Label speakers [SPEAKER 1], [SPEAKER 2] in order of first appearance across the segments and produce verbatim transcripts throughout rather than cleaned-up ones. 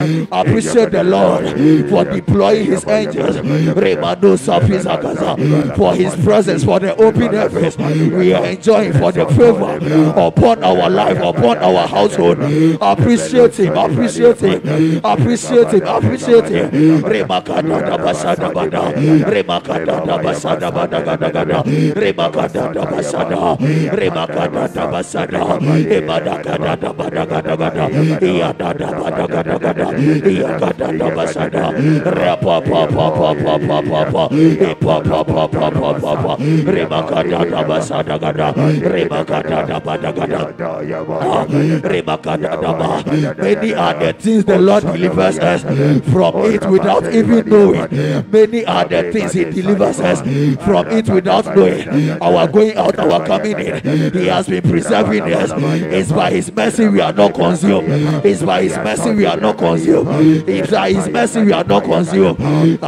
[SPEAKER 1] Appreciate the Lord for deploying his angels. For his presence, for the open heavens. We are enjoying for the favor upon our life, upon our household. Appreciate him, appreciate him, appreciate him, appreciate him. Remakada da basada bada, remakada da basada bada gada gada, remakada da basada, remakada da basada, ebada gada da bada gada gada, iya da da bada gada gada, iya gada da basada, rapa pa pa pa pa pa pa pa, epa pa pa pa pa pa pa, remakada da basada gada, remakada da bada gada, remakada da ba. Many are the things the Lord delivers us from it without even knowing. Many are the things he delivers us from it without knowing. Our going out, our coming in, he has been preserving us. It's by his mercy we are not consumed. It's by his mercy we are not consumed. It's by his mercy we are not consumed.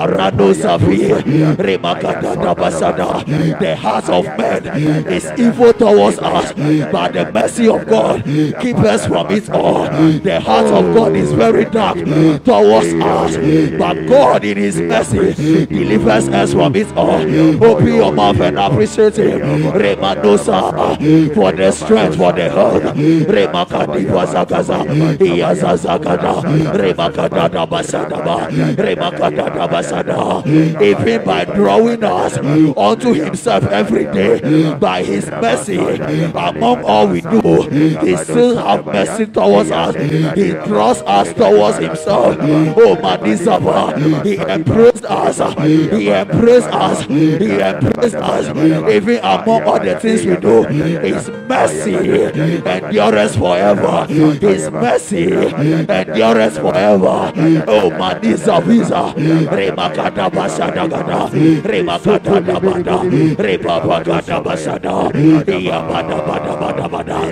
[SPEAKER 1] The heart of man is evil towards us, but the mercy of God keeps us from it all. The heart of God is very dark towards us, but God in his mercy delivers us from it all. Open your mouth and appreciate him. Remanosa for the strength, for the health. Remakadi wasagaza, Iyazazagada, Remakada Basadaba, Remakada Basada. Even by drawing us unto himself every day by his mercy, among all we do, he still have mercy towards us. He draws us towards himself. Oh, Madisaba, he embraced us. He embraced us. He embraced us. Even among all the things we do, his mercy endures forever. His mercy endures forever. Oh, Madisaba, Remakada Basadagada, Remakada Bada, Repapagada Basada, Yabada Bada Bada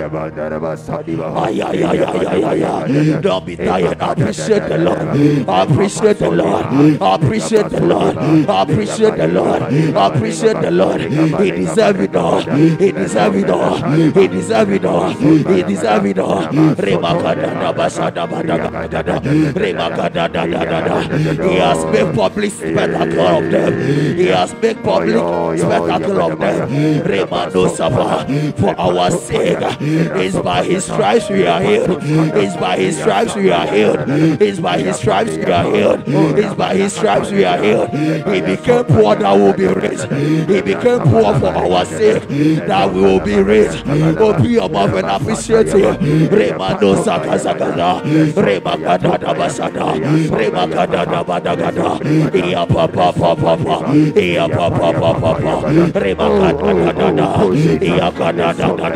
[SPEAKER 1] Bada. Don't be tired. Appreciate the Lord. Appreciate the Lord. Appreciate the Lord. Appreciate the Lord. Appreciate the Lord. He deserves it all. He deserves it all. He deserves it all. He deserves it all. Remakada Basada Bada Remakada da da da. He has made public spectacle of them. He has made public spectacle of them. Remando Safa, for our sake. It's by his stripes we are healed. It's by his stripes we are healed. It's by his stripes we are healed. It's by his stripes we are healed. He became poor that will be rich. He became poor for our sake that we will be rich. Open your mouth and appreciate him. Remando Saka Sakada, Remakada Basada, Remakada Badagada, Ia Papa Papa, Ia Papa Papa, Remakada, Ia Kada,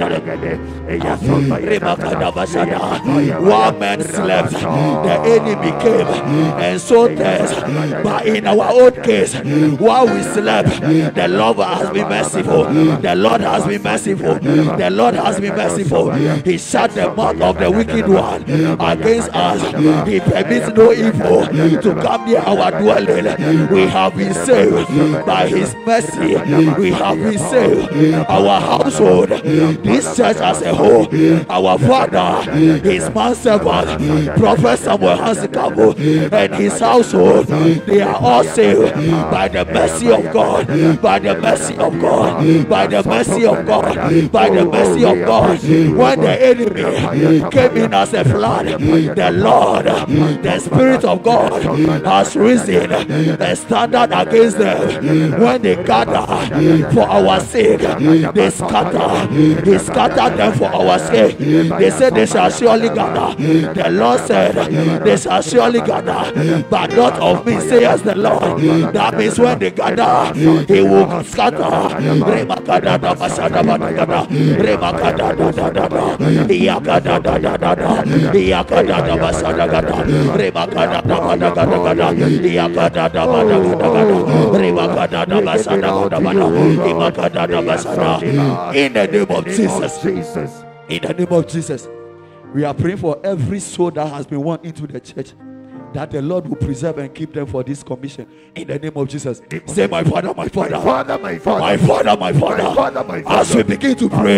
[SPEAKER 1] Remakada Basada. One man slept, the enemy came and sold us. But in our own case, while we slept, the Lord has been merciful. The Lord has been merciful. The Lord has been merciful. He shut the mouth of the wicked one against us. He permits no evil to come near our dwelling. We have been saved by his mercy. We have been saved. Our household, this church as a whole, our father, his man servant, Prophet Samuel Hansikabu, and his household, they are all saved by the mercy of God, by the mercy of God, by the mercy of God, by the mercy of God. When the enemy came in as a flood, the Lord, the Spirit of God has risen and standard against them. When they gather for our sake, they scatter. He scattered them for our sake. They said they shall surely gather. The Lord said they shall surely gather, but not of me, says the Lord. That means when they gather, he will scatter. Remakada da basada badagada, remakada da da da da, yakada da da da da, yakada da basada gada, remakada da badagada gada, yakada da badagada gada, remakada da basada gada bada, remakada da basada. In the name of Jesus, in the name of Jesus, we are praying for every soul that has been won into the church. that the Lord will preserve and keep them for this commission in the name of Jesus. Say, my Father, my Father,
[SPEAKER 2] my Father, my Father,
[SPEAKER 1] my Father, my Father,
[SPEAKER 2] my Father, my Father.
[SPEAKER 1] As we begin to pray,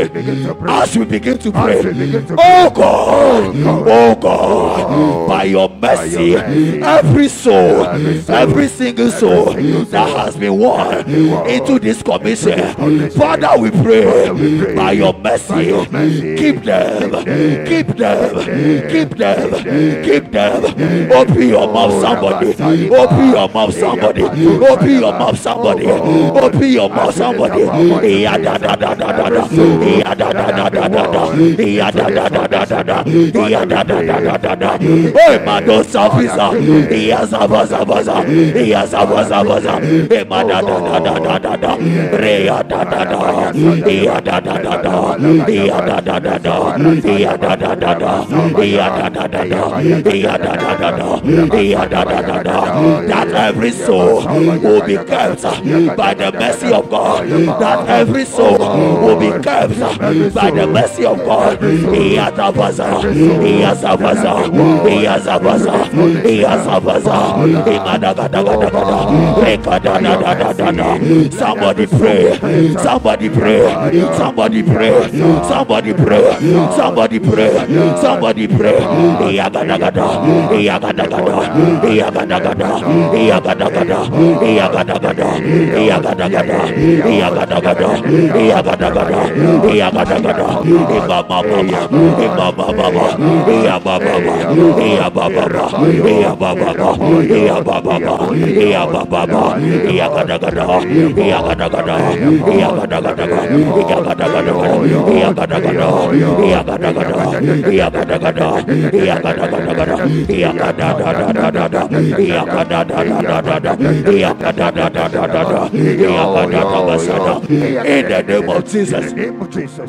[SPEAKER 1] as we begin to pray,
[SPEAKER 2] As we begin to
[SPEAKER 1] oh
[SPEAKER 2] pray.
[SPEAKER 1] God, oh God,
[SPEAKER 2] Oh,
[SPEAKER 1] by your mercy,
[SPEAKER 2] your mercy,
[SPEAKER 1] every soul,
[SPEAKER 2] every soul,
[SPEAKER 1] every single soul
[SPEAKER 2] every single
[SPEAKER 1] that
[SPEAKER 2] soul
[SPEAKER 1] has been won
[SPEAKER 2] won
[SPEAKER 1] into this commission,
[SPEAKER 2] into this commission.
[SPEAKER 1] Father, we pray,
[SPEAKER 2] Father, we pray,
[SPEAKER 1] by your mercy,
[SPEAKER 2] by your mercy,
[SPEAKER 1] keep them, keep them, keep them, keep them. Open your mouth, somebody. Open your mouth, somebody. Open your mouth, somebody. Open your mouth, somebody. Ya da da da da da da. Ya da da da da da da. Ya da da da da da da. Ya da da da da da da. Oh, mado safisa. Ya zaba zaba zaba. Ya zaba zaba zaba. Eh, mada da da da da da da. Re ya da da da. Ya da da da da. Ya da da da da. Ya da da da da. Ya da da da da. Ya da da da da. Ya da da da da. That every soul will be kept by the mercy of God. That every soul will be kept by the mercy of God. Ya zabaza. Ya zabaza. Ya zabaza. Ya zabaza. Imada da da da da da. Rekada da da da da da. Somebody pray. Somebody pray. Somebody pray. Somebody pray. Somebody pray. Somebody pray. Ya da da da. Ya da da da. Ya da da da. Ya da da da. Ya da da da. Ya da da da. Ya da da da. Ya da da da. Ya da da da. Imba baba. Imba baba. Ya baba. Ya baba. Ya baba. Ya baba. Ya baba. Ya da da da. Ya da da da. Ya da da da. Ya da da da. Ya da da da. Ya da da da. Ya da da da. Ya da da da. Ya da da da da da da. Ya da da da da da da. Ya da da da da da da. Ya da da da basada. In the name of Jesus.
[SPEAKER 2] In the name of Jesus.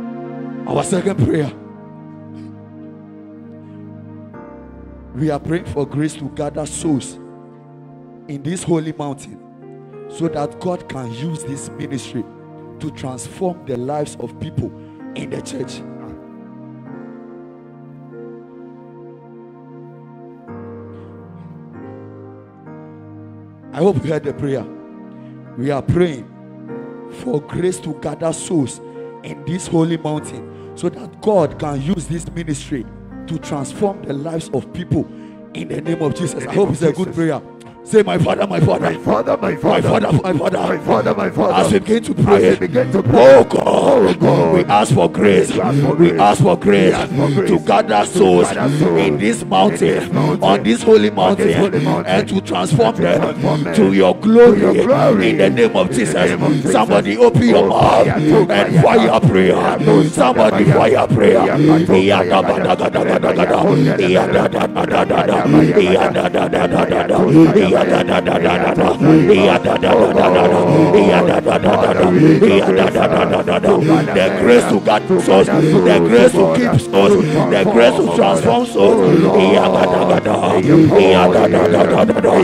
[SPEAKER 1] Our second prayer. We are praying for grace to gather souls in this holy mountain so that God can use this ministry to transform the lives of people in the church. I hope you heard the prayer. We are praying for grace to gather souls in this holy mountain so that God can use this ministry to transform the lives of people in the name of Jesus. I hope it's a good prayer. Say, my Father, my Father,
[SPEAKER 2] my Father, my
[SPEAKER 1] my
[SPEAKER 2] Father,
[SPEAKER 1] Father, my Father,
[SPEAKER 2] my Father, my Father.
[SPEAKER 1] As we begin to pray,
[SPEAKER 2] As we begin to pray.
[SPEAKER 1] oh God,
[SPEAKER 2] Oh God,
[SPEAKER 1] we ask for grace.
[SPEAKER 2] we ask for
[SPEAKER 1] We
[SPEAKER 2] grace.
[SPEAKER 1] ask for grace
[SPEAKER 2] We ask for grace
[SPEAKER 1] to gather souls
[SPEAKER 2] gather souls
[SPEAKER 1] in this mountain,
[SPEAKER 2] in this mountain,
[SPEAKER 1] on this holy
[SPEAKER 2] on
[SPEAKER 1] mountain,
[SPEAKER 2] this holy mountain,
[SPEAKER 1] and to transform
[SPEAKER 2] and to
[SPEAKER 1] them
[SPEAKER 2] transform them
[SPEAKER 1] to your glory,
[SPEAKER 2] to your glory.
[SPEAKER 1] in the name of
[SPEAKER 2] In the
[SPEAKER 1] Jesus.
[SPEAKER 2] name of Jesus.
[SPEAKER 1] Somebody open your
[SPEAKER 2] Oh,
[SPEAKER 1] mouth
[SPEAKER 2] fire, to
[SPEAKER 1] and
[SPEAKER 2] fire.
[SPEAKER 1] fire prayer. Somebody fire prayer. Yada bada gada gada gada. Yada da da da da da. Yada da da da da da. Yada da da da da da. Yada da da da da. Yada da da da da. Yada da da da da da. The grace to God souls, the grace to keep souls, the grace to transform souls. Yada da da da. Yada da da da da da.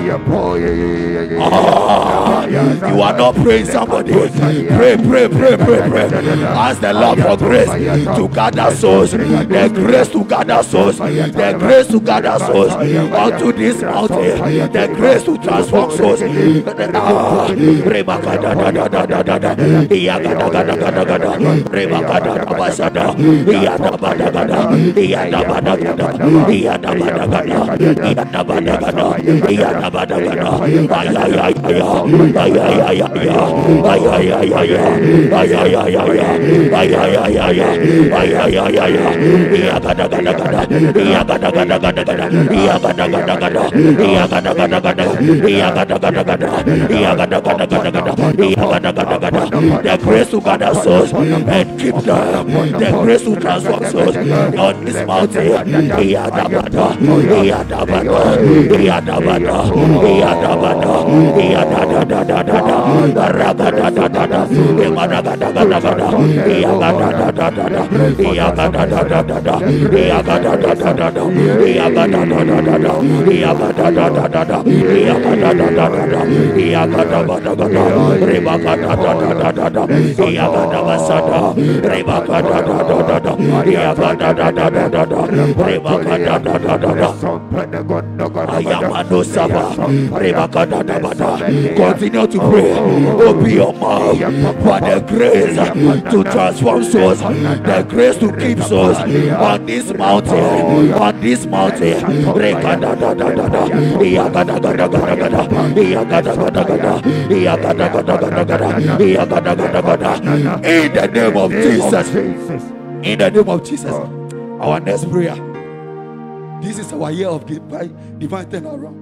[SPEAKER 1] Ah, you are not praying, somebody. Pray, pray, pray, pray, pray. Ask the Lord for grace to gather souls, the grace to gather souls, the grace to gather souls onto this mountain, the grace to transform souls. Ah, Rebakada da da da da da da. Yagada gada gada gada. Rebakada da basada. Yada bada gada. Yada bada gada. Yada bada gada. Yada bada gada. Yada bada gada. Ay ay ay ay. Ay ay ay ay. Ay ay ay ay. Ay ay ay ay. Ay ay ay ay. Ay ay ay ay. Yagada gada gada. Yagada gada gada gada. Yagada gada gada. Yagada gada gada. Yagada gada gada. Yagada gada gada gada. Yagada gada gada. The grace to gather souls and keep them. The grace to transform souls on this mountain. Yada bada. Yada bada. Yada bada. Yada bada. Yada da da da da da. Raga da da da da. Yamada gada gada gada. Yagada da da da da. Yagada da da da da. Yagada da da da da. Yagada da da da da. Yagada da da da da. Yagadadadada, Yagadabadagada, Rebakadadadadada, Yagadabasada, Rebakadadadada, Yagadadadada, Rebakadadadada, Ayamano Saba, Rebakadadabada. Continue to pray. Open your mouth for the grace to transform souls, the grace to keep souls on this mountain, on this mountain. Rekadadadada, Yagadagadagadagada, Yagadagadagadagada, Yagadagadagadagada, Yagadagadagadagada. In the name of Jesus. In the name of Jesus. Our next prayer. This is our year of divine, divine turnaround.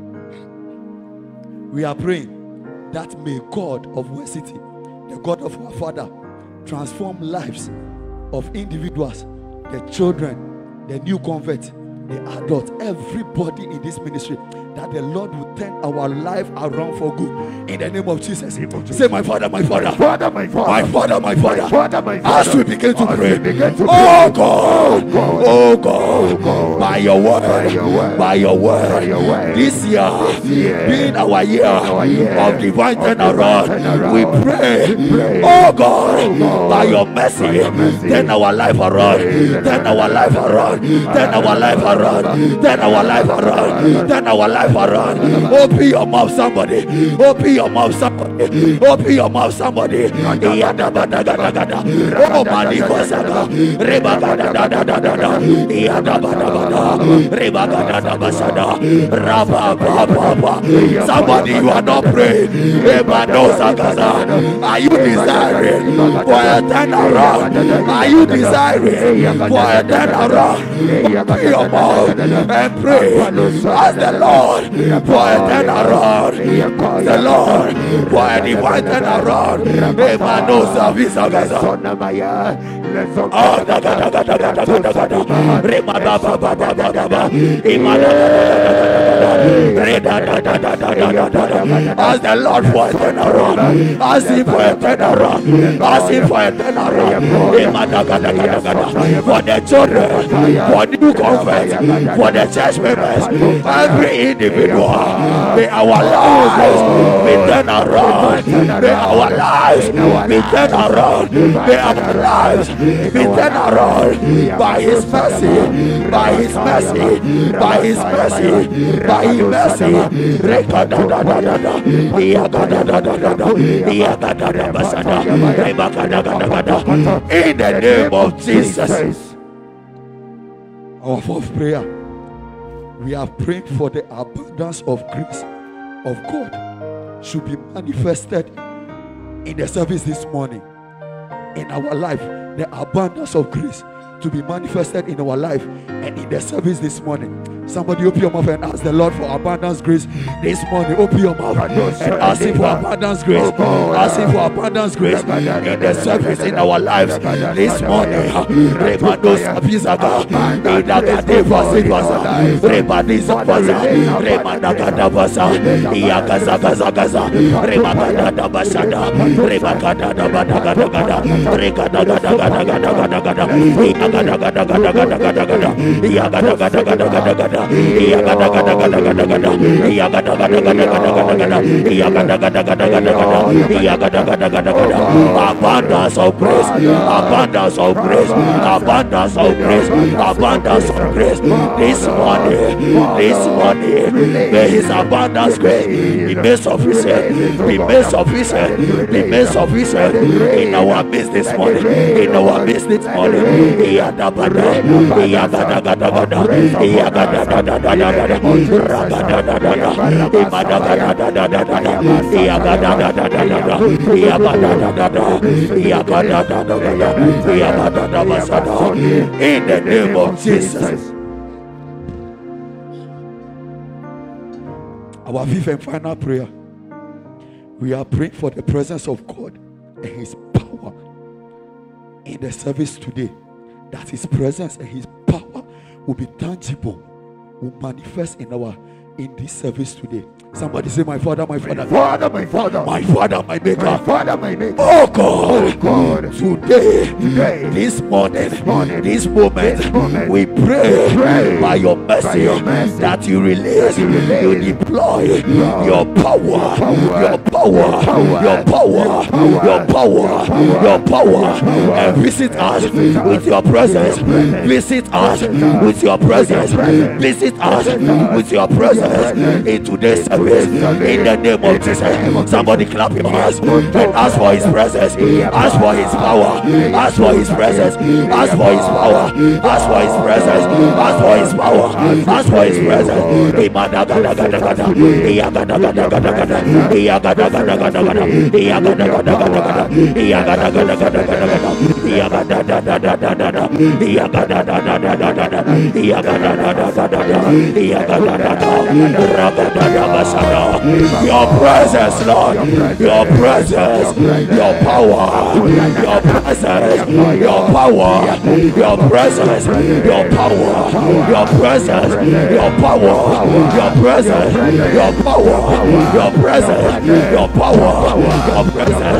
[SPEAKER 1] We are praying that may God of West City, the God of our Father, transform lives of individuals, the children, the new converts, the adults, everybody in this ministry, that the Lord will turn our life around for good. In the name of Jesus. Say, my Father, my Father,
[SPEAKER 2] Father, my Father,
[SPEAKER 1] my Father, my Father,
[SPEAKER 2] Father, my Father.
[SPEAKER 1] As we begin to
[SPEAKER 2] As
[SPEAKER 1] pray,
[SPEAKER 2] we begin to
[SPEAKER 1] oh
[SPEAKER 2] pray.
[SPEAKER 1] God,
[SPEAKER 2] Oh God,
[SPEAKER 1] oh God,
[SPEAKER 2] Oh God.
[SPEAKER 1] by your word,
[SPEAKER 2] By your word.
[SPEAKER 1] by your word,
[SPEAKER 2] By your word.
[SPEAKER 1] this year,
[SPEAKER 2] year,
[SPEAKER 1] being our year,
[SPEAKER 2] our year
[SPEAKER 1] of divine
[SPEAKER 2] of
[SPEAKER 1] turnaround,
[SPEAKER 2] divine turnaround,
[SPEAKER 1] we pray,
[SPEAKER 2] we pray.
[SPEAKER 1] oh God,
[SPEAKER 2] Oh God,
[SPEAKER 1] by your mercy,
[SPEAKER 2] by your mercy,
[SPEAKER 1] turn our life around, turn our life around, turn our life around, turn our life around, turn our life around. Open your mouth, somebody. Open your mouth, somebody. Open your mouth, somebody. Yadabadagada. Oh, Manikosaga. Rebagada. Yadabadabada. Rebagada Basada. Rabba Papa. Somebody, you are not praying. Ebadosagaza. Are you desiring for a turnaround? Are you desiring for a turnaround? Open your mouth and pray. Ask the Lord for a turnaround. The Lord for a divine turnaround. Emanosa Visagaza. Oh, da da da da da da da da da da. Remada ba ba ba ba ba ba. Imada da da da da da da da da da. Ask the Lord for a turnaround. Ask Him for a turnaround. Ask Him for a turnaround. Imada da da da da da. For the children, for new converts, for the church members, every individual, may our lives be turned around. May our lives be turned around. May our lives be turned around by His mercy, by His mercy, by His mercy, by His mercy. In the name of Jesus. Our fourth prayer, we are praying for the abundance of grace of God should be manifested in the service this morning. In our life, the abundance of grace to be manifested in our life and in the service this morning. Somebody open your mouth and ask the Lord for abundance grace this morning. Open your mouth and ask Him for abundance grace. Ask Him for abundance grace in the service in our lives this morning. Abundance of grace, abundance of grace, abundance of grace, abundance of grace. This morning, this morning, may His abundance grace be made sufficient, be made sufficient, be made sufficient in our midst this morning, in our midst this morning. Yadabada, yadadadadada, yadadadadadada, ragadadadada, imadadadadadada, yadadadadadada, yadadadadada, yadadadadada, yadadadabasada. In the name of Jesus. Our fifth and final prayer, we are praying for the presence of God and His power in the service today, that His presence and His power will be tangible, will manifest in our in this service today. Somebody say, my Father, my Father,
[SPEAKER 2] My Father, my Father,
[SPEAKER 1] my Father, my Maker.
[SPEAKER 2] my Father, my Maker.
[SPEAKER 1] Oh God,
[SPEAKER 2] Oh God,
[SPEAKER 1] today,
[SPEAKER 2] today,
[SPEAKER 1] this morning,
[SPEAKER 2] this morning,
[SPEAKER 1] this moment,
[SPEAKER 2] this moment,
[SPEAKER 1] we pray,
[SPEAKER 2] pray
[SPEAKER 1] by your mercy,
[SPEAKER 2] by your mercy
[SPEAKER 1] that you release,
[SPEAKER 2] that you release,
[SPEAKER 1] you deploy
[SPEAKER 2] deploy
[SPEAKER 1] your power, your power, your power, your power, your power, and visit us with your presence. Visit us with your presence. Visit us with your presence in today's service. In the name of Jesus, somebody clap your hands and ask for his presence. Ask for his power. Ask for his presence. Ask for his power. Ask for his presence. Ask for his power. Ask for his presence. Your presence, Lord, your presence, your power, your presence, your power, your presence, your power, your presence, your power, your presence, your power, your presence, your power, your presence.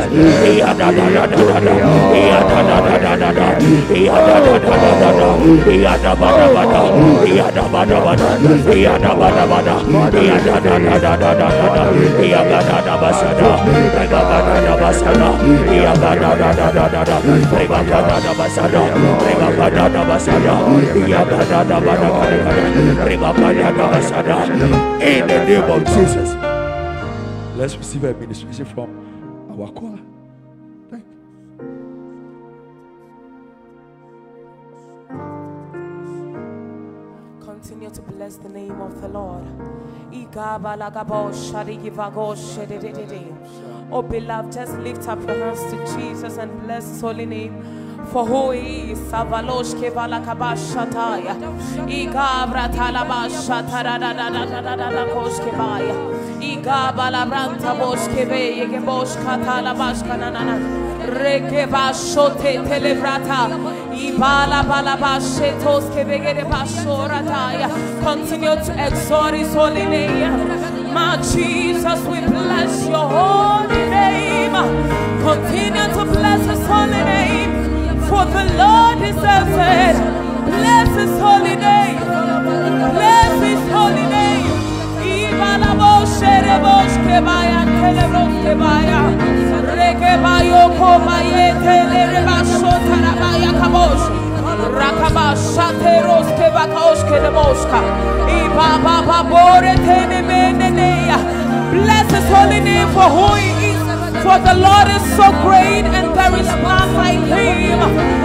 [SPEAKER 1] In the name of Jesus, let's receive a ministration from our caller. Thank you.
[SPEAKER 3] Continue to bless the name of the Lord. Oh beloved, just lift up your hands to Jesus and bless his holy name. For who he is, Savaloshke Balakabashataya, Igabra Talabashatarakoshkebaya, Igabalabranta Boshkebe, Yegeboshkatalabashkanana, Rekebashote Televrata, Ibala Balabashetoskebegede Bashorataya. Continue to exalt his holy name. My Jesus, we bless your holy name. Continue to bless his holy name. For the Lord deserves it. Bless his holy name. Bless his holy name. Bless his holy name for who he is. For the Lord is so great and there is none like him.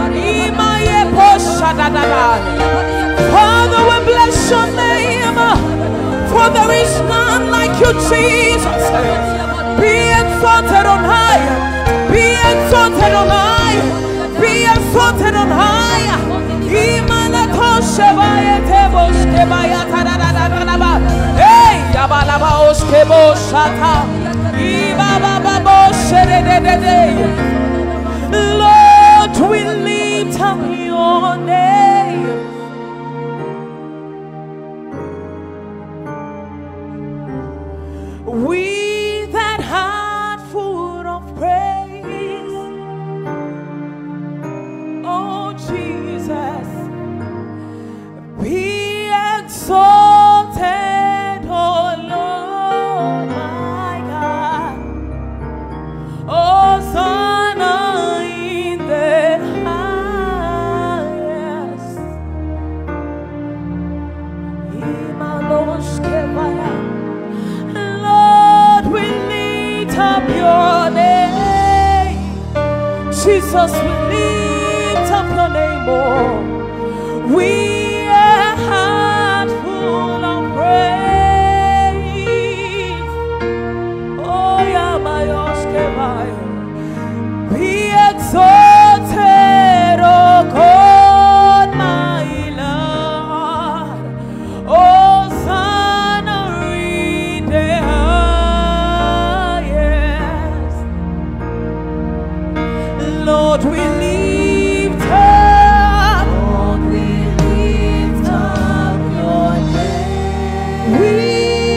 [SPEAKER 3] Father, we bless your name. For there is none like you, Jesus. Be exalted on high. Be exalted on high. Be exalted on high. Hey, Yabalaba Oskebo Shata. Lord, we lift up your name. With that heart full of praise, oh Jesus, be exalted, oh Lord, my God. Oh, Son in the highest. Lord, we lift up your name. Jesus, we lift up your name, oh. We are heart full of praise. Oh, yeah, my Oskevai. Be exalted, oh God, my Lord. Oh, Son in the highest. Lord, we lift up. Lord, we lift up your name. We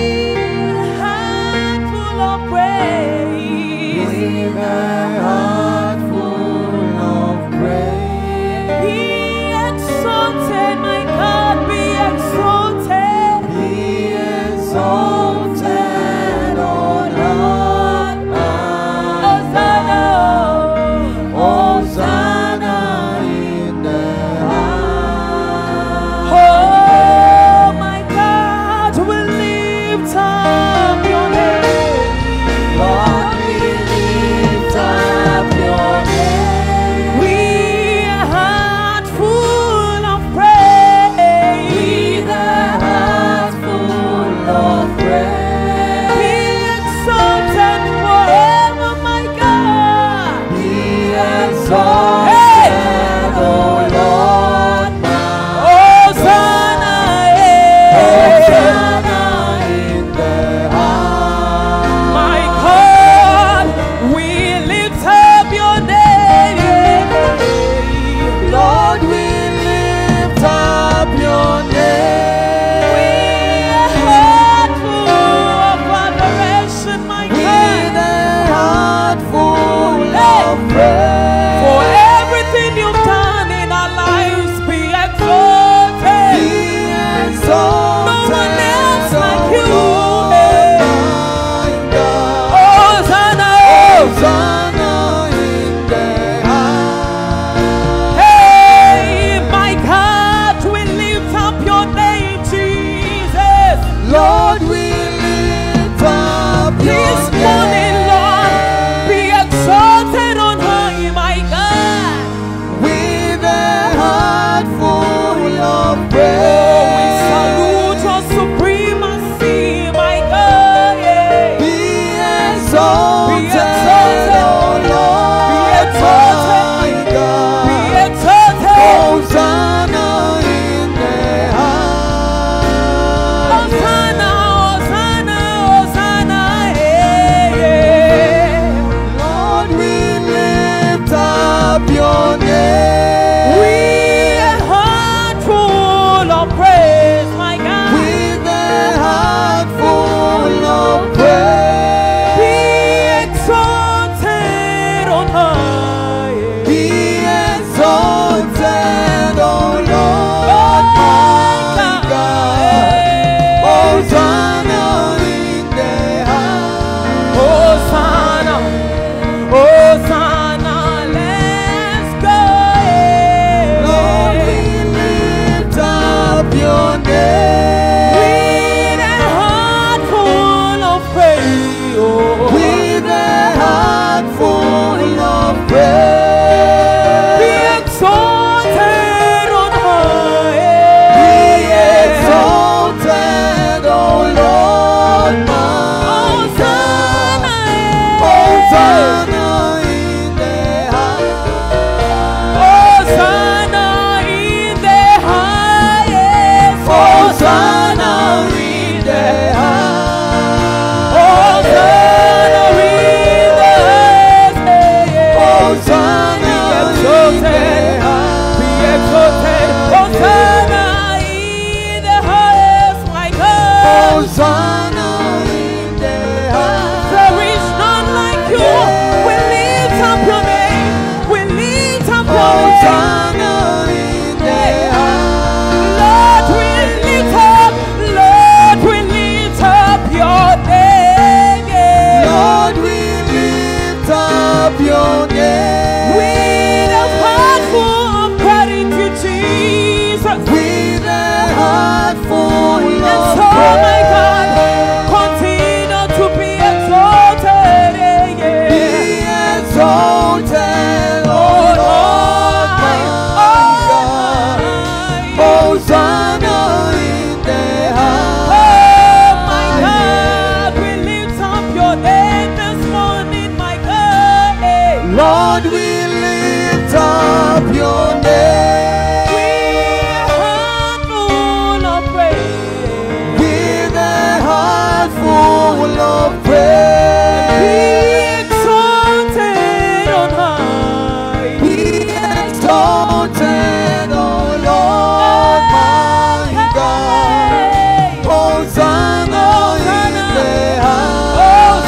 [SPEAKER 3] exalted, O Lord my God. Hosanna in the highest.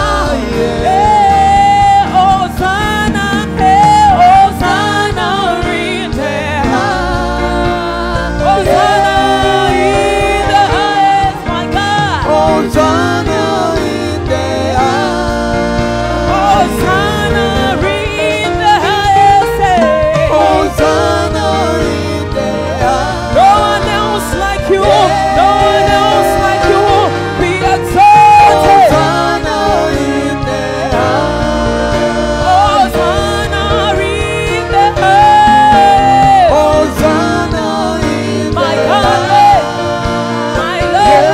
[SPEAKER 3] Hosanna, hey, Hosanna in the highest. Hosanna in the highest, my God. Hosanna in the highest. Hosanna in the highest. Hosanna in the highest. No one else like you. No one else like you. Be exalted. Hosanna in the highest. Hosanna in the highest. Hosanna in the my God, my Lord.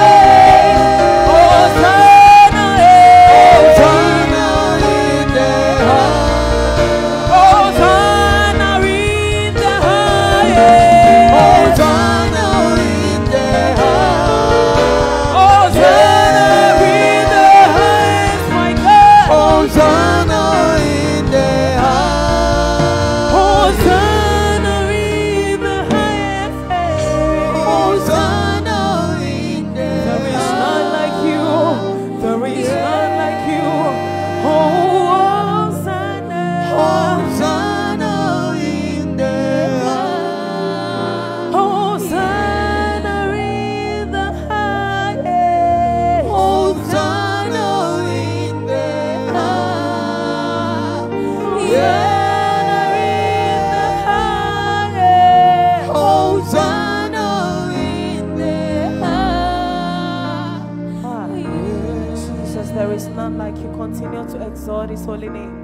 [SPEAKER 3] Hosanna, Hosanna in the highest. Hosanna in the highest. Hosanna in the highest. Hosanna in the highest, my God. Hosanna in the highest. Hosanna in the highest. Hosanna in the highest. There is none like you. There is none like you. Hosanna. Hosanna in the highest. Hosanna in the highest. Hosanna in the highest. Hosanna in the highest. Hosanna in the highest. Jesus, there is none like you. Continue to exalt his holy name.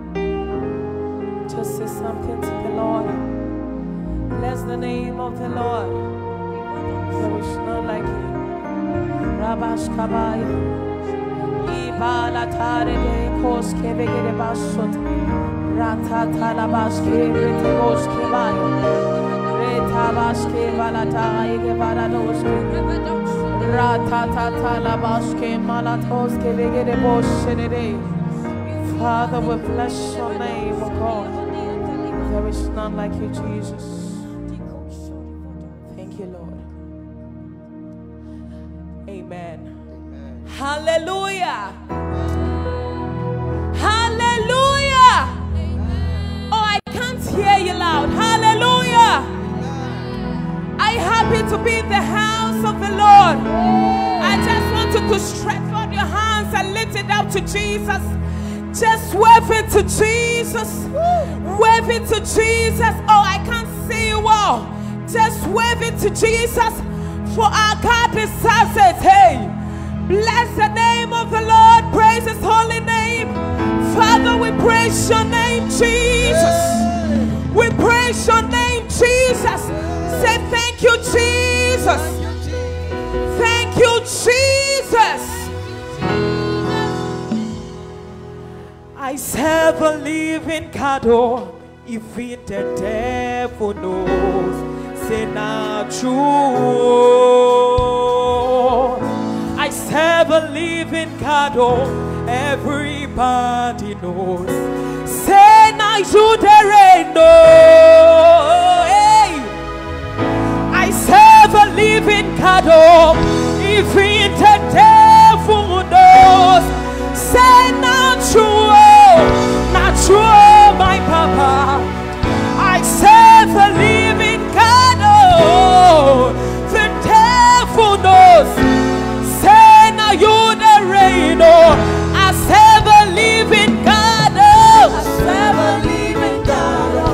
[SPEAKER 3] Just say something to the Lord. Bless the name of the Lord. There is none like you. Rabash Kabaya. Ibala Tare de Koske Vegede Bashot. Ratata Labashke Rete Boske Vaya. Reta Bashke Valatai Gevaradoske. Ratata Labashke Malatoske Vegede Boshede. Father, we bless your name, O God. There is none like you, Jesus. Thank you, Lord. Amen. Hallelujah. Hallelujah. Oh, I can't hear you loud. Hallelujah. Are you happy to be in the house of the Lord? I just want you to stretch out your hands and lift it up to Jesus. Just wave it to Jesus. Wave it to Jesus. Oh, I can't see you all. Just wave it to Jesus. For our God deserves it. Hey, bless the name of the Lord. Praise his holy name. Father, we praise your name, Jesus. We praise your name, Jesus. Say thank you, Jesus. Thank you, Jesus. I serve a living God, oh, if it the devil knows, say not true. I serve a living God, oh, everybody knows, say not you there ain't no. Hey. I serve a living God, oh, if it the devil knows, say not true. Not true, my Papa. I serve a living God. Oh, the devil knows. Say now you the reign. Oh, I serve a living God. Oh, I serve a living God.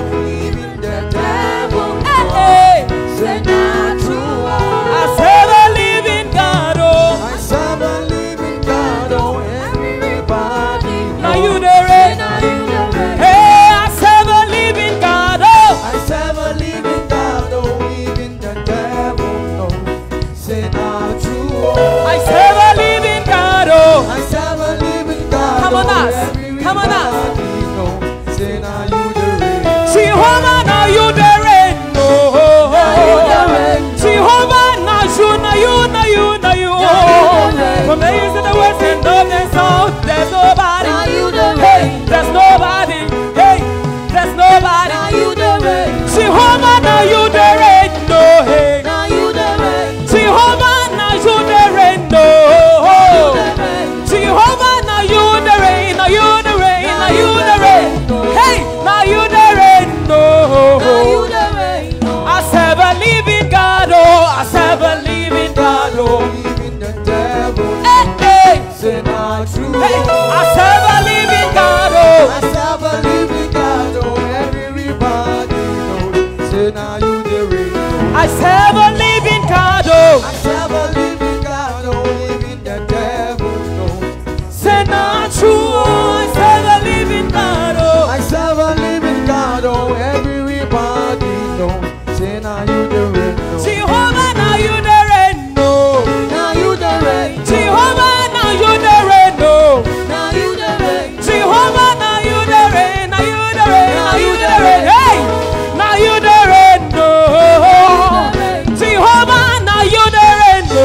[SPEAKER 4] Say now you the reign.
[SPEAKER 3] I serve a living God, oh.
[SPEAKER 4] I serve a living God, oh, even the devil knows.
[SPEAKER 3] Say not true, oh. I serve a living God, oh.
[SPEAKER 4] I serve a living God, oh, everybody knows. Say now you the reign.
[SPEAKER 3] Jehovah, now you the reign, no.
[SPEAKER 4] Now you the reign.
[SPEAKER 3] Jehovah, now you the reign, no.
[SPEAKER 4] Now you the reign.
[SPEAKER 3] Jehovah, now you the reign, now you the reign, now you the reign, hey, now you the reign, no. Jehovah, now you the reign, no.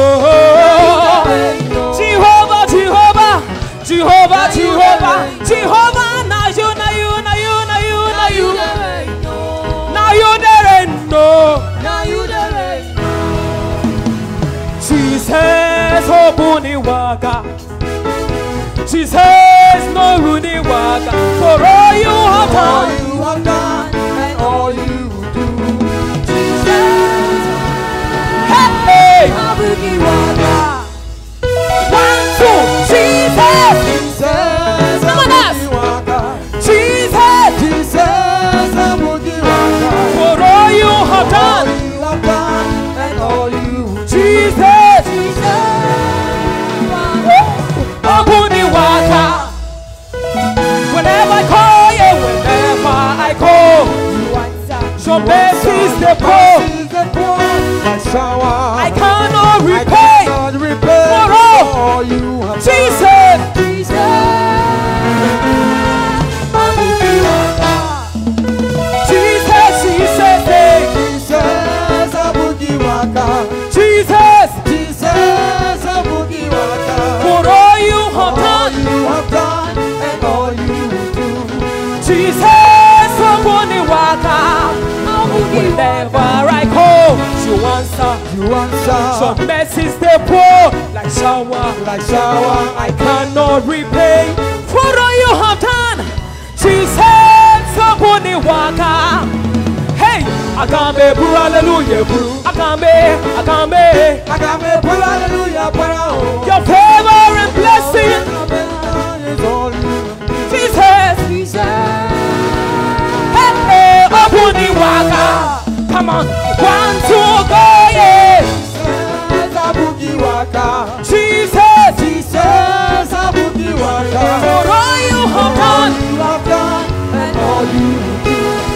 [SPEAKER 3] Jehovah, Jehovah, Jehovah, Jehovah, Jehovah, now you, now you, now you, now you, now you, now you the reign, no.
[SPEAKER 4] Now you the reign.
[SPEAKER 3] Jesus, oh Buni Waka. Jesus, no Runi Waka. For all you have
[SPEAKER 4] All
[SPEAKER 3] done,
[SPEAKER 4] you have done and all you do.
[SPEAKER 3] hey,
[SPEAKER 4] Abuki Waka.
[SPEAKER 3] one, two, Jesus,
[SPEAKER 4] Jesus,
[SPEAKER 3] Someone else.
[SPEAKER 4] Abuki Waka.
[SPEAKER 3] Jesus,
[SPEAKER 4] Jesus, Abuki Waka.
[SPEAKER 3] for all you have
[SPEAKER 4] All
[SPEAKER 3] done,
[SPEAKER 4] you have done and all you do.
[SPEAKER 3] Jesus, oh Buni Waka. Whenever I call you, whenever I call,
[SPEAKER 4] You answer.
[SPEAKER 3] your mercies they pour.
[SPEAKER 4] Is the poor like shower.
[SPEAKER 3] I cannot
[SPEAKER 4] I
[SPEAKER 3] repay.
[SPEAKER 4] cannot repay
[SPEAKER 3] For all.
[SPEAKER 4] all you have
[SPEAKER 3] Jesus, Jesus, Jesus, hey.
[SPEAKER 4] Jesus, Abuki Waka.
[SPEAKER 3] Jesus,
[SPEAKER 4] Jesus, Abuki Waka.
[SPEAKER 3] for all you have
[SPEAKER 4] All
[SPEAKER 3] done,
[SPEAKER 4] you have done and all you do.
[SPEAKER 3] Jesus, Obuni Waka. Whenever I call, you answer.
[SPEAKER 4] You answer
[SPEAKER 3] Some mercies they pour like shower.
[SPEAKER 4] like shower.
[SPEAKER 3] I cannot repay for all you have done. Jesus, Obuni Waka. Hey, I can't be bru, hallelujah, bru. I can't be, I can't be.
[SPEAKER 4] I got me put hallelujah, para oh.
[SPEAKER 3] Your favor and blessing,
[SPEAKER 4] Is all you
[SPEAKER 3] Jesus. Hey, hey, Obuni Waka. Come on, one, two, go, yeah.
[SPEAKER 4] Jesus, Abuki Waka.
[SPEAKER 3] Jesus,
[SPEAKER 4] Jesus, Abuki Waka.
[SPEAKER 3] for all you have done.
[SPEAKER 4] You have done and all you do.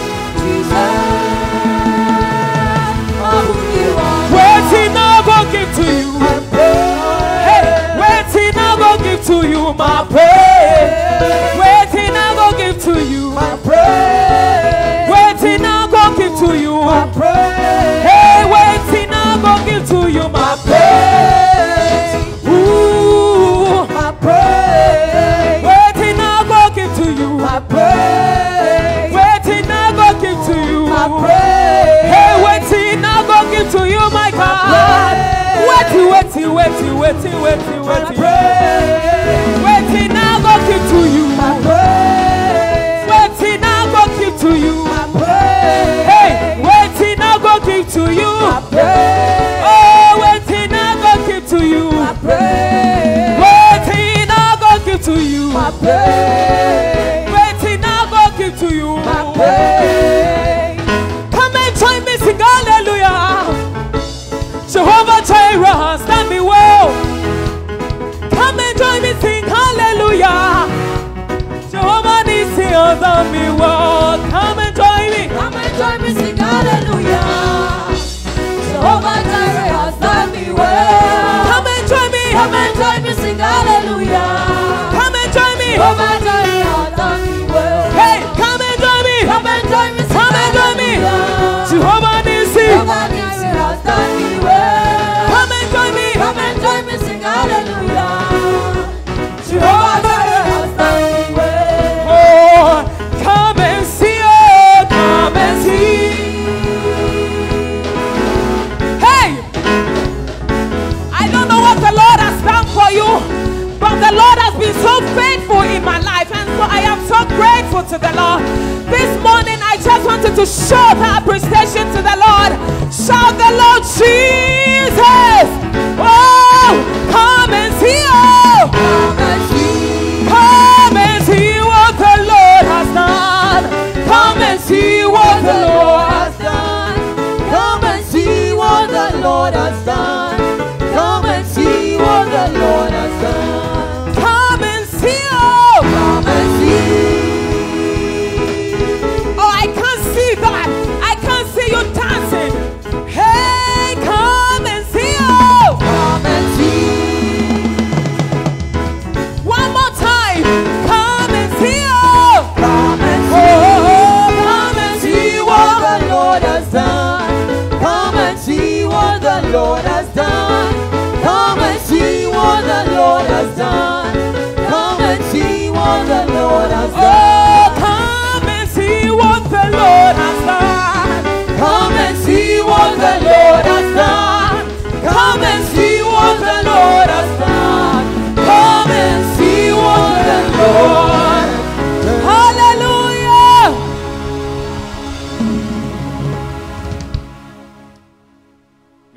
[SPEAKER 3] Waiting I go give to you. Hey, waiting I go give to you my praise. Waiting I go give to you.
[SPEAKER 4] My praise,
[SPEAKER 3] Waiting I go give to you.
[SPEAKER 4] my praise,
[SPEAKER 3] Hey, waiting I go give to you my praise. Ooh,
[SPEAKER 4] my praise,
[SPEAKER 3] waiting I go give to you.
[SPEAKER 4] my praise,
[SPEAKER 3] Waiting I go give to you.
[SPEAKER 4] my praise.
[SPEAKER 3] Hey, waiting I go give to you my God. Waiting, waiting, waiting, waiting, waiting,
[SPEAKER 4] My
[SPEAKER 3] waiting.
[SPEAKER 4] praise,
[SPEAKER 3] Waiting I go give to you.
[SPEAKER 4] my praise,
[SPEAKER 3] Waiting I go give to you.
[SPEAKER 4] my praise,
[SPEAKER 3] Hey, waiting I go give to you.
[SPEAKER 4] my praise,
[SPEAKER 3] Oh, waiting I go give to you.
[SPEAKER 4] my praise,
[SPEAKER 3] Waiting I go give to you.
[SPEAKER 4] my praise,
[SPEAKER 3] Waiting I go give to you.
[SPEAKER 4] my praise.
[SPEAKER 3] Come and join me, sing hallelujah. Jehovah Jireh, stand me well. Come and join me, sing hallelujah. Jehovah Nissi, stand me well. Come and join me.
[SPEAKER 5] Come and join me, sing hallelujah. Jehovah Jireh has done me well.
[SPEAKER 3] Come and join me.
[SPEAKER 5] Come and join me, sing hallelujah.
[SPEAKER 3] Come and join me.
[SPEAKER 5] Jehovah Jireh has done me well.
[SPEAKER 3] Hey, come and join me.
[SPEAKER 5] Come and join me, sing
[SPEAKER 3] Come and join me.
[SPEAKER 5] hallelujah.
[SPEAKER 3] Jehovah Nissi.
[SPEAKER 5] Jehovah Jireh has done me well.
[SPEAKER 3] Come and join me.
[SPEAKER 5] Come and join me, sing hallelujah. Jehovah Jireh has done me well.
[SPEAKER 3] Oh, come and see. Oh, come and see. Hey, I don't know what the Lord has done for you, but the Lord has been so faithful in my life, and so I am so grateful to the Lord. This morning, I just wanted to show the appreciation to the Lord. Shout the Lord Jesus. Oh, come and see. Oh,
[SPEAKER 5] Come and see.
[SPEAKER 3] come and see what the Lord has done. Come and see what the Lord has done.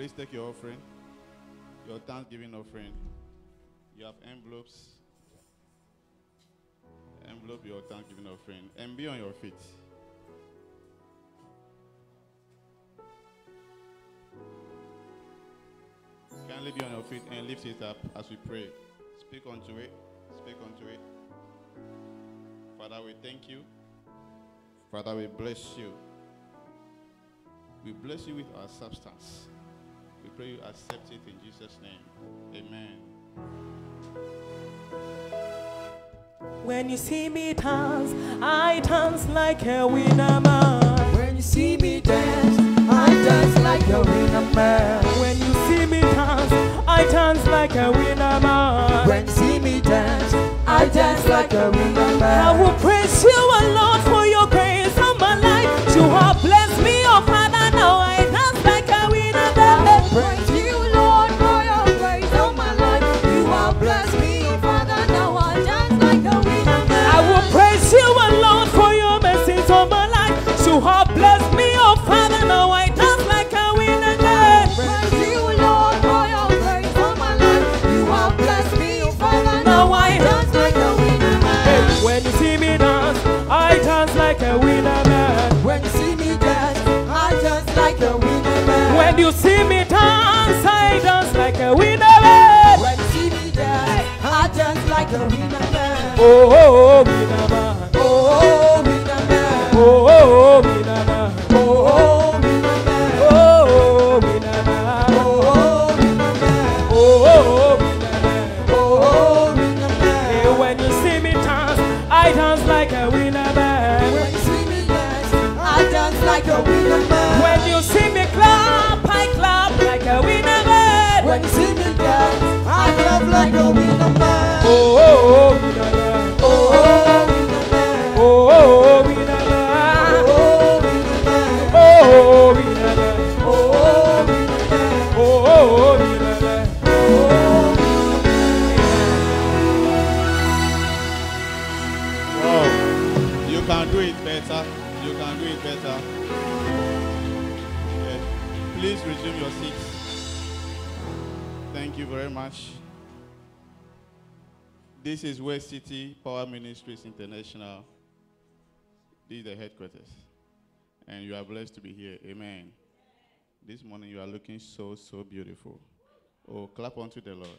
[SPEAKER 6] Please take your offering, your Thanksgiving offering. You have envelopes. Envelope your Thanksgiving offering and be on your feet. Kindly be on your feet and lift it up as we pray. Speak unto it. Speak unto it. Father, we thank you. Father, we bless you. We bless you with our substance. We pray you accept it in Jesus' name. Amen.
[SPEAKER 3] When you see me dance, I dance like a winner man.
[SPEAKER 4] When you see me dance, I dance like a winner man.
[SPEAKER 3] When you see me dance, I dance like a winner man.
[SPEAKER 4] When you see me dance, I dance like a winner man.
[SPEAKER 3] I will praise you, O Lord, for your grace on my life. You have blessed me, oh Father, now I dance like a winner man.
[SPEAKER 5] Praise you, Lord, for your grace on my life. You have blessed me, oh Father, now I dance like a winner man.
[SPEAKER 3] I will praise you, O Lord, for your mercies on my life. You have blessed me, oh Father, now I dance like a winner man.
[SPEAKER 5] Praise you, Lord, for your grace on my life. You have blessed me, oh Father, now I dance like a winner man.
[SPEAKER 3] When you see me dance, I dance like a winner man.
[SPEAKER 4] When you see me dance, I dance like a winner man.
[SPEAKER 3] When you see me dance, I dance like a winner man.
[SPEAKER 4] When you see me dance, I dance like a winner man.
[SPEAKER 3] Oh, oh, oh, winner man.
[SPEAKER 4] Oh, winner man.
[SPEAKER 3] Oh, oh, winner man.
[SPEAKER 4] Oh, winner man.
[SPEAKER 3] Oh, winner man.
[SPEAKER 4] Oh, winner man.
[SPEAKER 3] Oh, winner man.
[SPEAKER 4] Oh, winner man.
[SPEAKER 3] Hey, when you see me dance, I dance like a winner man.
[SPEAKER 4] When you see me dance, I dance like a winner man.
[SPEAKER 3] When you see me clap, I clap like a winner man.
[SPEAKER 4] When you see me dance, I clap like a winner man.
[SPEAKER 3] Oh, oh, oh, winner man.
[SPEAKER 4] Oh, winner man.
[SPEAKER 3] Oh, oh, winner man.
[SPEAKER 4] Oh, winner man.
[SPEAKER 3] Oh, winner man.
[SPEAKER 4] Oh, winner man.
[SPEAKER 3] Oh, winner man.
[SPEAKER 6] Wow. You can do it better. You can do it better. Yeah. Please resume your seats. Thank you very much. This is West City Power Ministries International. This is the headquarters. And you are blessed to be here. Amen. This morning you are looking so, so beautiful. Oh, clap unto the Lord.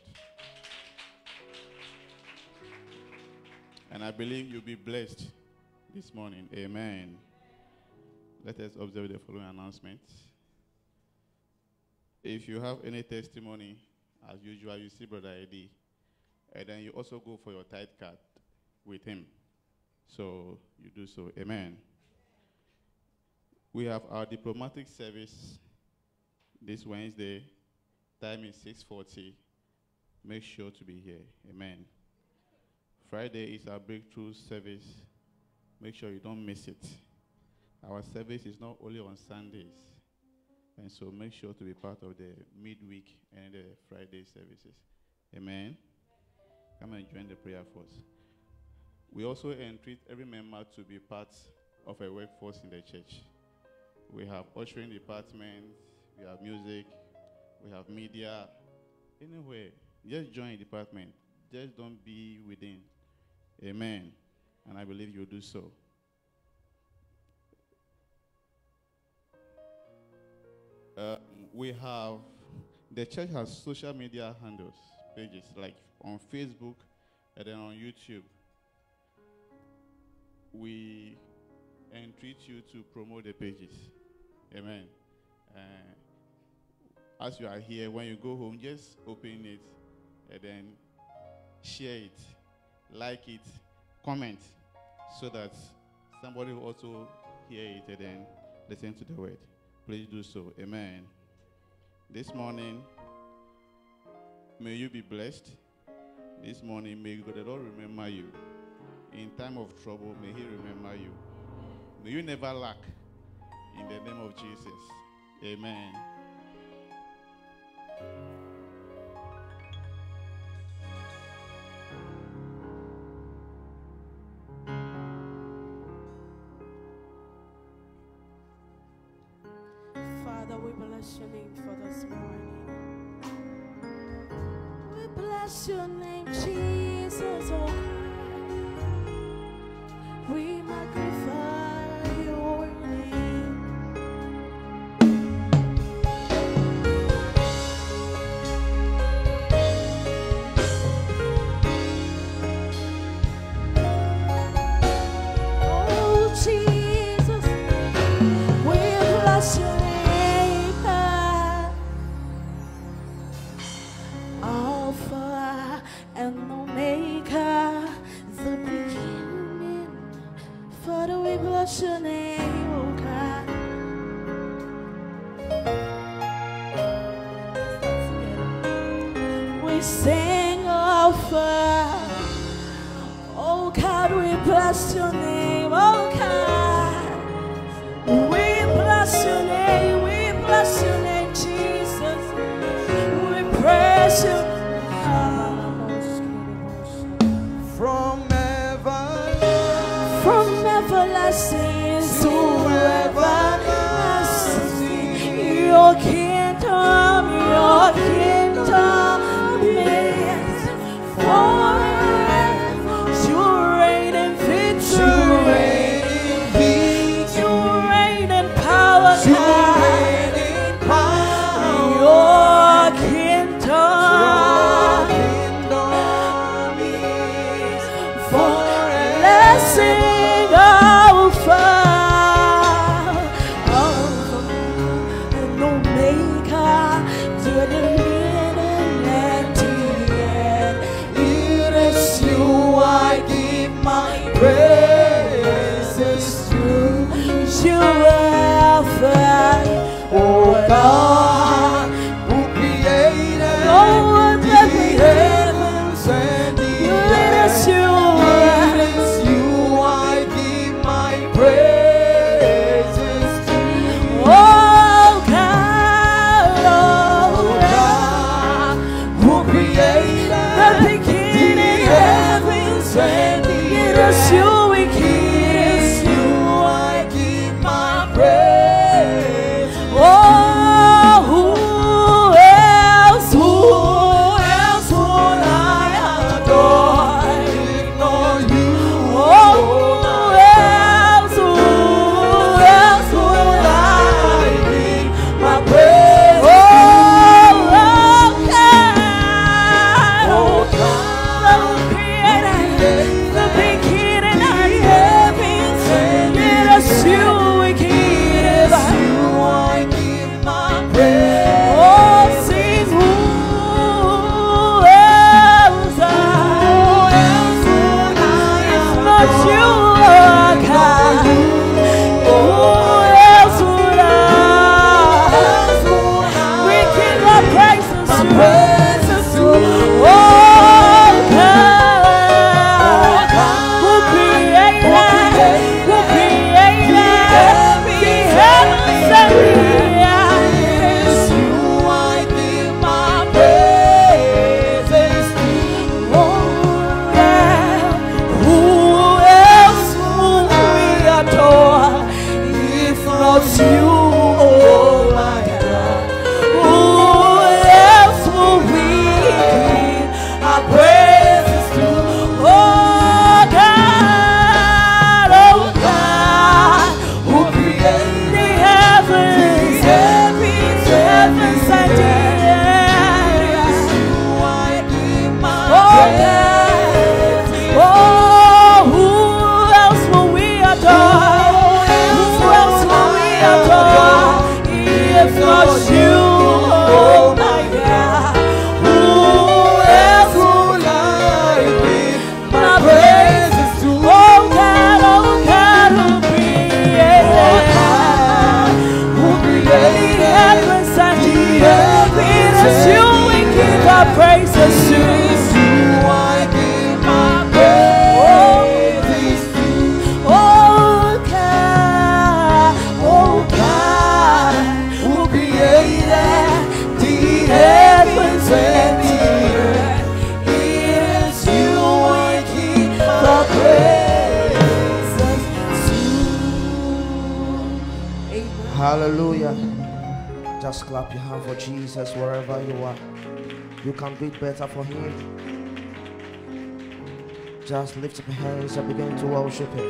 [SPEAKER 6] And I believe you'll be blessed this morning. Amen. Let us observe the following announcements. If you have any testimony, as usual, you see Brother Eddie. And then you also go for your tithe card with him. So you do so. Amen. We have our diplomatic service this Wednesday. Time is six forty. Make sure to be here. Amen. Friday is our breakthrough service. Make sure you don't miss it. Our service is not only on Sundays. And so make sure to be part of the midweek and the Friday services. Amen. Come and join the prayer force. We also entreat every member to be part of a workforce in the church. We have ushering department, we have music, we have media. Anyway, just join the department. Just don't be within. Amen. And I believe you'll do so. Uh, we have, the church has social media handles, pages, like on Facebook and then on YouTube. We entreat you to promote the pages. Amen. Uh, as you are here, when you go home, just open it and then share it, like it, comment, so that somebody will also hear it and then listen to the word. Please do so. Amen. This morning, may you be blessed. This morning, may God the Lord remember you. In time of trouble, may He remember you. May you never lack. In the name of Jesus. Amen.
[SPEAKER 3] Father, we bless your name for this morning. We bless your name, Jesus. Oh, we magnify your name. Oh, Jesus, we bless your name. Alpha and Omega, the beginning. Father, we bless your name, oh God. We sing Alpha. Oh God, we bless your name, oh God. We bless your name, we bless your name, Jesus. We praise you.
[SPEAKER 4] From everlasting,
[SPEAKER 3] From everlasting to everlasting, your kingdom, your kingdom is forever. You reign in victory, you reign in power, God. Your kingdom forever. Let's sing Alpha, Alpha and Omega, to the beginning and the end. It is you I give my praises to. You Alpha, oh God,
[SPEAKER 4] who created
[SPEAKER 3] oh
[SPEAKER 4] the
[SPEAKER 3] the
[SPEAKER 4] heavens and the
[SPEAKER 3] it
[SPEAKER 4] earth.
[SPEAKER 3] is you.
[SPEAKER 4] It is you I give my praises to.
[SPEAKER 3] Oh God, oh God,
[SPEAKER 4] Who created
[SPEAKER 3] the beginning
[SPEAKER 4] the heavens and the
[SPEAKER 3] it is
[SPEAKER 4] earth.
[SPEAKER 3] you we
[SPEAKER 4] It is
[SPEAKER 3] give.
[SPEAKER 4] you I give my praise.
[SPEAKER 3] Oh, who else, who else would I adore?
[SPEAKER 4] If not you,
[SPEAKER 3] Oh, who else, who else would I
[SPEAKER 4] give
[SPEAKER 3] my praise? Oh, God,
[SPEAKER 4] Oh,
[SPEAKER 3] the creator, the beginning and heavens, it is you we give.
[SPEAKER 4] you I give my praise.
[SPEAKER 3] Oh, sing who else? Who else would I if not you, oh God? Who else would I? We give our praises to praises to. Oh God, who created, who created the heavens and the earth.
[SPEAKER 4] You I give my praises to.
[SPEAKER 3] Oh, yeah. Who else would we adore if not you, oh my God? Who else would we give our praises to? Oh God, oh God,
[SPEAKER 4] Who created
[SPEAKER 3] the heavens, heavens, heavens and the earth.
[SPEAKER 4] you I give my
[SPEAKER 3] Oh
[SPEAKER 4] praise.
[SPEAKER 3] God, oh, who else will we adore? Who else will we adore? If not you, oh my God, who else
[SPEAKER 4] Who I give
[SPEAKER 3] my
[SPEAKER 4] my
[SPEAKER 3] praise?
[SPEAKER 4] praises to.
[SPEAKER 3] Oh God, oh God, who created,
[SPEAKER 4] Who
[SPEAKER 3] the
[SPEAKER 4] created
[SPEAKER 3] heavens and the earth? It is you we give our praises to.
[SPEAKER 4] you I give my praises to.
[SPEAKER 3] Oh God, oh God,
[SPEAKER 4] Who created
[SPEAKER 3] the
[SPEAKER 4] heavens
[SPEAKER 3] heavens
[SPEAKER 4] and
[SPEAKER 3] and
[SPEAKER 4] the
[SPEAKER 3] the
[SPEAKER 4] earth.
[SPEAKER 3] earth. It is you
[SPEAKER 4] I
[SPEAKER 3] we
[SPEAKER 4] give
[SPEAKER 3] give
[SPEAKER 4] my
[SPEAKER 3] the
[SPEAKER 4] praises
[SPEAKER 3] praises to. Amen.
[SPEAKER 4] Hallelujah. Just clap your hand for Jesus wherever you are. You can do it better for him. Just lift up your hands and begin to worship him.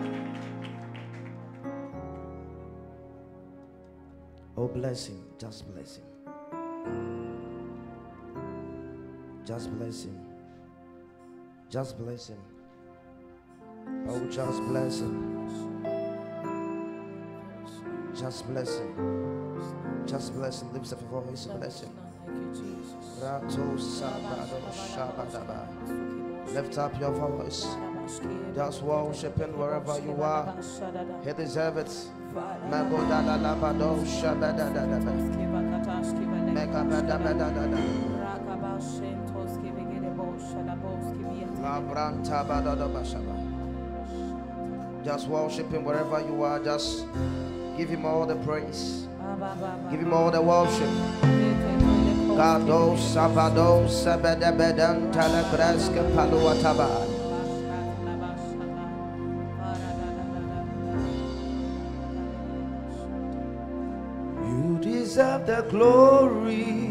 [SPEAKER 4] Oh, bless him. Just bless him. Just bless him. Just bless him. Oh, just bless him. Just bless him. Just bless him. Lift up your voice and bless him. Lift up your voice. Just worship him wherever you are. He deserves it. Just worship him wherever you are. Just give him all the praise. Give him all the worship. Gado sabado sabedebedan talakreske paluataba. You deserve the glory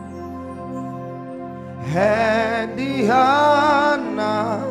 [SPEAKER 4] and the honor.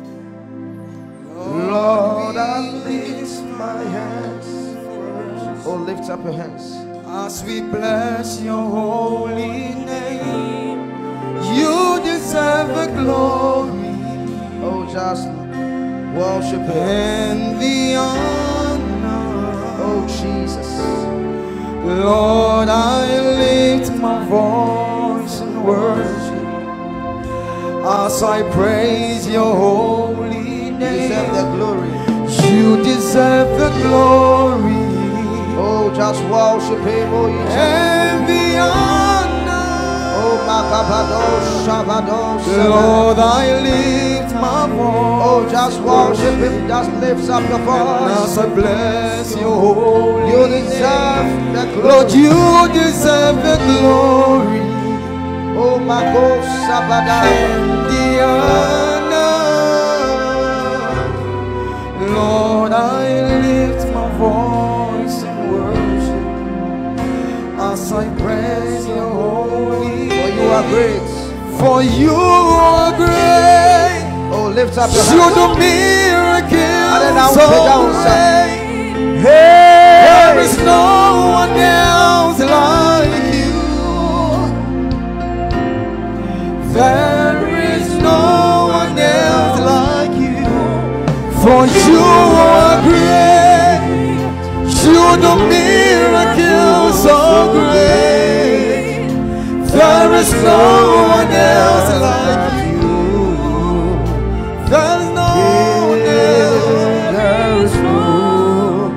[SPEAKER 4] Lord, I lift my hands. Oh, lift up your hands.
[SPEAKER 7] As we bless your holy name, you deserve the glory.
[SPEAKER 4] Oh, just worship him.
[SPEAKER 7] And the honor.
[SPEAKER 4] Oh, Jesus.
[SPEAKER 7] Lord, I lift my voice in worship as I praise your holy name.
[SPEAKER 4] You deserve the glory.
[SPEAKER 7] You deserve the glory.
[SPEAKER 4] Oh, just worship him, oh, you
[SPEAKER 7] and the honor.
[SPEAKER 4] Oh, Makabadosh, Shabadosh,
[SPEAKER 7] Lord, I lift my voice.
[SPEAKER 4] Oh, just worship him, just lift up your voice.
[SPEAKER 7] As I bless your holy
[SPEAKER 4] You deserve
[SPEAKER 7] name.
[SPEAKER 4] the glory.
[SPEAKER 7] Lord, you deserve the glory.
[SPEAKER 4] Oh, Makosh, Sabada,
[SPEAKER 7] and the honor. Lord, I lift my voice in worship as I praise your holy name.
[SPEAKER 4] For you are great.
[SPEAKER 7] For you are great.
[SPEAKER 4] Oh, lift up your
[SPEAKER 7] You
[SPEAKER 4] hands.
[SPEAKER 7] do miracles
[SPEAKER 4] And then I'll
[SPEAKER 7] so
[SPEAKER 4] put down
[SPEAKER 7] great.
[SPEAKER 4] Hey!
[SPEAKER 7] There is no one else like you. There is no one else like you. For you are great. You do miracles so great. There is no one else like you. There is no one else. There is no.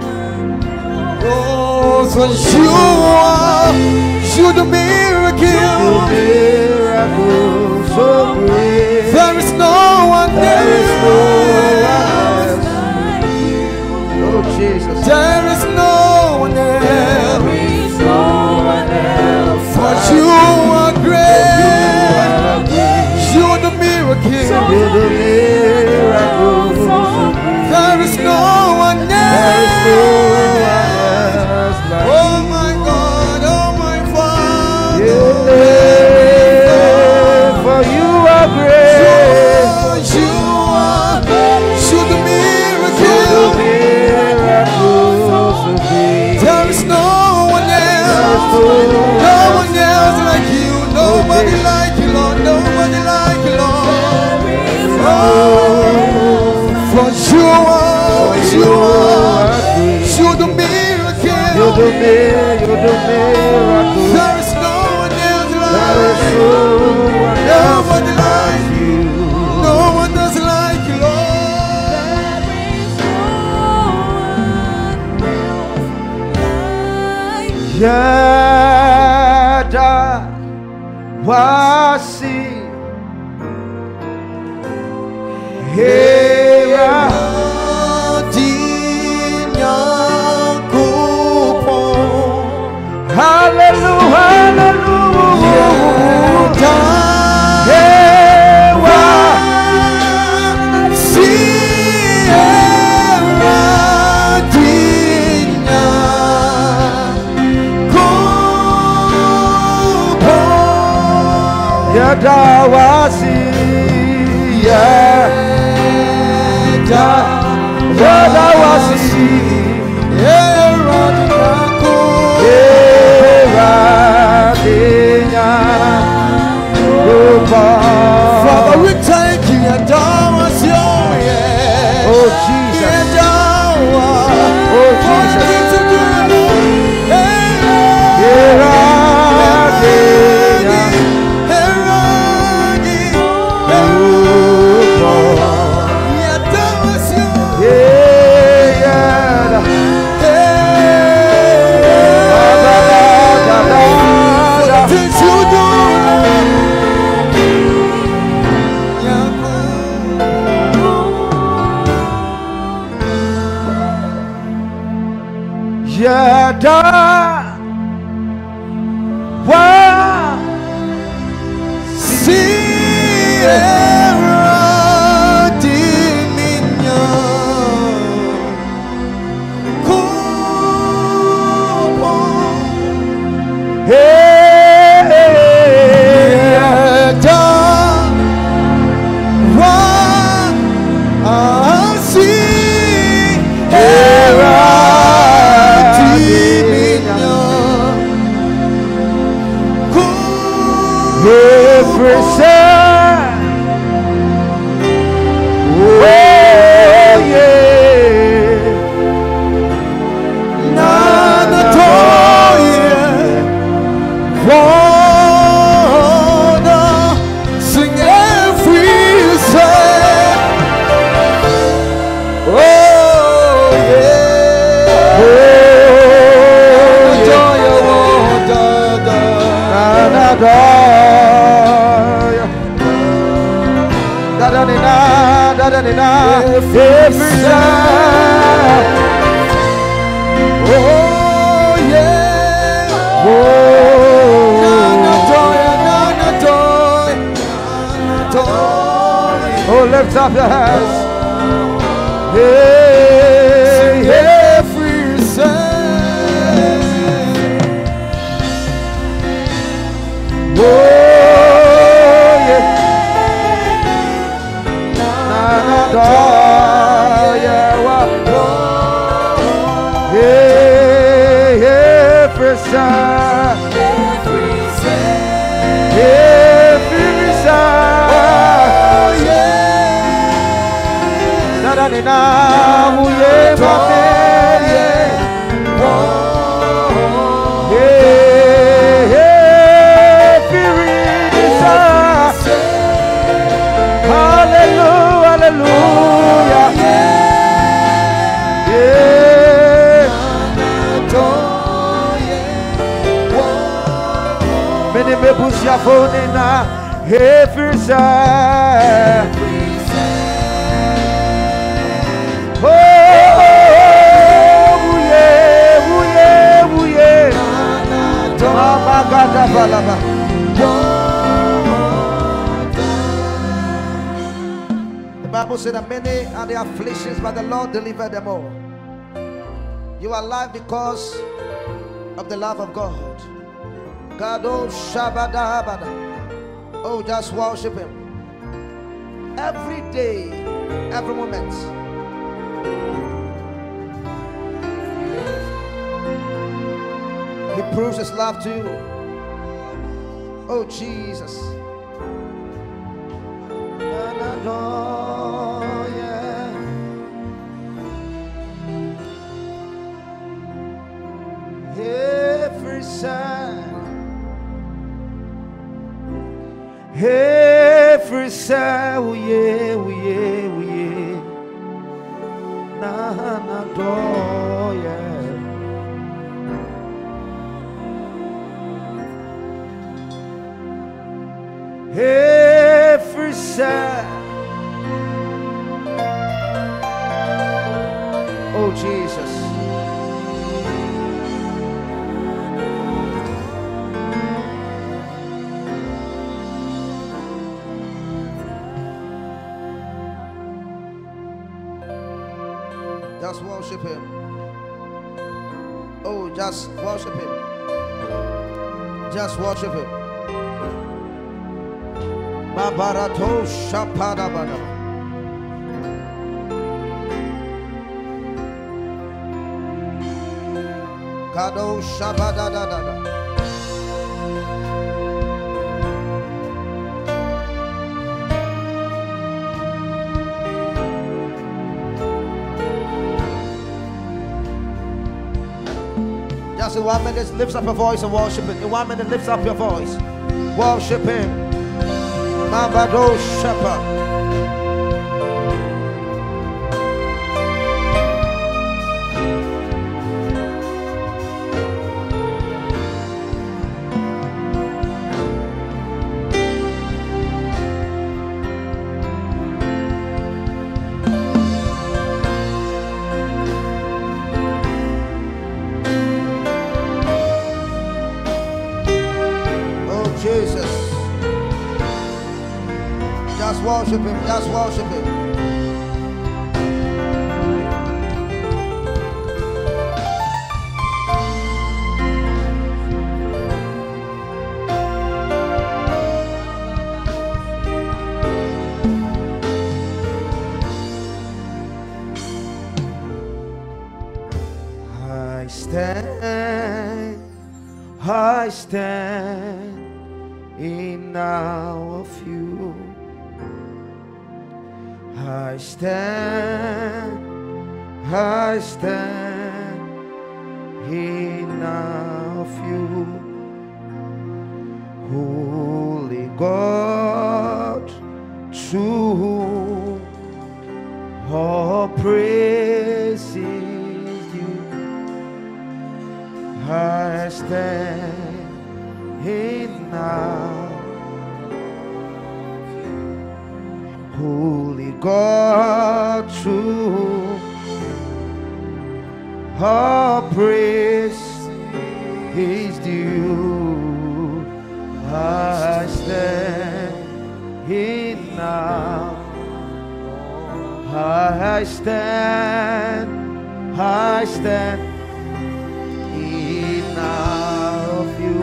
[SPEAKER 7] Oh, so you are. You do miracles.
[SPEAKER 4] Miracles so great.
[SPEAKER 7] There is no one
[SPEAKER 4] There is no
[SPEAKER 7] else.
[SPEAKER 4] Oh, Jesus.
[SPEAKER 7] There is no one else. For you are great. You are the miracle.
[SPEAKER 4] You do miracles.
[SPEAKER 7] There is no one
[SPEAKER 4] There is no one
[SPEAKER 7] else.
[SPEAKER 4] else like
[SPEAKER 7] Oh my God, oh my Father.
[SPEAKER 4] you. For you are great.
[SPEAKER 7] You are, you the
[SPEAKER 4] You do
[SPEAKER 7] miracle.
[SPEAKER 4] miracles so great.
[SPEAKER 7] There is no one else. No one else like you. Nobody like you, Lord. Nobody like you, Lord. Oh, for you are, you are, you the
[SPEAKER 4] You
[SPEAKER 7] miracle.
[SPEAKER 4] do mir- you do miracles.
[SPEAKER 7] There is no one else
[SPEAKER 4] There is
[SPEAKER 7] like
[SPEAKER 4] no
[SPEAKER 7] you.
[SPEAKER 4] one
[SPEAKER 7] Nobody
[SPEAKER 4] else
[SPEAKER 7] like
[SPEAKER 4] like you.
[SPEAKER 7] No one does like you, Lord.
[SPEAKER 4] Yada wasi Hera Hallelujah, hallelujah. Hewa
[SPEAKER 7] Sierra. Yadawasi, Yadawasi, Father, we thank you, Yadawasi, oh Jesus, oh Jesus, Yada wa Sierra Dimino Kupo Hey Yada wa Sierra Represent, oh yeah, nana toye, wanna sing every song, oh yeah, oh yeah, nana toye. Da-da-da-da, da-da-da-da, every time. Oh yeah, oh. Oh, lift up your hands. Hey, every time. Oh. Every side, every side, oh yeah. Na na na na, uye mame, every side. Hallelujah, hallelujah. Many me push your phone in a every side. Oh, yeah, oh, yeah, oh, yeah. Mama gata balaba. The Bible said that many are the afflictions, but the Lord delivered them all. You are alive because of the love of God. God, oh, Shabada, oh, just worship Him every day, every moment. He proves His love to you. Oh, Jesus. Every sign. Every side, oh yeah, oh yeah, oh yeah. Na na do, yeah. Every side, oh Jesus. Just worship Him. Oh, just worship Him. Just worship Him. Mabarato Shapadabada. Kado Shabadadada. Just in one minute, lift up your voice and worship Him. In one minute, lift up your voice. Worship Him. Mabado Shapa. Jesus. Just worship Him. Just worship Him. I stand, I stand in awe of you. I stand, I stand in awe of you. Holy God, to whom all praise is due. I stand in awe. Holy God, to all praise is due. I stand in awe. I stand, I stand in awe of you.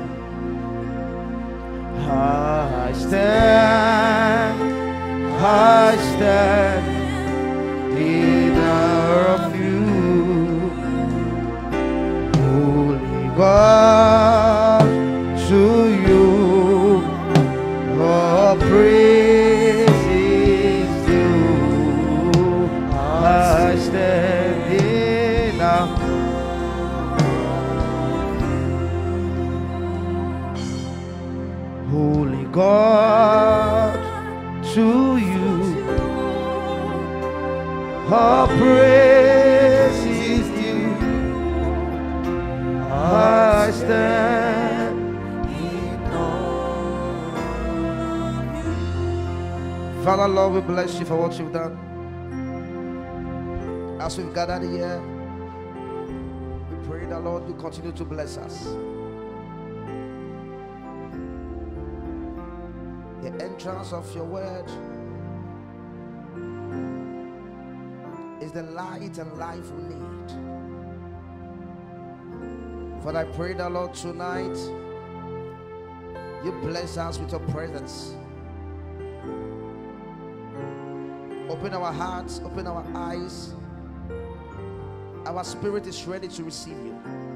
[SPEAKER 7] I stand, I stand in awe of you. Holy God, to you all praise is due. I stand in awe. Holy God, to you all praise is due. I stand in awe. Father, Lord, we bless you for what you've done. As we've gathered here, we pray that, Lord, you continue to bless us. The entrance of your word is the light and life we need. Father, I pray that, Lord, tonight you bless us with your presence. Open our hearts, open our eyes. Our spirit is ready to receive you.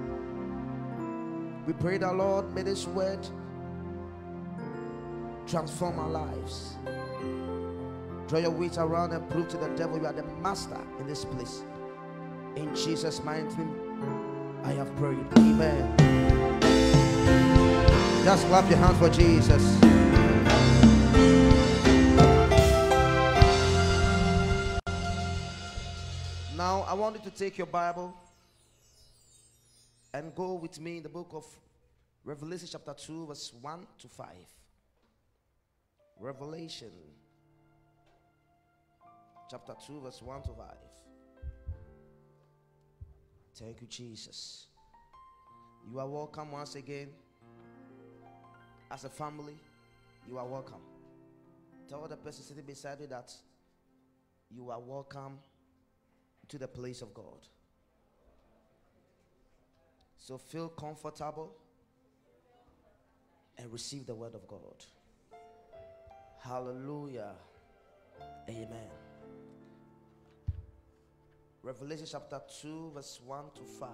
[SPEAKER 7] We pray that, Lord, may this word transform our lives. Draw your weight around and prove to the devil you are the master in this place. In Jesus' mighty name, I have prayed. Amen. Just clap your hands for Jesus. Now, I want you to take your Bible and go with me in the book of Revelation chapter two, verse one to five. Revelation chapter two, verse one to five. Thank you, Jesus. You are welcome once again. As a family, you are welcome. Tell the person sitting beside you that you are welcome to the place of God. So feel comfortable and receive the word of God.
[SPEAKER 4] Hallelujah. Amen. Revelation chapter two, verse one to five.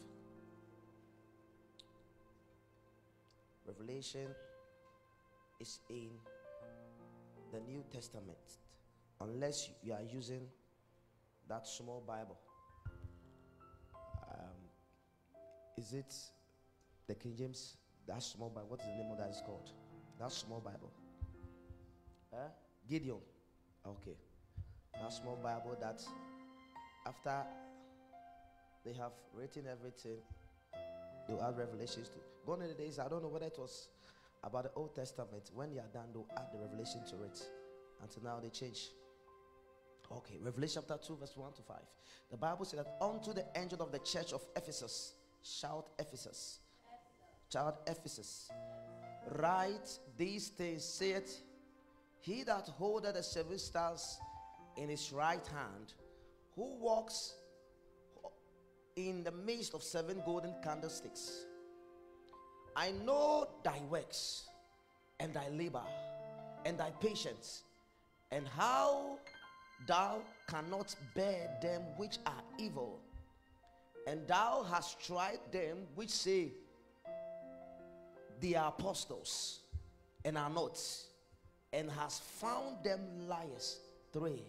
[SPEAKER 4] Revelation is in the New Testament, unless you are using that small Bible. Um, is it the King James? That small Bible. What is the name of that is called? That small Bible. Huh? Gideon. Okay. That small Bible that after they have written everything, they'll add revelations to. Gone are the days, I don't know whether it was about the Old Testament. When they are done, they'll add the revelation to it. Until now, they change. Okay, Revelation chapter two, verse one to five. The Bible says that unto the angel of the church of Ephesus, shout Ephesus. Shout Ephesus. Write these things, saith he that holdeth the seven stars in his right hand, who walks in the midst of seven golden candlesticks. I know thy works, and thy labor, and thy patience, and how thou cannot bear them which are evil, and thou hast tried them which say they are apostles and are not, and hast found them liars. Three.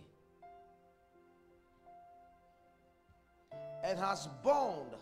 [SPEAKER 4] And has bound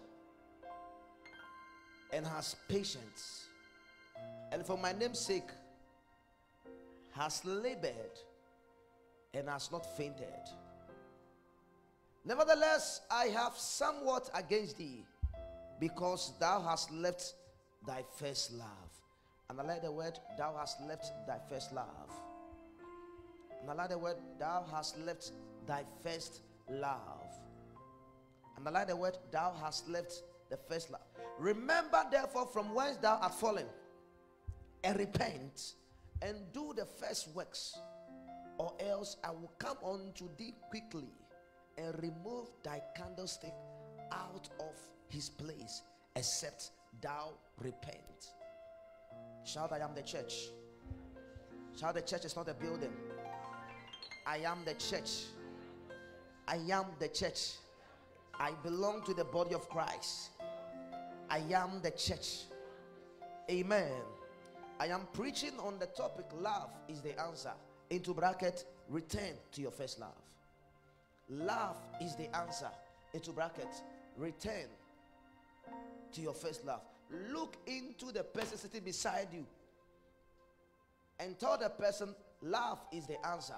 [SPEAKER 4] and has patience, and for my name's sake has labored and has not fainted. Nevertheless, I have somewhat against thee, because thou hast left thy first love. And I like the word, thou hast left thy first love. And I like the word, thou hast left thy first love. And I like the word, thou hast left the first love. Remember therefore from whence thou art fallen, and repent, and do the first works, or else I will come unto thee quickly, and remove thy candlestick out of his place, except thou repent. Shout, I am the church. Shout, the church is not a building. I am the church. I am the church. I belong to the body of Christ. I am the church. Amen. I am preaching on the topic, love is the answer. Into bracket, return to your first love. Love is the answer. Into bracket, return to your first love. Look into the person sitting beside you and tell the person, love is the answer.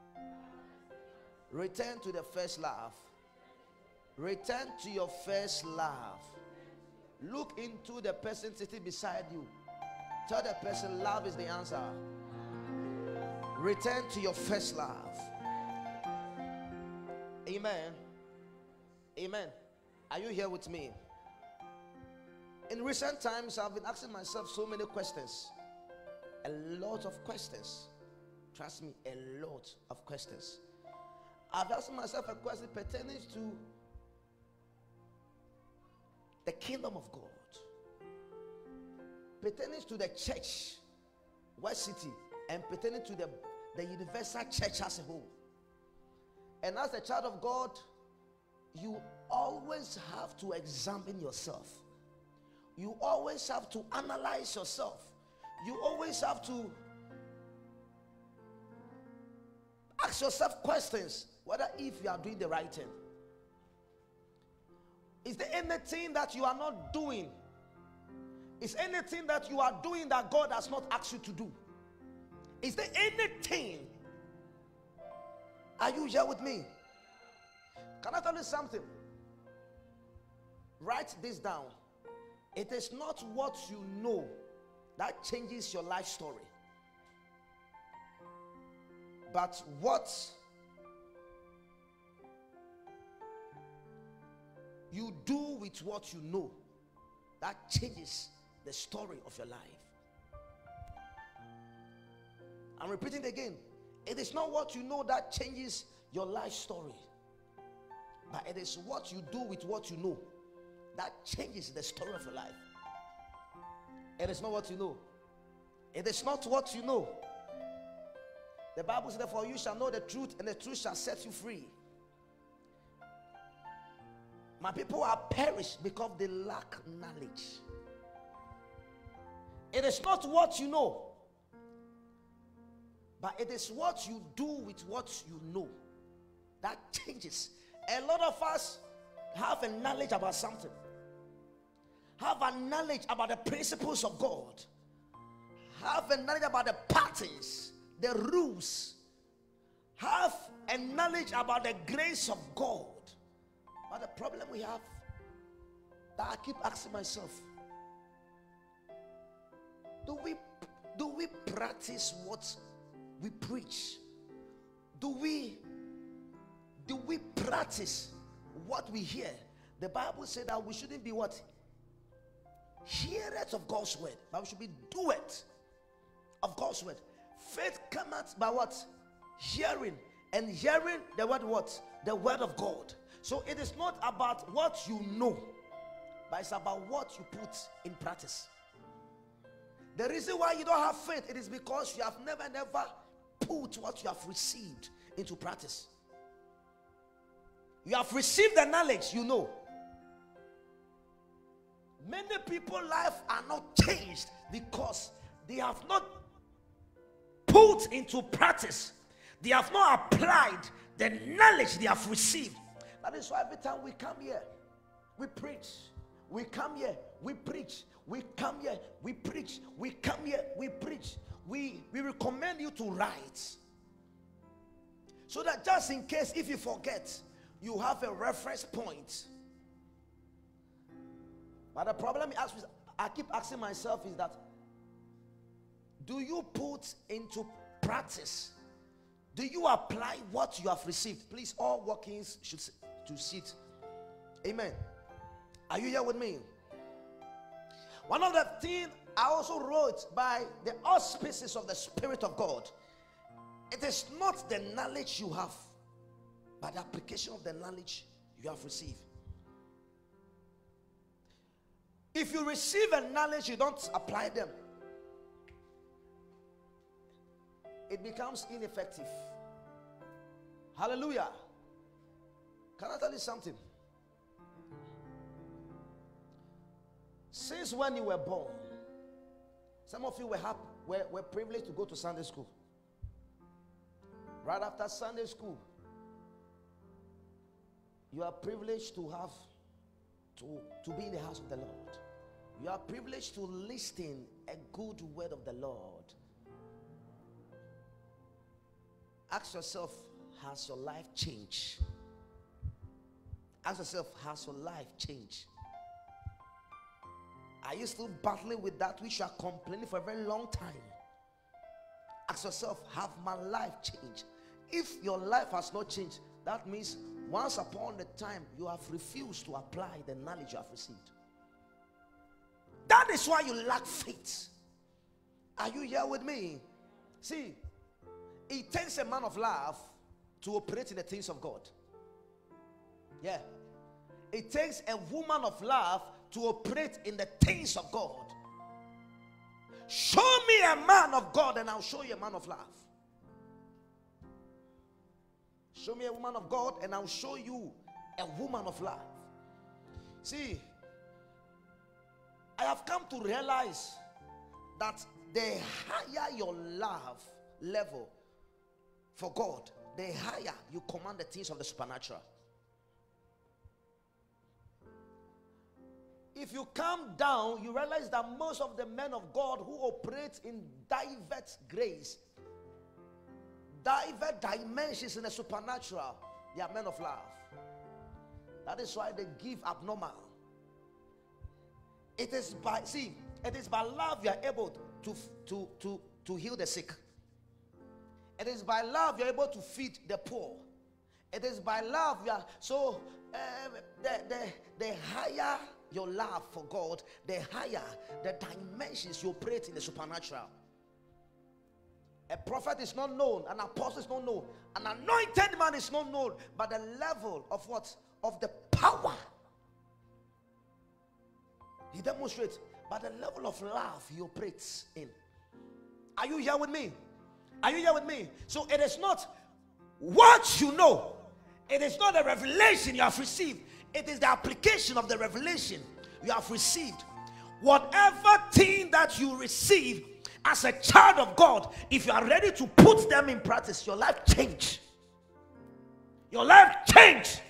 [SPEAKER 4] Return to the first love. Return to your first love. Look into the person sitting beside you. Tell the person, love is the answer. Return to your first love. Amen. Amen. Are you here with me? In recent times, I've been asking myself so many questions. A lot of questions. Trust me, a lot of questions. I've asked myself a question pertaining to the kingdom of God, pertaining to the church, West City, and pertaining to the, the universal church as a whole. And as a child of God, you always have to examine yourself. You always have to analyze yourself. You always have to ask yourself questions, whether if you are doing the right thing. Is there anything that you are not doing? Is anything that you are doing that God has not asked you to do? Is there anything? Are you here with me? Can I tell you something? Write this down. It is not what you know that changes your life story, but what you do with what you know that changes the story of your life. I'm repeating again. It is not what you know that changes your life story, but it is what you do with what you know that changes the story of your life. It is not what you know. It is not what you know. The Bible says, "For you shall know the truth, and the truth shall set you free." My people are perished because they lack knowledge. It is not what you know, but it is what you do with what you know that changes. A lot of us have a knowledge about something, have a knowledge about the principles of God, have a knowledge about the patterns, the rules, have a knowledge about the grace of God. But the problem we have, that I keep asking myself, do we do we practice what we preach? Do we do we practice what we hear? The Bible said that we shouldn't be what? Hearers of God's word, but we should be doers of God's word. Faith cometh by what? Hearing, and hearing the word what? The word of God. So it is not about what you know, but it's about what you put in practice. The reason why you don't have faith, it is because you have never, never put what you have received into practice. You have received the knowledge, you know. Many people's life are not changed because they have not put into practice. They have not applied the knowledge they have received. That is why every time we come here, we preach. We come here, we preach. We come here, we preach. We come here, we preach. We, we recommend you to write. So that just in case if you forget, you have a reference point. But the problem is, I keep asking myself is that, do you put into practice? Do you apply what you have received? Please, all walk-ins should to sit. Amen. Are you here with me? One of the things I also wrote by the auspices of the Spirit of God, it is not the knowledge you have, but the application of the knowledge you have received. If you receive a knowledge, you don't apply them, it becomes ineffective. Hallelujah. Can I tell you something? Since when you were born, some of you were happy, were, were privileged to go to Sunday school. Right after Sunday school, you are privileged to have to, to be in the house of the Lord. You are privileged to listen a good word of the Lord. Ask yourself, has your life changed? Ask yourself, has your life changed? Are you still battling with that which you are complaining for a very long time? Ask yourself, have my life changed? If your life has not changed, that means once upon a time you have refused to apply the knowledge you have received. That is why you lack faith. Are you here with me? See, it takes a man of love to operate in the things of God. Yeah. It takes a woman of love to operate in the things of God. Show me a man of God and I'll show you a man of love. Show me a woman of God and I'll show you a woman of love. See, I have come to realize that the higher your love level for God, the higher you command the things of the supernatural. If you come down, you realize that most of the men of God who operate in diverse grace, diverse dimensions in the supernatural, they are men of love. That is why they give abnormal. It is by, see, it is by love you are able to, to, to, to heal the sick. It is by love you are able to feed the poor. It is by love you are, so uh, the, the, the higher your love for God, the higher the dimensions you operate in the supernatural. A prophet is not known, an apostle is not known, an anointed man is not known, but the level of what? Of the power he demonstrates, but the level of love he operates in. Are you here with me?
[SPEAKER 7] Are you here with me? So it is not what you know. It is not the revelation you have received. It is the application of the revelation you have received. Whatever thing that you receive as a child of God, if you are ready to put them in practice, your life change. Your life change.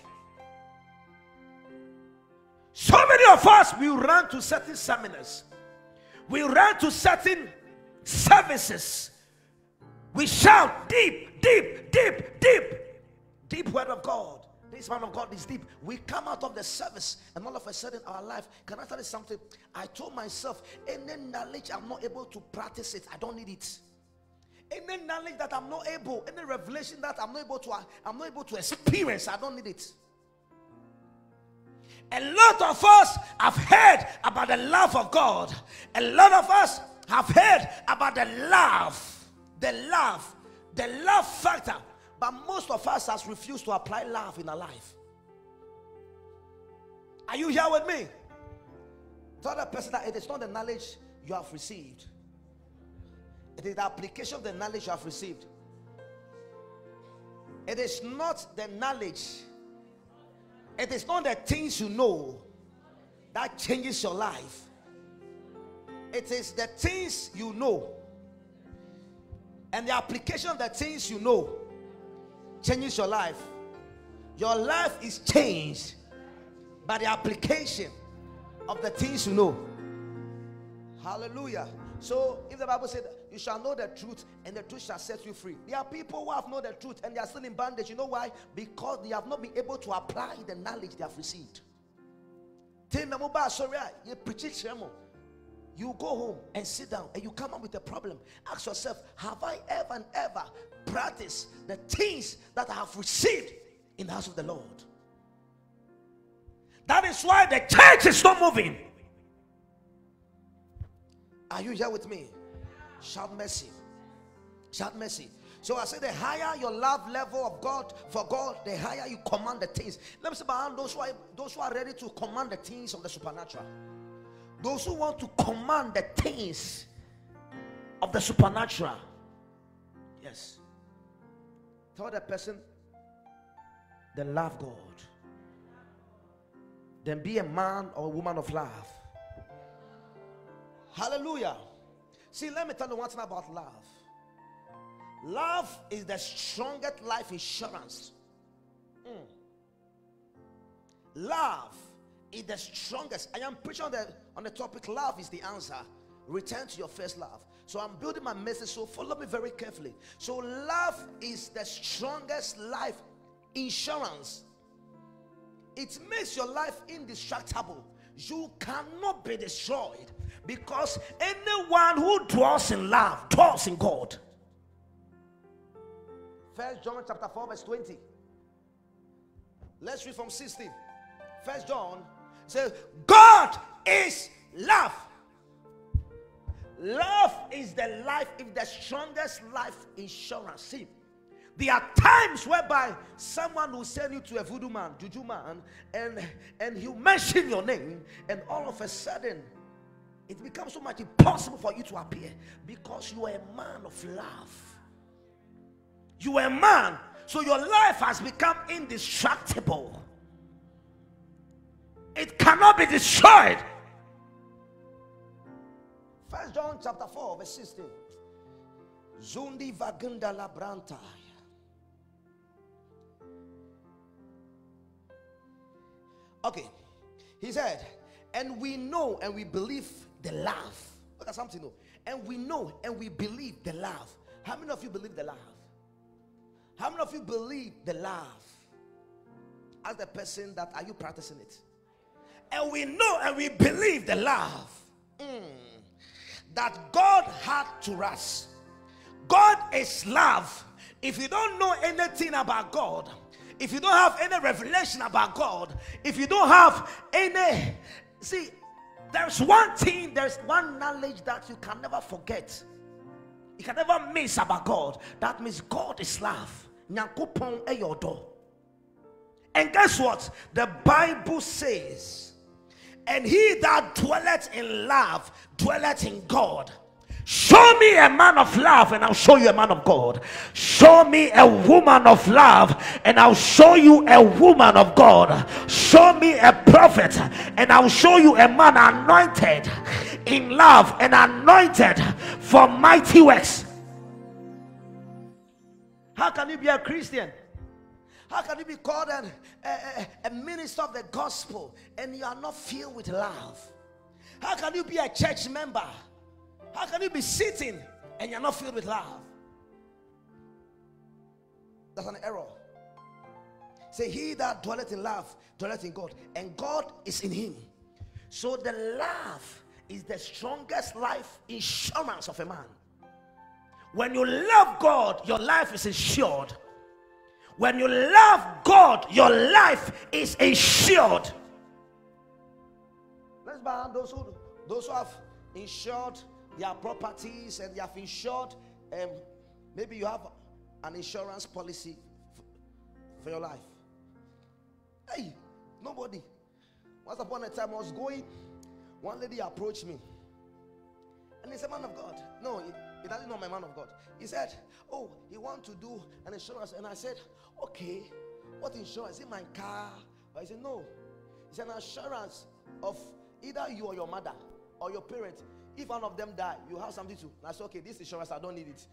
[SPEAKER 7] So many of us, we run to certain seminars. We run to certain services. We shout deep, deep, deep, deep. Deep word of God. This man of God is deep. We come out of the service and all of a sudden our life. Can I tell you something? I told myself, any knowledge I'm not able to practice it, I don't need it. Any knowledge that I'm not able, any revelation that I'm not able to, I'm not able to experience, I don't need it. A lot of us have heard about the love of God. A lot of us have heard about the love, the love, the love factor. But most of us has refused to apply love in our life. Are you here with me? Tell the person that it is not the knowledge you have received. It is the application of the knowledge you have received. It is not the knowledge. It is not the things you know that changes your life. It is the things you know. And the application of the things you know changes your life. Your life is changed by the application of the things you know. Hallelujah. So if the Bible said you shall know the truth and the truth shall set you free, there are people who have known the truth and they are still in bondage. You know why? Because they have not been able to apply the knowledge they have received. You go home and sit down and you come up with a problem. Ask yourself, have I ever and ever practiced the things that I have received in the house of the Lord? That is why the church is not moving. Are you here with me? Shout mercy. Shout mercy. So I say the higher your love level of God for God, the higher you command the things. Let me say about those who are those who are ready to command the things of the supernatural. Those who want to command the things of the supernatural. Yes. Tell that person, then love God. Then be a man or a woman of love. Hallelujah. See, let me tell you one thing about love. Love is the strongest life insurance. Mm. Love is the strongest. I am preaching on the, on the topic, love is the answer. Return to your first love. So I'm building my message, so follow me very carefully. So love is the strongest life insurance. It makes your life indestructible. You cannot be destroyed, because anyone who dwells in love dwells in God. First John chapter four verse twenty. Let's read from sixteen. First John says, God is love. Love is the life, is the strongest life insurance. See, there are times whereby someone will send you to a voodoo man, juju man, and and he'll mention your name, and all of a sudden it becomes so much impossible for you to appear, because you are a man of love. You are a man, so your life has become indestructible. It cannot be destroyed. First John chapter four verse sixteen. Zundi vagunda labranta. Okay, he said, and we know and we believe the love. Look at something new. And we know and we believe the love. How many of you believe the love? How many of you believe the love? Ask the person that, are you practicing it? And we know and we believe the love mm, that God had to us. God is love. If you don't know anything about God, if you don't have any revelation about God, if you don't have any, see, there's one thing, there's one knowledge that you can never forget. You can never miss about God. That means God is love. And guess what? The Bible says, and he that dwelleth in love dwelleth in God.
[SPEAKER 1] Show me a man of love and I'll show you a man of God. Show me a woman of love and I'll show you a woman of God. Show me a prophet and I'll show you a man anointed in love and anointed for mighty works.
[SPEAKER 4] How can you be a Christian? How can you be called an, a, a, a minister of the gospel and you are not filled with love? How can you be a church member? How can you be sitting and you're not filled with love? That's an error. Say, he that dwelleth in love dwelleth in God, and God is in him. So the love is the strongest life insurance of a man. When you love God, your life is insured. When you love God, your life is insured. Let's bow those who those who have insured their properties and they have insured, um, maybe you have an insurance policy f- for your life. Hey, nobody. Once upon a time I was going, one lady approached me and he said, man of God. No, he, he doesn't know my man of God. He said, oh, he wants to do an insurance. And I said, okay, what insurance? Is it my car? But he said, no, it's an insurance of either you or your mother or your parents. If one of them die, you have something to. And I said, okay, this insurance, I don't need it.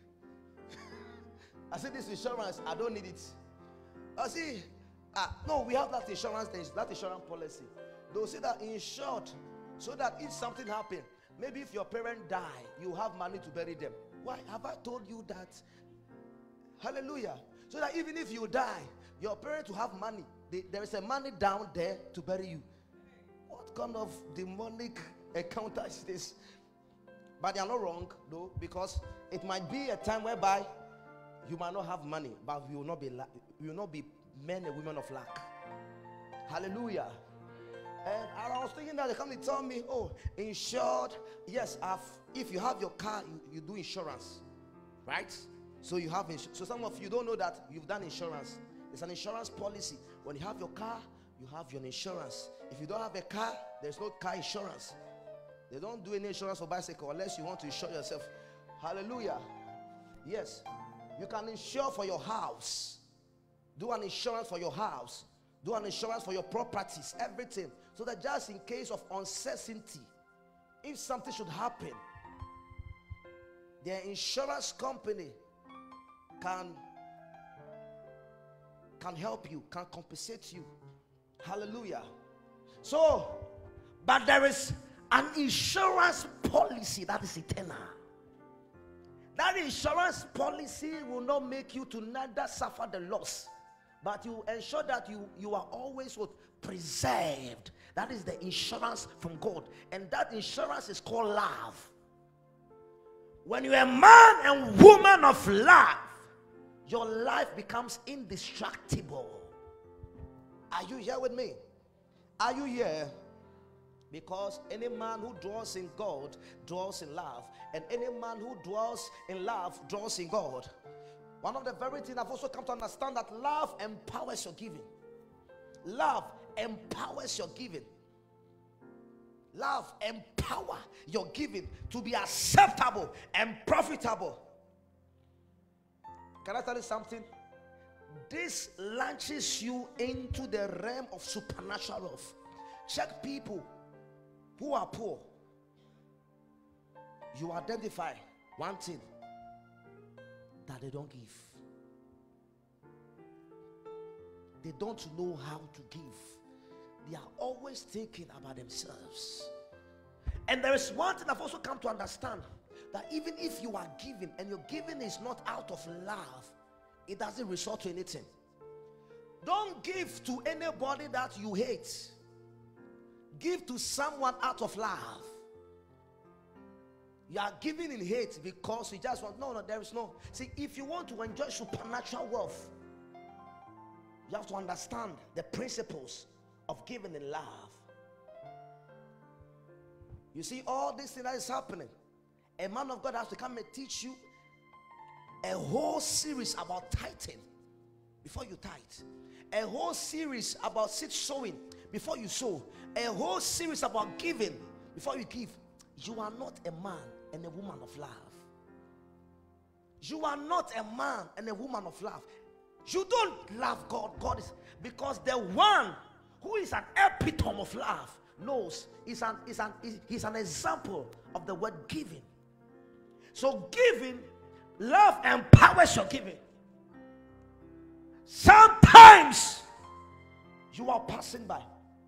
[SPEAKER 4] I said, this insurance, I don't need it. I see, uh, no, we have that insurance, that insurance policy. They'll say that insured, so that if something happens, maybe if your parent die, you have money to bury them. Why have I told you that? Hallelujah. So that even if you die, your parents will have money. They, there is a money down there to bury you. What kind of demonic encounter is this? But they are not wrong though, because it might be a time whereby you might not have money, but we will not be we will not be men and women of lack. Hallelujah. And I was thinking that they come to tell me, oh, insured. Yes, I've, if you have your car, you, you do insurance, right? So you have insurance. So some of you don't know that you've done insurance. It's an insurance policy. When you have your car, you have your insurance. If you don't have a car, there's no car insurance. They don't do any insurance for bicycle unless you want to insure yourself. Hallelujah. Yes. You can insure for your house. Do an insurance for your house. Do an insurance for your properties, everything. So that just in case of uncertainty, if something should happen, the insurance company can, can help you, can compensate you. Hallelujah. So, but there is an insurance policy that is eternal. That insurance policy will not make you to neither suffer the loss, but you ensure that you, you are always what, preserved. That is the insurance from God. And that insurance is called love. When you're a man and woman of love, your life becomes indestructible. Are you here with me? Are you here? Because any man who dwells in God dwells in love, and any man who dwells in love dwells in God. One of the very things I've also come to understand, that love empowers your giving. Love empowers your giving. Love empower your giving to be acceptable and profitable. Can I tell you something? This launches you into the realm of supernatural wealth. Check people who are poor. You identify one thing, that they don't give. They don't know how to give. They are always thinking about themselves. And there is one thing I've also come to understand, that even if you are giving and your giving is not out of love, it doesn't result to anything. Don't give to anybody that you hate. Give to someone out of love. You are giving in hate because you just want, no, no, there is no. See, if you want to enjoy supernatural wealth, you have to understand the principles of giving in love. You see, all this thing that is happening, a man of God has to come and teach you a whole series about tithing before you tithe, a whole series about seed sowing before you sow, a whole series about giving before you give. you are not a man and a woman of love. You are not a man and a woman of love. You don't love God. God is, because the one who is an epitome of love knows is an is an is, he's an example of the word giving. So giving, love empowers your giving. Sometimes you are passing by.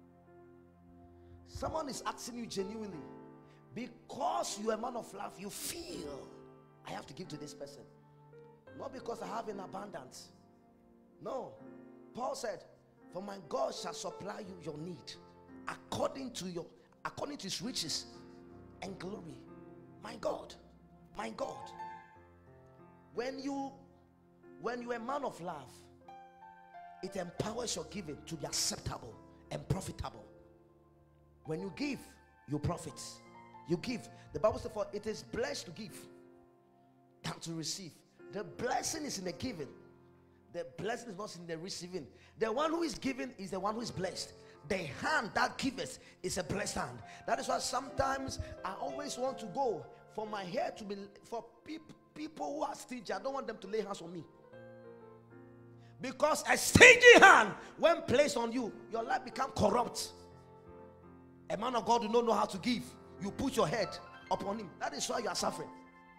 [SPEAKER 4] Someone is asking you genuinely, because you are a man of love, you feel I have to give to this person. Not because I have in abundance. No. Paul said, for my God shall supply you your need according to your according to his riches and glory. My God. My God. When you when you're a man of love, it empowers your giving to be acceptable and profitable. When you give, you profit. You give. The Bible says, for it is blessed to give than to receive. The blessing is in the giving. The blessing is not in the receiving. The one who is giving is the one who is blessed. The hand that giveth is a blessed hand. That is why sometimes I always want to go for my hair to be, for people people who are stingy, I don't want them to lay hands on me. Because a stingy hand, when placed on you, your life becomes corrupt. A man of God do not know how to give. You put your head upon him. That is why you are suffering.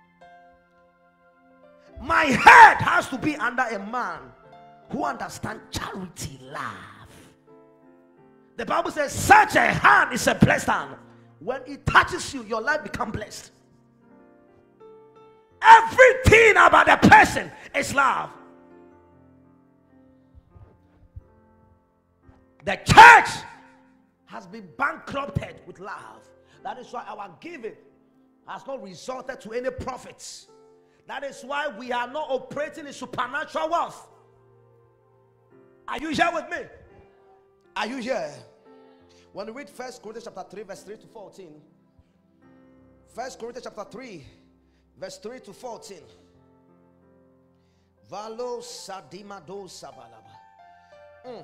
[SPEAKER 4] My head has to be under a man who understands charity, love. The Bible says such a hand is a blessed hand. When it touches you, your life becomes blessed. Everything about the person is love. The church has been bankrupted with love. That is why our giving has not resulted to any profits. That is why we are not operating in supernatural wealth. Are you here with me? Are you here? When we read First Corinthians chapter three, verse three to fourteen. First Corinthians chapter three, verse three to fourteen. Valo sadimado sabalaba. Mm.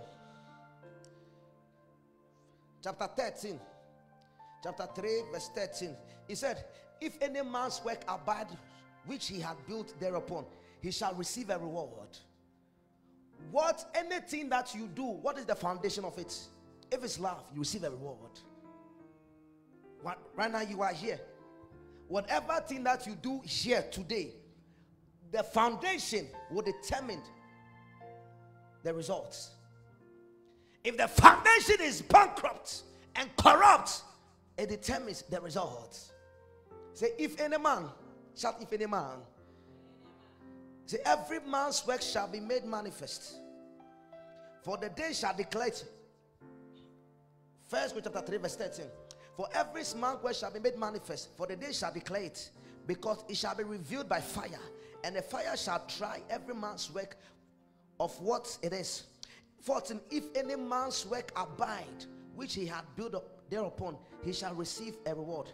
[SPEAKER 4] Chapter thirteen. Chapter three, verse thirteen. He said, if any man's work abide, which he had built thereupon, he shall receive a reward. What, anything that you do, what is the foundation of it? If it's love, you receive a reward. What, right now you are here. Whatever thing that you do here today, the foundation will determine the results. If the foundation is bankrupt and corrupt, it determines the results. Say, if any man, shout, if any man. Say, every man's work shall be made manifest, for the day shall declare it. First Corinthians chapter three, verse thirteen. For every man's work shall be made manifest, for the day shall declare it, because it shall be revealed by fire, and the fire shall try every man's work of what it is. fourteen. If any man's work abide, which he had built up thereupon, he shall receive a reward.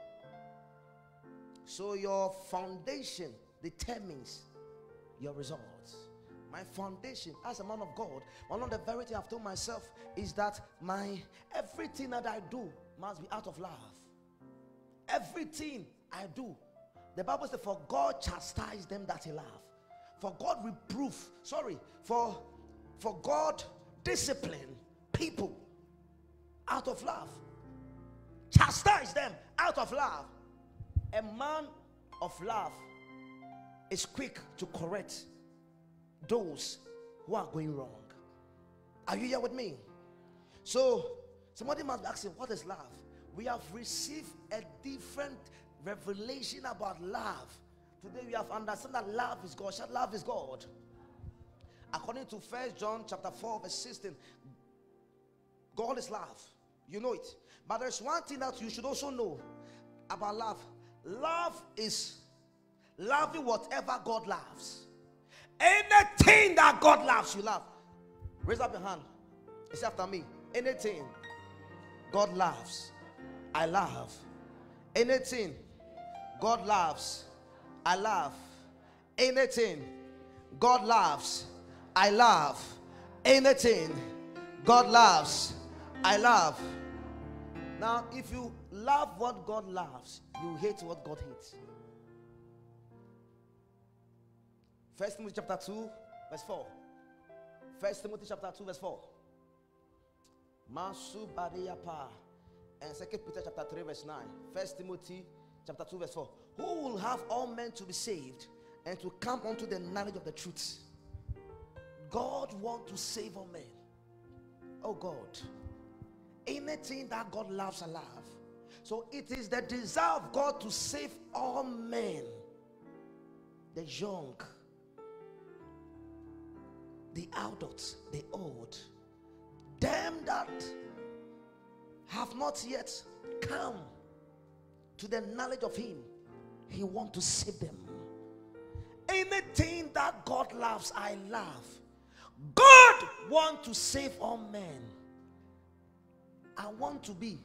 [SPEAKER 4] So your foundation determines your results. My foundation as a man of God, one of the very things I've told myself is that my everything that I do must be out of love. Everything I do, the Bible says, for God chastise them that he love. For God reprove, sorry, for for God discipline people out of love. Chastise them out of love. A man of love is quick to correct those who are going wrong. Are you here with me? So somebody must be asking, what is love? We have received a different revelation about love. Today we have understood that love is God. Shout, love is God. According to First John chapter four, verse sixteen, God is love. You know it. But there's one thing that you should also know about love. Love is loving whatever God loves. Anything that God loves, you love. Raise up your hand. Say after me. Anything God loves, I love. Anything God loves, I love. Anything God loves, I love. Anything God loves, I love. Now, if you love what God loves, you hate what God hates. First Timothy chapter two, verse four. First Timothy chapter two, verse four. Masu Badiyapa. And Second Peter chapter three, verse nine. First Timothy chapter two, verse four. Who will have all men to be saved and to come unto the knowledge of the truth? God wants to save all men. Oh God. Anything that God loves, I love. So it is the desire of God to save all men. The young, the adults, the old, them that have not yet come to the knowledge of Him. He wants to save them. Anything that God loves, I love. God wants to save all men. I want to be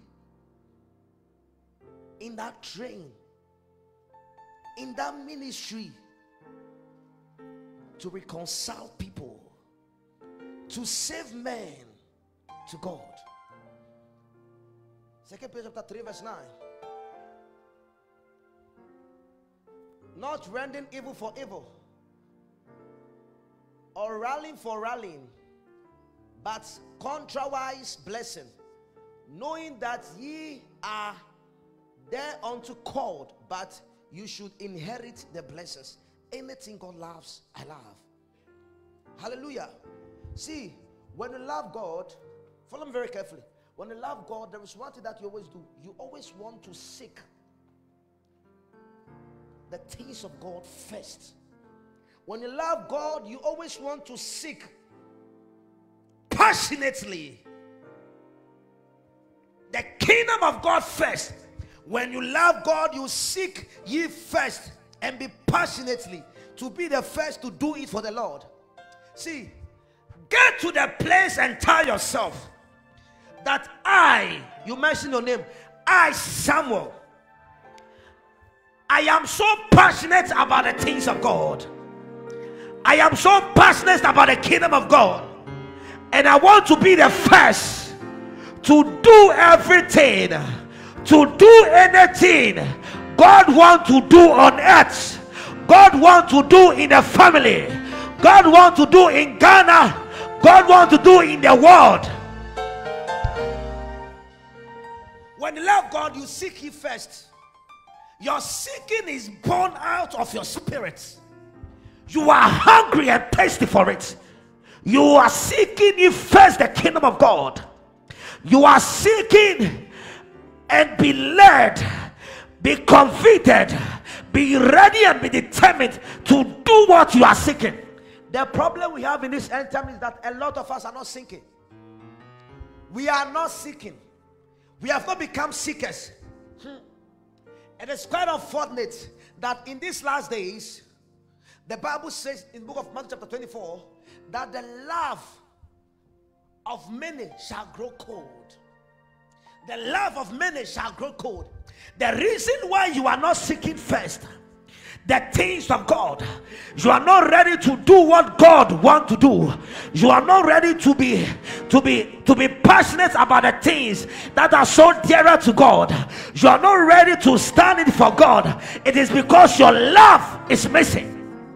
[SPEAKER 4] in that train, in that ministry, to reconcile people, to save men to God. Second Peter chapter three, verse nine. Not rendering evil for evil, or rallying for rallying, but contrariwise blessing, knowing that ye are thereunto called, but you should inherit the blessings. Anything God loves, I love. Hallelujah. See, when you love God, follow me very carefully. When you love God, there is one thing that you always do. You always want to seek the things of God first. When you love God, you always want to seek passionately the kingdom of God first. When you love God, you seek ye first and be passionately to be the first to do it for the Lord. See, get to the place and tell yourself that I, you mentioned your name, I, Samuel, I am so passionate about the things of God. I am so passionate about the kingdom of God, and I want to be the first to do everything, to do anything God wants to do on earth, God wants to do in the family, God wants to do in Ghana, God wants to do in the world. When you love God, you seek Him first. Your seeking is born out of your spirit. You are hungry and thirsty for it. You are seeking ye first the kingdom of God. You are seeking and be led, be convicted, be ready and be determined to do what you are seeking. The problem we have in this end time is that a lot of us are not seeking. We are not seeking. We have not become seekers. Hmm. And it's quite unfortunate that in these last days, the Bible says in the book of Matthew chapter twenty-four that the love of many shall grow cold. The love of many shall grow cold. The reason why you are not seeking first the things of God, you are not ready to do what God wants to do. You are not ready to be to be to be passionate about the things that are so dear to God. You are not ready to stand in for God. It is because your love is missing.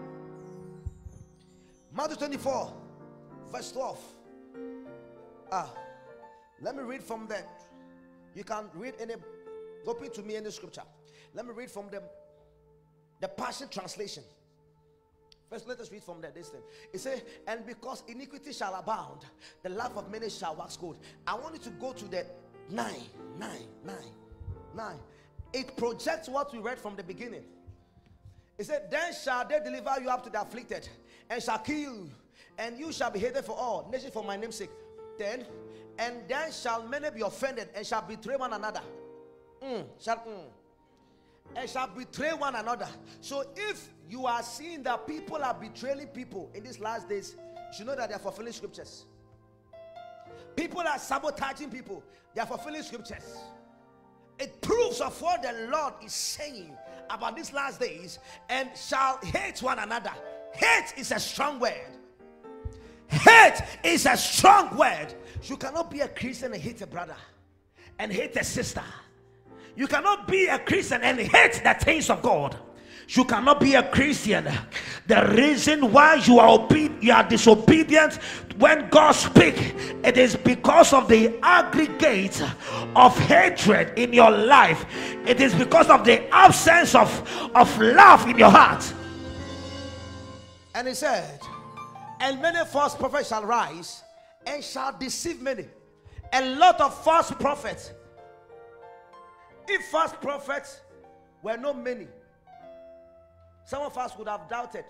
[SPEAKER 4] Matthew twenty-four, verse twelve. Ah, let me read from there. You can read any, open to me any scripture. Let me read from them. The Passion Translation. First, let us read from there. This thing. It says, and because iniquity shall abound, the love of many shall wax cold. I want you to go to the nine, nine, nine, nine. It projects what we read from the beginning. It said, then shall they deliver you up to the afflicted, and shall kill you, and you shall be hated for all nations for my name's sake. Then, and then shall many be offended, and shall betray one another. Mm, shall, mm. And shall betray one another. So if you are seeing that people are betraying people in these last days, you should know that they are fulfilling scriptures. People are sabotaging people. They are fulfilling scriptures. It proves of what the Lord is saying about these last days. And shall hate one another. Hate is a strong word. Hate is a strong word. You cannot be a Christian and hate a brother and hate a sister.
[SPEAKER 7] You cannot be a Christian and hate the things of God. You cannot be a Christian. The reason why you are obe- you are disobedient when God speaks, it is because of the aggregate of hatred in your life. It is because of the absence of, of love in your heart.
[SPEAKER 4] And he said, and many false prophets shall rise and shall deceive many. A lot of false prophets. If false prophets were not many, some of us would have doubted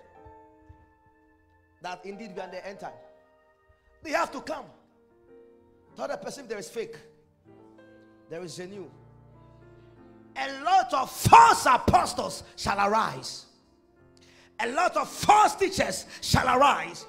[SPEAKER 4] that indeed we are in the end time. They have to come. The other person, there is fake, there is genuine. A lot of false apostles shall arise. A lot of false teachers shall arise.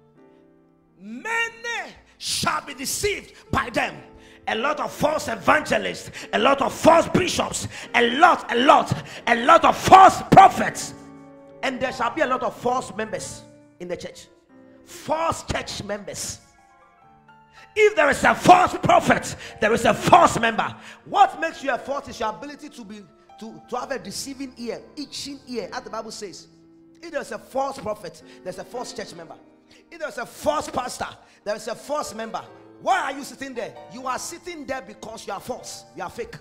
[SPEAKER 4] Many shall be deceived by them. A lot of false evangelists, a lot of false bishops, a lot, a lot, a lot of false prophets. And there shall be a lot of false members in the church. False church members. If there is a false prophet, there is a false member. What makes you a false is your ability to be to, to have a deceiving ear, itching ear, as the Bible says. If there's a false prophet, there's a false church member. If there's a false pastor, there is a false member. Why are you sitting there? You are sitting there because you are false. You are fake.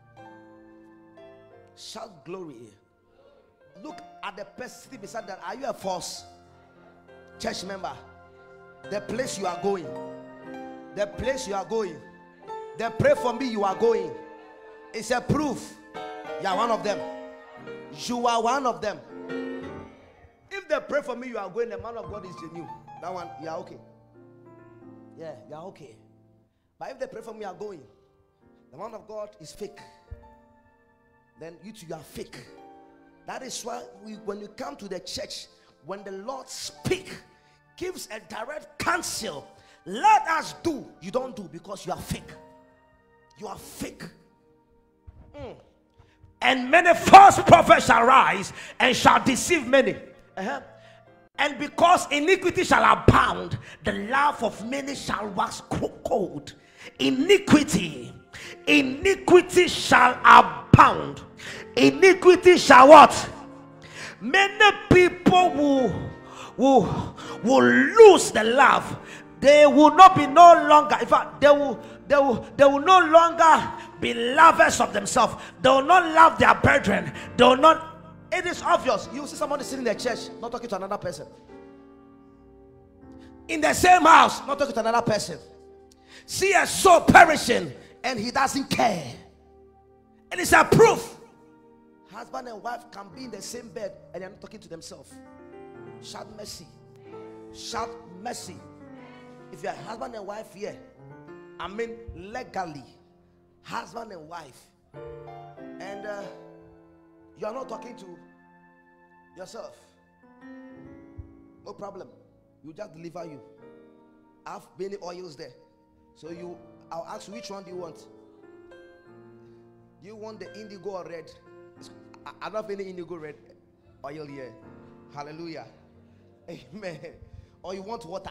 [SPEAKER 4] Shout glory. Look at the person beside that. Are you a false church member? The place you are going, the place you are going, they pray for me, you are going. It's a proof you are one of them. You are one of them. If they pray for me, you are going. The man of God is genuine. That one, you are okay. Yeah, you are okay. But if they pray for me, you are going. The man of God is fake. Then you two, you are fake. That is why we, when you come to the church, when the Lord speaks, gives a direct counsel, let us do, you don't do because you are fake. You are fake. Mm. And many false prophets shall rise and shall deceive many. Uh-huh. And because iniquity shall abound, the love of many shall wax cold. Iniquity, iniquity shall abound. Iniquity shall what? Many people will, will, will lose the love. They will not be no longer, in fact, they will, they will, they will no longer be lovers of themselves. They will not love their brethren. They will not. It is obvious. You see somebody sitting in the church, not talking to another person. In the same house, not talking to another person. See a soul perishing, and he doesn't care. And it's a proof. Husband and wife can be in the same bed, and they're not talking to themselves. Shout mercy. Shout mercy. If you're a husband and wife here, I mean legally, husband and wife, and uh, you are not talking to yourself, no problem. You just deliver you. I have many oils there. So you, I'll ask you, which one do you want? Do you want the indigo or red? I, I don't have any indigo red oil here. Hallelujah. Amen. Or you want water?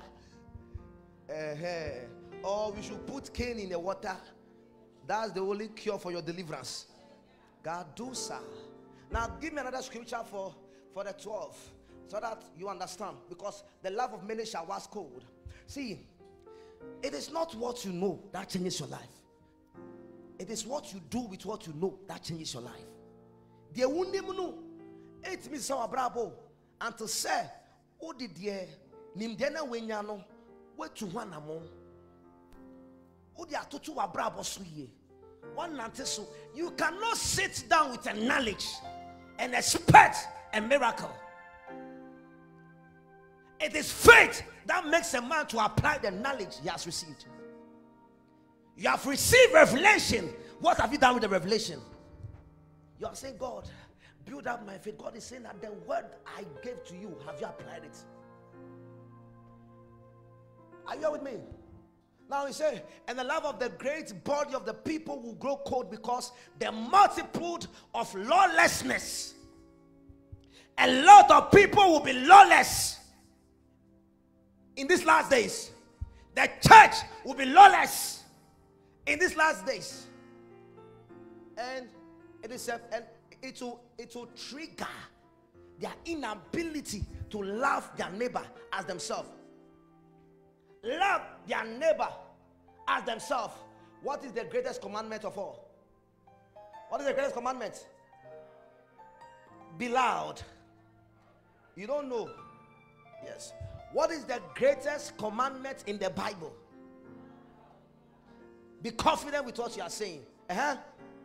[SPEAKER 4] Uh-huh. Or we should put cane in the water. That's the only cure for your deliverance. God do, sir. Now give me another scripture for, for the twelve, so that you understand. Because the love of many shall wax cold. See, it is not what you know that changes your life. It is what you do with what you know that changes your life. The wouldn't know. It means our bravo. And to say, oh, did ye nimdena wenyano, what to one among? Oh, the atotu wa bravo suye. One nanteso. You cannot sit down with a knowledge and expect a miracle. It is faith that makes a man to apply the knowledge he has received. You have received revelation. What have you done with the revelation? You are saying, God, build up my faith. God is saying that the word I gave to you, have you applied it? Are you here with me? Now he said, and the love of the great body of the people will grow cold because the multitude of lawlessness. A lot of people will be lawless in these last days. The church will be lawless in these last days. And It is a, and it will it will trigger their inability to love their neighbor as themselves. Love their neighbor as themselves. What is the greatest commandment of all? What is the greatest commandment? Be loud. You don't know. Yes. What is the greatest commandment in the Bible? Be confident with what you are saying. Uh-huh.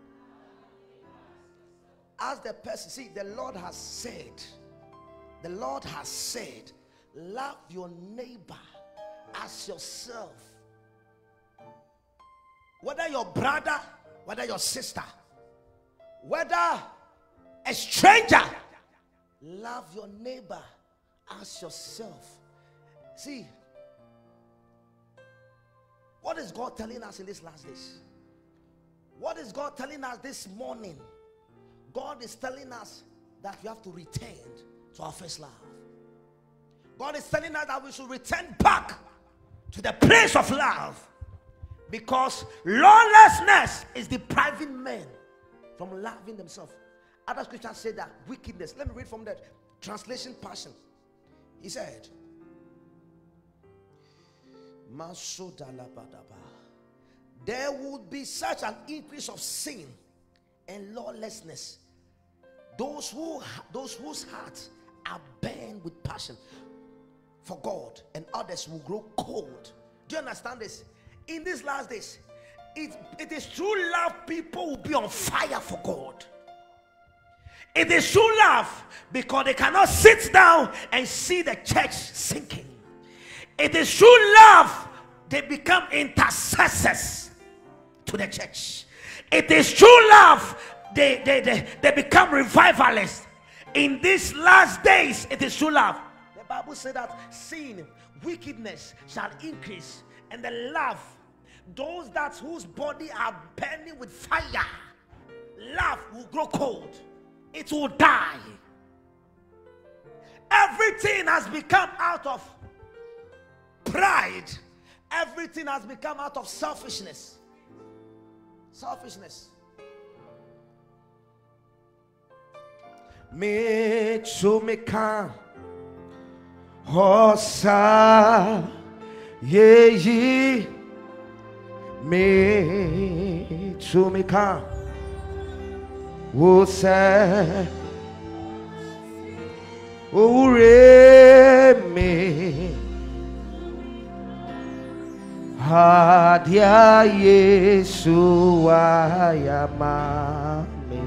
[SPEAKER 4] As the person, see, the Lord has said, the Lord has said, love your neighbor as yourself. Whether your brother, whether your sister, whether a stranger, love your neighbor as yourself. See, what is God telling us in these last days? What is God telling us this morning? God is telling us that we have to return to our first love. God is telling us that we should return back to the place of love, because lawlessness is depriving men from loving themselves. Other scriptures say that wickedness. Let me read from that translation Passion. He said, there would be such an increase of sin and lawlessness. Those who those whose hearts are burned with passion for God, and others will grow cold. Do you understand this? In these last days, it, it is true love. People will be on fire for God. It is true love because they cannot sit down and see the church sinking. It is true love. They become intercessors to the church. It is true love. They, they, they, they become revivalists. In these last days, it is true love. The Bible said that sin, wickedness shall increase, and the love, those that whose body are burning with fire, love will grow cold. It will die. Everything has become out of pride. Everything has become out of selfishness. Selfishness. Me chumika hosa ye me chumika hosa ure me hadia Yesu ayama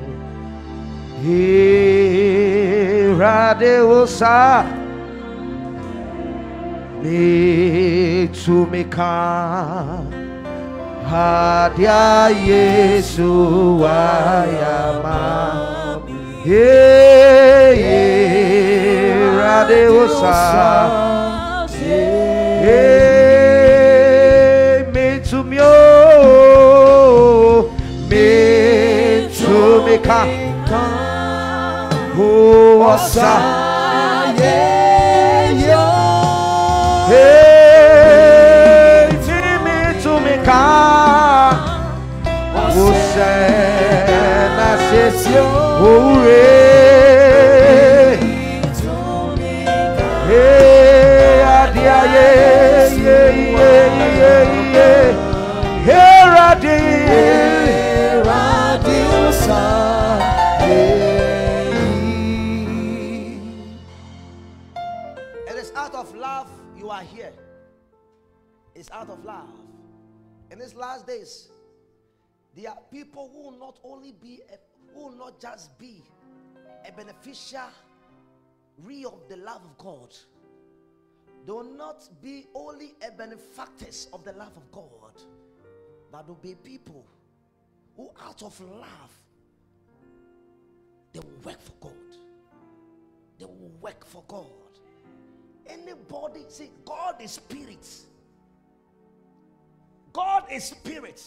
[SPEAKER 4] Hirade osa me tumika hadia Yesu ayama Hirade osa me tumio me tumika Osa ye yo hey Jimmy to me ka Osa na sesio ore hey adia ye ye ye ye ye hey adia adia osa here. It's out of love. In these last days, there are people who will not only be a, who will not just be a beneficiary of the love of God. They will not be only a benefactors of the love of God, but will be people who out of love they will work for God. They will work for God. Anybody, see, God is spirit. God is spirit.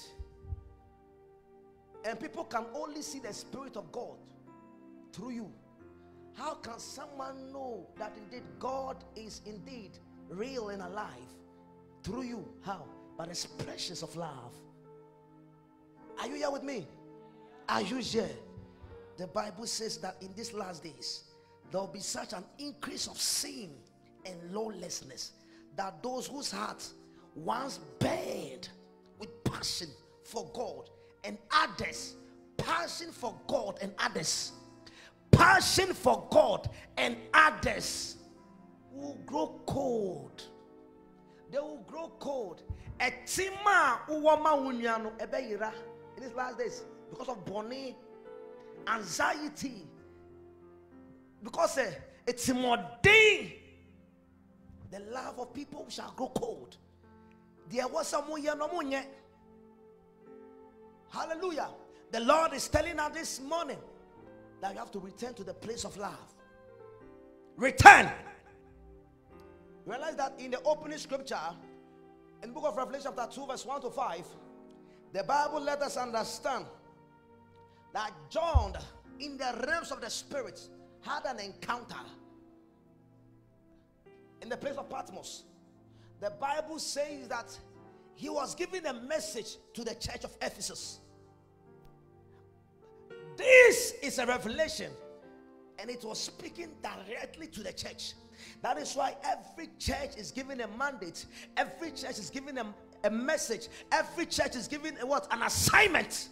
[SPEAKER 4] And people can only see the spirit of God through you. How can someone know that indeed God is indeed real and alive through you? How? By the expressions of love. Are you here with me? Are you here? the Bible says that in these last days there will be such an increase of sin and lawlessness that those whose hearts once burned with passion for God and others, passion for God and others, passion for God and others will grow cold. They will grow cold. A tima uwama unyano ebeira in these last days because of bonny anxiety, because uh, it's more day. The love of people shall grow cold. There was someone here no munye. Hallelujah. The Lord is telling us this morning that you have to return to the place of love. Return. Realize that in the opening scripture, in the book of Revelation chapter two verse one to five, the Bible let us understand that John in the realms of the spirit had an encounter in the place of Patmos. The Bible says that he was giving a message to the church of Ephesus. This is a revelation, and it was speaking directly to the church. That is why every church is given a mandate. Every church is given a, a message. Every church is given a what? An assignment.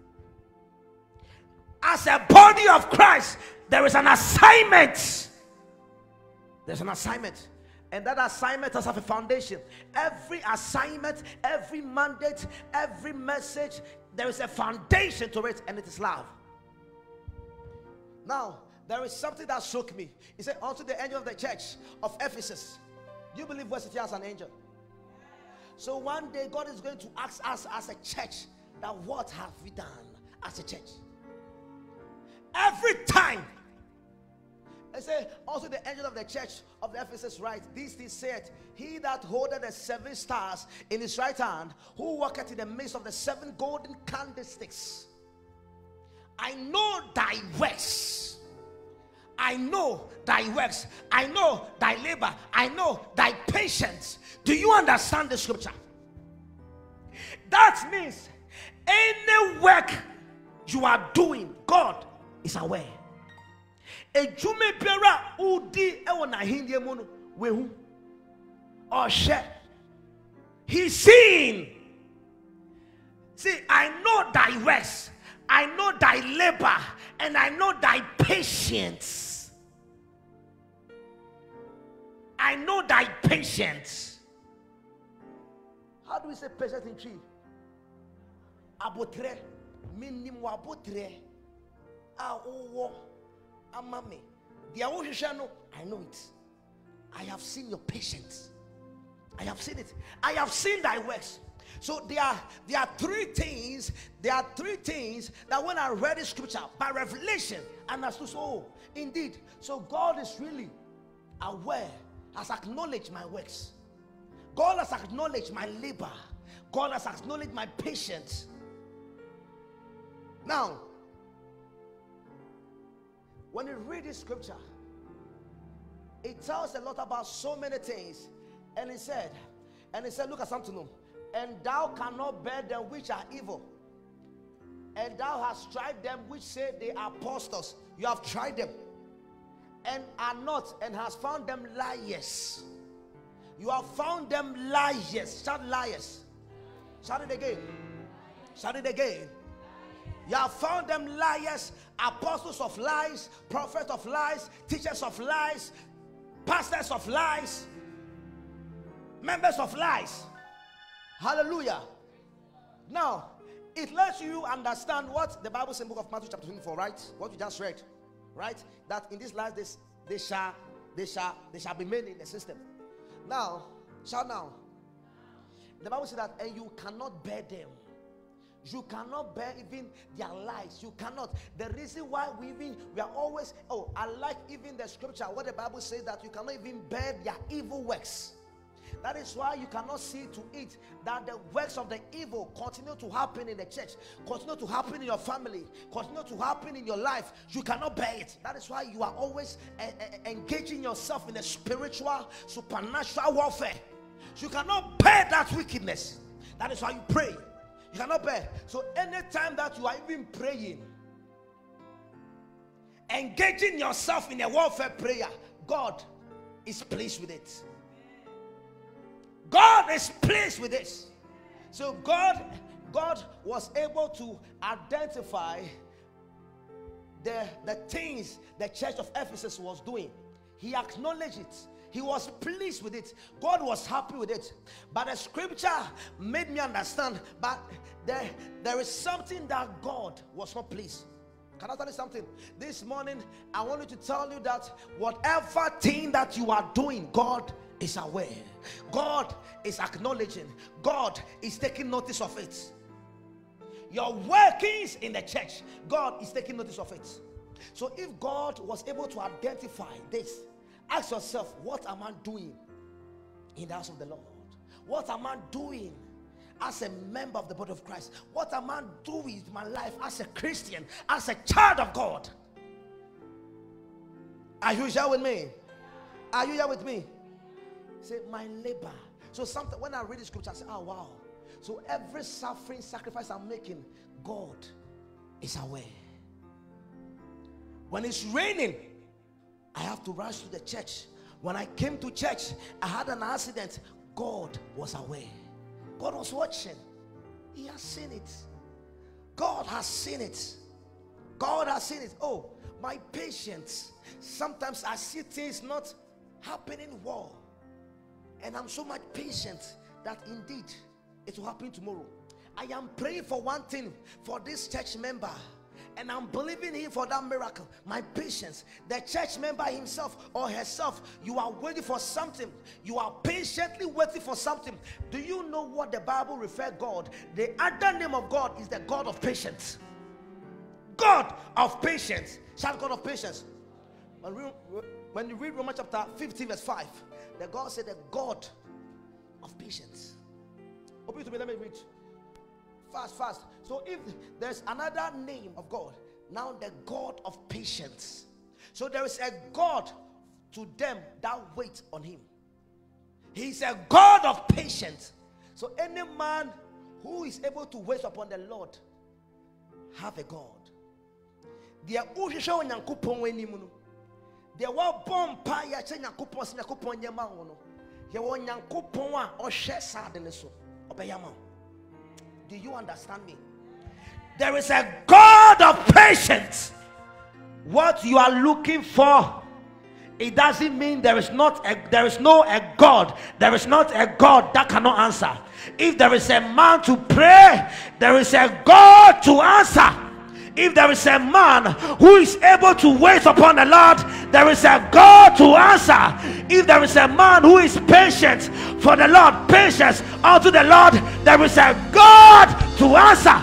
[SPEAKER 4] As a body of Christ, there is an assignment. There's an assignment. And that assignment has a foundation. Every assignment, every mandate, every message, there is a foundation to it, and it is love. Now, there is something that shook me. He said, unto the angel of the church of Ephesus. Do you believe West City has an angel? So one day God is going to ask us as a church that what have we done as a church? Every time they say, also the angel of the church of Ephesus writes, these things said, he that holdeth the seven stars in his right hand, who walketh in the midst of the seven golden candlesticks. I know thy works. I know thy works. I know thy labor. I know thy patience. Do you understand the scripture? That means any work you are doing, God is aware. Ejume biara udi ewo na hindie mu no wehu or share. He's seeing. See, I know thy works, I know thy labor, and I know thy patience. I know thy patience. How do we say patience in tree? Abotre, minim wabotre, a owo. Amame, the I know it. I have seen your patience. I have seen it. I have seen thy works. So there are there are three things. There are three things that when I read the scripture by revelation, and as to so indeed, so God is really aware, has acknowledged my works. God has acknowledged my labor. God has acknowledged my patience. Now, when you read this scripture, it tells a lot about so many things. And he said, and he said, look at something new. And thou cannot bear them which are evil. And thou hast tried them which say they are apostles. You have tried them and are not, and hast found them liars. You have found them liars. Shout liars. Shout it again. Shout it again. You have found them liars, apostles of lies, prophets of lies, teachers of lies, pastors of lies, members of lies. Hallelujah. Now, it lets you understand what the Bible says in the book of Matthew chapter twenty-four, right? What you just read, right? That in these last days, they shall, they shall, they shall be made in the system. Now, shout now. The Bible says that, and you cannot bear them. You cannot bear even their lies. You cannot. The reason why we even we are always, oh, I like even the scripture what the Bible says that you cannot even bear their evil works. That is why you cannot see to it that the works of the evil continue to happen in the church, continue to happen in your family, continue to happen in your life. You cannot bear it. That is why you are always uh, uh, engaging yourself in a spiritual, supernatural warfare. You cannot bear that wickedness. That is why you pray. You cannot bear. So anytime that you are even praying, engaging yourself in a warfare prayer, God is pleased with it. God is pleased with this. So God, God was able to identify the, the things the church of Ephesus was doing. He acknowledged it. He was pleased with it. God was happy with it. But the scripture made me understand, but there, there is something that God was not pleased. Can I tell you something? This morning, I want you to tell you that whatever thing that you are doing, God is aware. God is acknowledging. God is taking notice of it. Your workings in the church, God is taking notice of it. So if God was able to identify this, ask yourself, what am I doing in the house of the Lord? What am I doing as a member of the body of Christ? What am I doing with my life as a Christian, as a child of God? Are you here with me? Are you here with me? Say, my labor. So something, when I read the scripture, I say, oh wow. So every suffering sacrifice I'm making, God is aware. When it's raining, I have to rush to the church. When I came to church, I had an accident. God was aware. God was watching. He has seen it. God has seen it. God has seen it. Oh, my patience. Sometimes I see things not happening well, and I'm so much patient that indeed it will happen tomorrow. I am praying for one thing for this church member, and I'm believing him for that miracle. My patience. The church member himself or herself, you are waiting for something. You are patiently waiting for something. Do you know what the Bible refers God? The other name of God is the God of patience. God of patience. Shout, God of patience. When, we, when you read Romans chapter fifteen verse five, the God said the God of patience. Open it to me, let me read. Fast, fast. So if there's another name of God, now the God of patience. So there is a God to them that wait on him. He's a God of patience. So any man who is able to wait upon the Lord have a God. There ushisha onyankopon wanimu no. There wa bompa ya che nyankopon se nyankopon nyema wo no. Ye wo nyankopon a ohwe sade ne so. Obeyama. Do you understand me? There is a God of patience. What you are looking for, it doesn't mean there is not a, there is no a God. There is not a God that cannot answer. If there is a man to pray, there is a God to answer. If there is a man who is able to wait upon the Lord, there is a God to answer. If there is a man who is patient for the Lord, patience unto the Lord, there is a God to answer.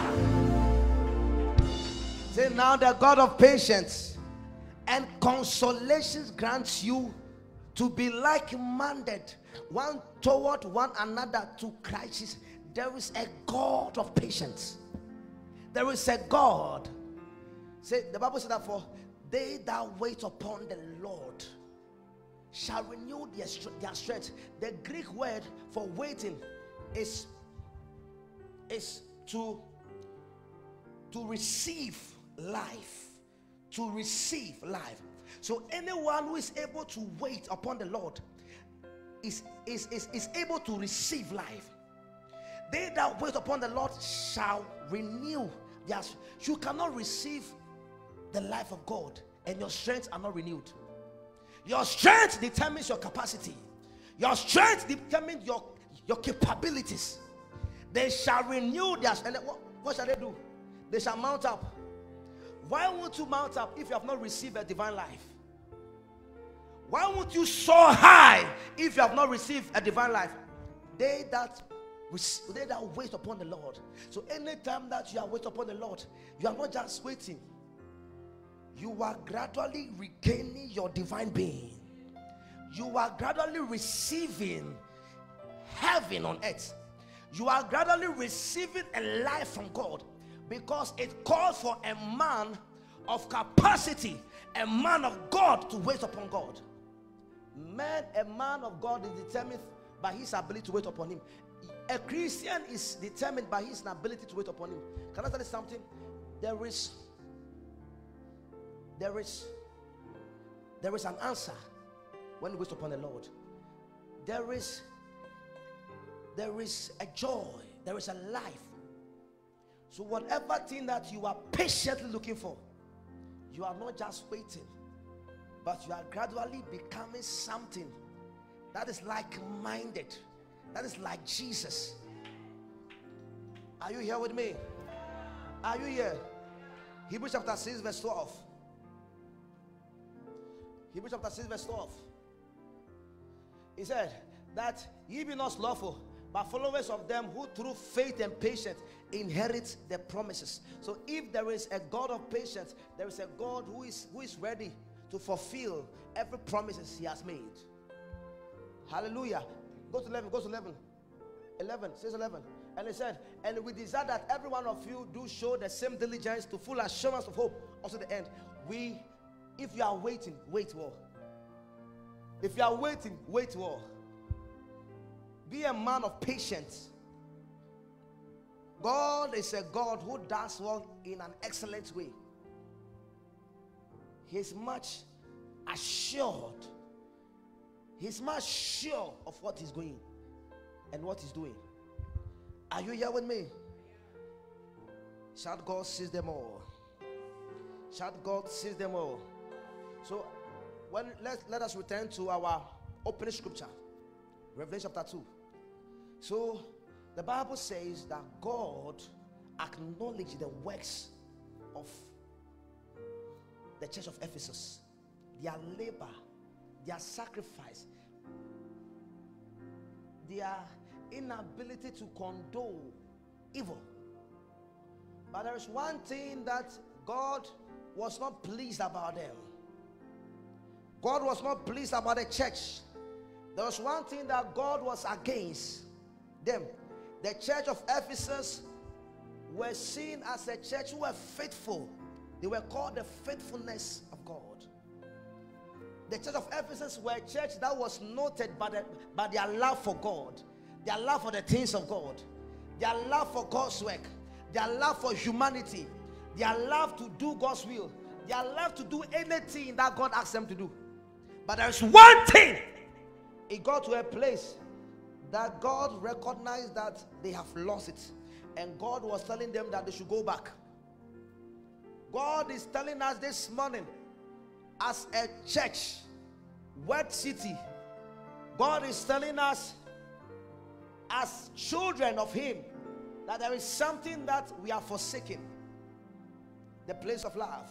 [SPEAKER 4] Say now, the God of patience and consolations grants you to be like-minded, one toward one another to Christ. There is a God of patience. There is a God. Say, the Bible said that for they that wait upon the Lord shall renew their, their strength. The Greek word for waiting is, is to, to receive life. To receive life. So anyone who is able to wait upon the Lord is, is, is, is able to receive life. They that wait upon the Lord shall renew their strength. You cannot receive the life of God and your strength are not renewed. Your strength determines your capacity. Your strength determines your, your capabilities. They shall renew their strength. What, what shall they do? They shall mount up. Why won't you mount up if you have not received a divine life? Why won't you soar high if you have not received a divine life? They that they that wait upon the Lord. So anytime that you are waiting upon the Lord, you are not just waiting. You are gradually regaining your divine being. You are gradually receiving heaven on earth. You are gradually receiving a life from God, because it calls for a man of capacity, a man of God to wait upon God. Man, a man of God is determined by his ability to wait upon him. A Christian is determined by his ability to wait upon him. Can I tell you something? There is There is there is an answer when we wait upon the Lord. There is there is a joy, there is a life. So whatever thing that you are patiently looking for, you are not just waiting, but you are gradually becoming something that is like-minded, that is like Jesus. Are you here with me? Are you here? Hebrews chapter six verse twelve. Hebrews chapter six verse twelve. He said that ye be not slothful, but followers of them who through faith and patience inherit the promises. So if there is a God of patience, there is a God who is who is ready to fulfill every promises he has made. Hallelujah. Go to eleven, go to eleven. eleven, says eleven. And he said, and we desire that every one of you do show the same diligence to full assurance of hope unto the end. We, if you are waiting, wait well. If you are waiting, wait well. Be a man of patience. God is a God who does work in an excellent way. He's much assured. He's much sure of what he's doing and what he's doing. Are you here with me? Shout, God sees them all. Shout, God sees them all. So, when let, let us return to our opening scripture, Revelation chapter two. So, the Bible says that God acknowledged the works of the church of Ephesus, their labor, their sacrifice, their inability to condone evil. But there is one thing that God was not pleased about them. God was not pleased about the church. There was one thing that God was against them. The church of Ephesus were seen as a church who were faithful. They were called the faithfulness of God. The church of Ephesus were a church that was noted by, the, by their love for God, their love for the things of God, their love for God's work, their love for humanity, their love to do God's will, their love to do anything that God asked them to do. But there is one thing. It got to a place that God recognized that they have lost it, and God was telling them that they should go back. God is telling us this morning, as a church, Word City, God is telling us as children of Him that there is something that we are forsaking: the place of love.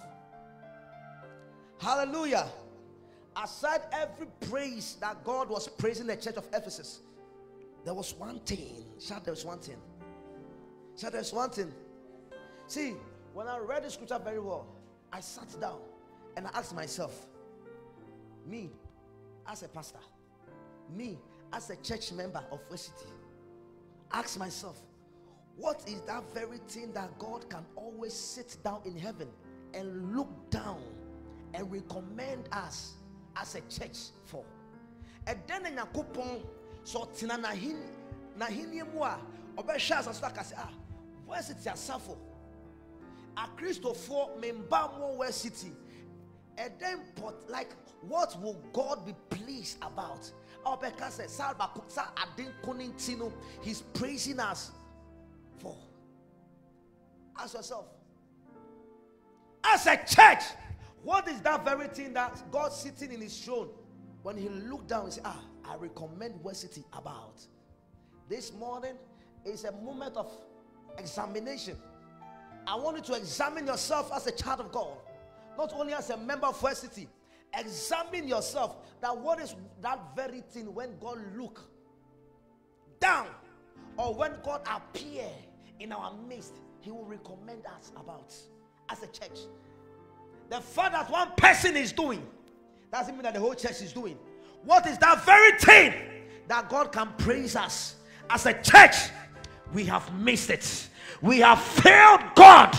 [SPEAKER 4] Hallelujah. Aside every praise that God was praising the church of Ephesus, there was one thing. Shout, there was one thing. Shout, there's one thing. See, when I read the scripture very well, I sat down and I asked myself, me as a pastor, me as a church member of Word City, ask myself, what is that very thing that God can always sit down in heaven and look down and recommend us as a church for? And then in a coupon, so tina na hin na hinimwa obesha asaka say, ah, Word City asafo a Christo for member more Word City. And then but like, what will God be pleased about? Obeka says salba kutsa adin konintino, he's praising us for. Ask yourself, as a church, what is that very thing that God sitting in his throne, when he looked down and said, ah, I recommend Word City about? This morning is a moment of examination. I want you to examine yourself as a child of God, not only as a member of Word City. Examine yourself, that what is that very thing when God look down, or when God appear in our midst, he will recommend us about as a church. The fact that one person is doing doesn't mean that the whole church is doing. What is that very thing that God can praise us as a church? We have missed it. We have failed God.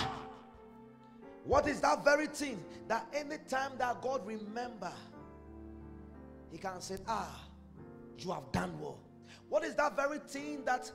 [SPEAKER 4] What is that very thing that anytime that God remember, he can say, ah, you have done well? What is that very thing that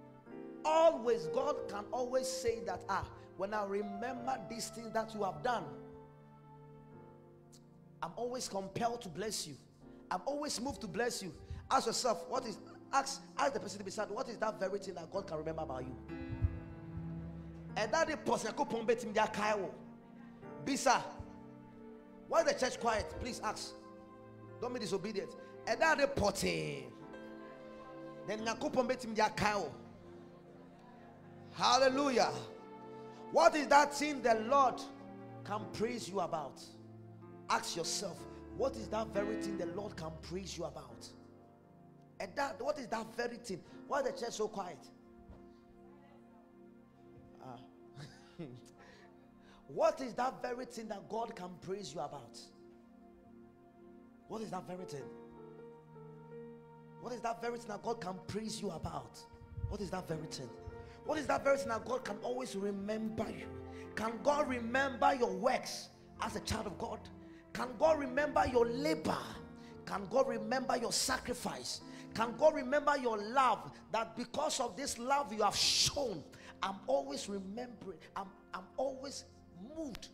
[SPEAKER 4] always God can always say that, ah, when I remember these things that you have done, I'm always compelled to bless you. I'm always moved to bless you. Ask yourself, what is, ask, ask the person beside you, what is that very thing that God can remember about you? And that the person could pump it in their Kaiwo. Bisa, why is the church quiet? Please ask. Don't be disobedient. And that the potting. Then Yakupon bet him their Kaiwo. Hallelujah. What is that thing the Lord can praise you about? Ask yourself, what is that very thing the Lord can praise you about? And that, what is that very thing? Why is the church so quiet? Uh, what is that very thing that God can praise you about? What is that very thing? What is that very thing that God can praise you about? What is that very thing? What is that very thing that God can always remember you? Can God remember your works as a child of God? Can God remember your labor? Can God remember your sacrifice? Can God remember your love? That because of this love you have shown, I'm always remembering, I'm, I'm always moved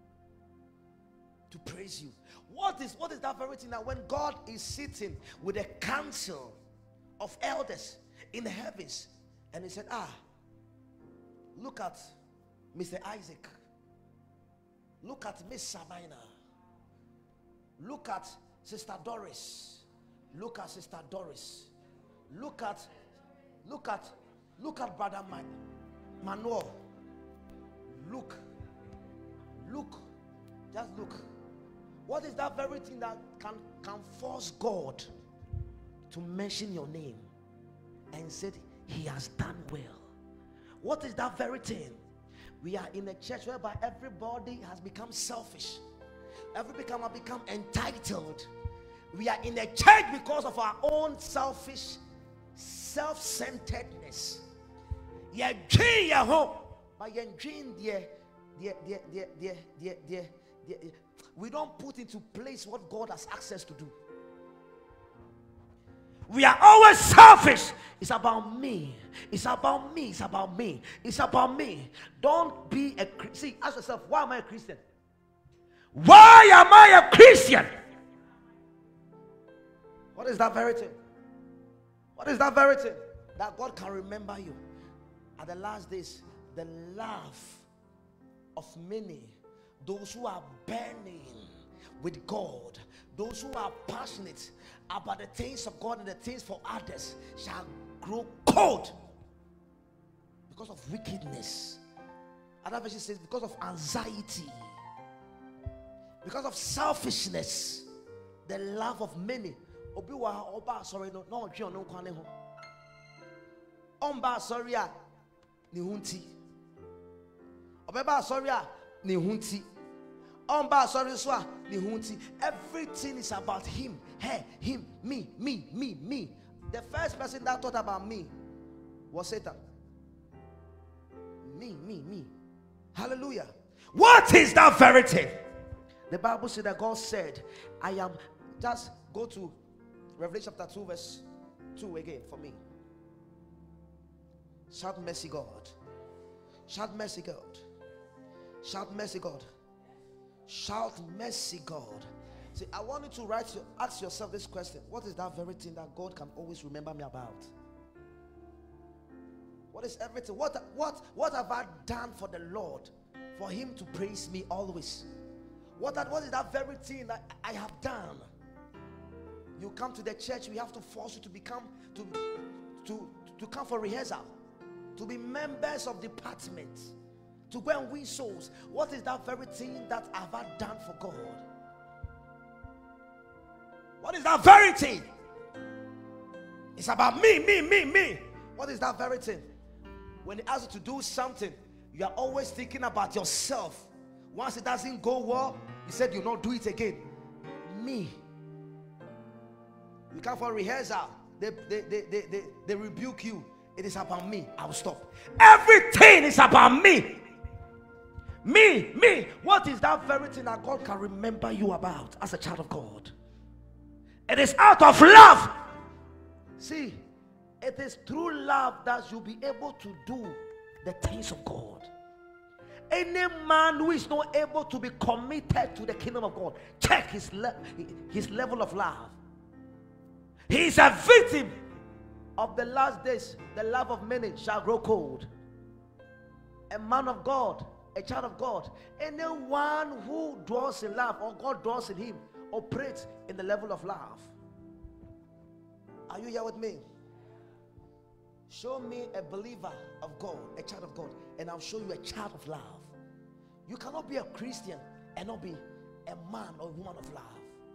[SPEAKER 4] to praise you. What is, what is that very thing that when God is sitting with a council of elders in the heavens, and he said, ah, look at Mister Isaac, look at Miss Sabina, look at Sister Doris, look at Sister Doris, look at, look at, look at Brother Man, Manuel, look, look, just look. What is that very thing that can, can force God to mention your name and said he has done well? What is that very thing? We are in a church whereby everybody has become selfish. Everybody become, have become entitled. We are in a church because of our own selfish, self-centeredness. Yeah, dream your home, but you dream the, the, the, the, the, the, the, the, we don't put into place what God has access to do. We are always selfish. It's about me. It's about me. It's about me. It's about me. Don't be a Christian. See, ask yourself, why am I a Christian? Why am I a Christian? What is that very thing? What is that very thing? That God can remember you. At the last days, the love of many, those who are burning with God, those who are passionate about the things of God and the things for others, shall grow cold because of wickedness. Other version says because of anxiety, because of selfishness, the love of many. Obiwa oba sorry no no dwe no kwane ho. Omba sorry a ni hunti. Obeba sorry a ni hunti. Omba sorry so a ni hunti. Everything is about him, her, him, me, me, me, me. The first person that thought about me was Satan. Me, me, me. Hallelujah. What is that very thing? The Bible said that God said, I am, just go to Revelation chapter two verse two again for me. Shout mercy God. Shout mercy God. Shout mercy God. Shout mercy God. See, I want you to write your, ask yourself this question. What is that very thing that God can always remember me about? What is everything? What, what, what have I done for the Lord for him to praise me always? What, that, what is that very thing that I have done? You come to the church, we have to force you to become, to, to, to come for rehearsal, to be members of departments, to go and win souls. What is that very thing that have I done for God? What is that very thing? It's about me, me, me, me. What is that very thing? When he asks you to do something, you are always thinking about yourself. Once it doesn't go well, he said you'll not do it again. Me. You come for rehearsal, they, they, they, they, they, they rebuke you. It is about me. I will stop. Everything is about me. Me, me. What is that very thing that God can remember you about as a child of God? It is out of love. See, it is through love that you'll be able to do the things of God.
[SPEAKER 7] Any man who is not able to be committed to the kingdom of God, check his, le- his level of love. He is a victim of the last days. The love of many shall grow cold. A man of God, a child of God, anyone who dwells in love, or God dwells in him, operates in the level of love. Are you here with me? Show me a believer of God, a child of God, and I'll show you a child of love. You cannot be a Christian and not be a man or woman of love.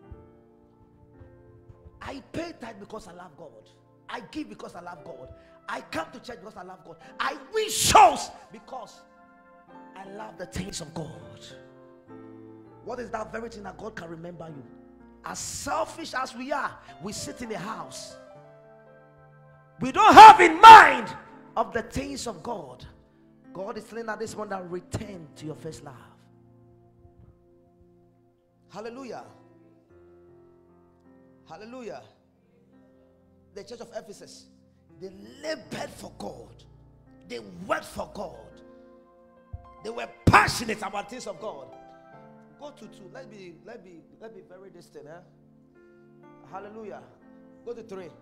[SPEAKER 7] I pay tithe because I love God. I give because I love God. I come to church because I love God. I win souls because I love the things of God. What is that very thing that God can remember you? As selfish as we are, we sit in a house. We don't have in mind of the things of God. God is telling us this one that return to your first love. Hallelujah. Hallelujah. The church of Ephesus, they labored for God. They worked for God. They were passionate about things of God. Go to two. Let me let me let me very distant, eh? Hallelujah. Go to three.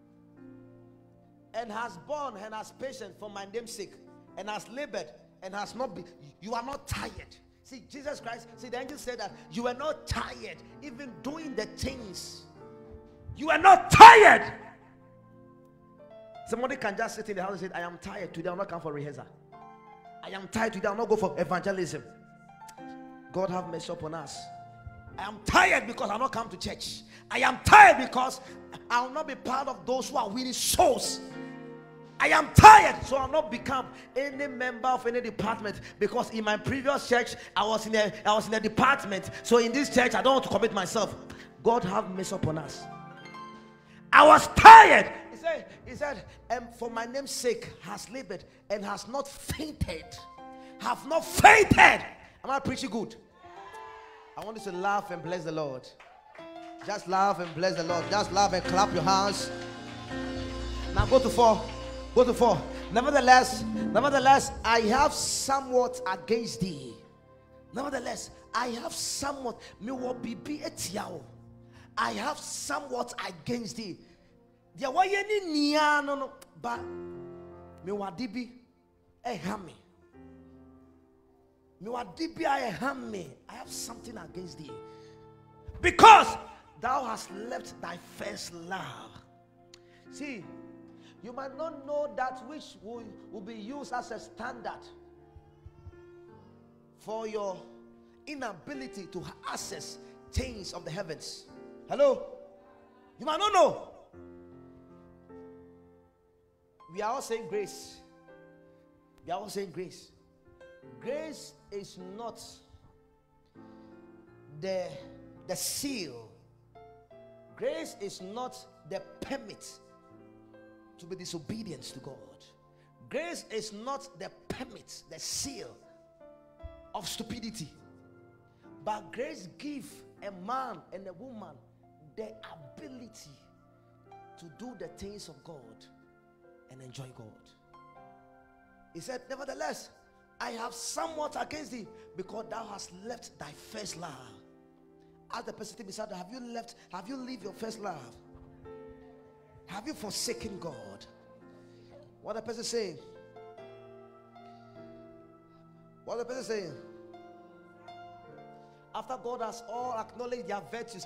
[SPEAKER 7] And has borne and has patience for my name's sake, and has labored and has not been. You are not tired. See, Jesus Christ, see, the angel said that you are not tired, even doing the things. You are not tired. Somebody can just sit in the house and say, I am tired today, I'll not come for rehearsal. I am tired today, I'll not go for evangelism. God have mercy upon us. I am tired because I'll not come to church. I am tired because I'll not be part of those who are winning souls. I am tired, so I'll not become any member of any department, because in my previous church I was in a I was in a department. So in this church I don't want to commit myself. God have mercy upon us. I was tired. He said, he said, and for my name's sake has labored and has not fainted. Have not fainted. Am I preaching good? I want you to laugh and bless the Lord. Just laugh and bless the Lord. Just laugh and clap your hands. Now go to four. Go to four. Nevertheless, nevertheless, I have somewhat against thee. Nevertheless, I have somewhat. Me will be be etiao. I have somewhat against thee. There were any niya no no, but me wa dibi e hami. Me wa dibi e hami. I have something against thee, because thou hast left thy first love. See, you might not know that which will, will be used as a standard for your inability to access things of the heavens. Hello? You might not know. We are all saying grace. We are all saying grace. Grace is not the, the seal. Grace is not the permit to be disobedient to God. Grace is not the permit, the seal of stupidity. But grace gives a man and a woman the ability to do the things of God and enjoy God. He said, nevertheless, I have somewhat against thee, because thou hast left thy first love. Ask the person beside you, have you left, have you left your first love? Have you forsaken God? What the person saying? What the person saying? After God has all acknowledged their virtues,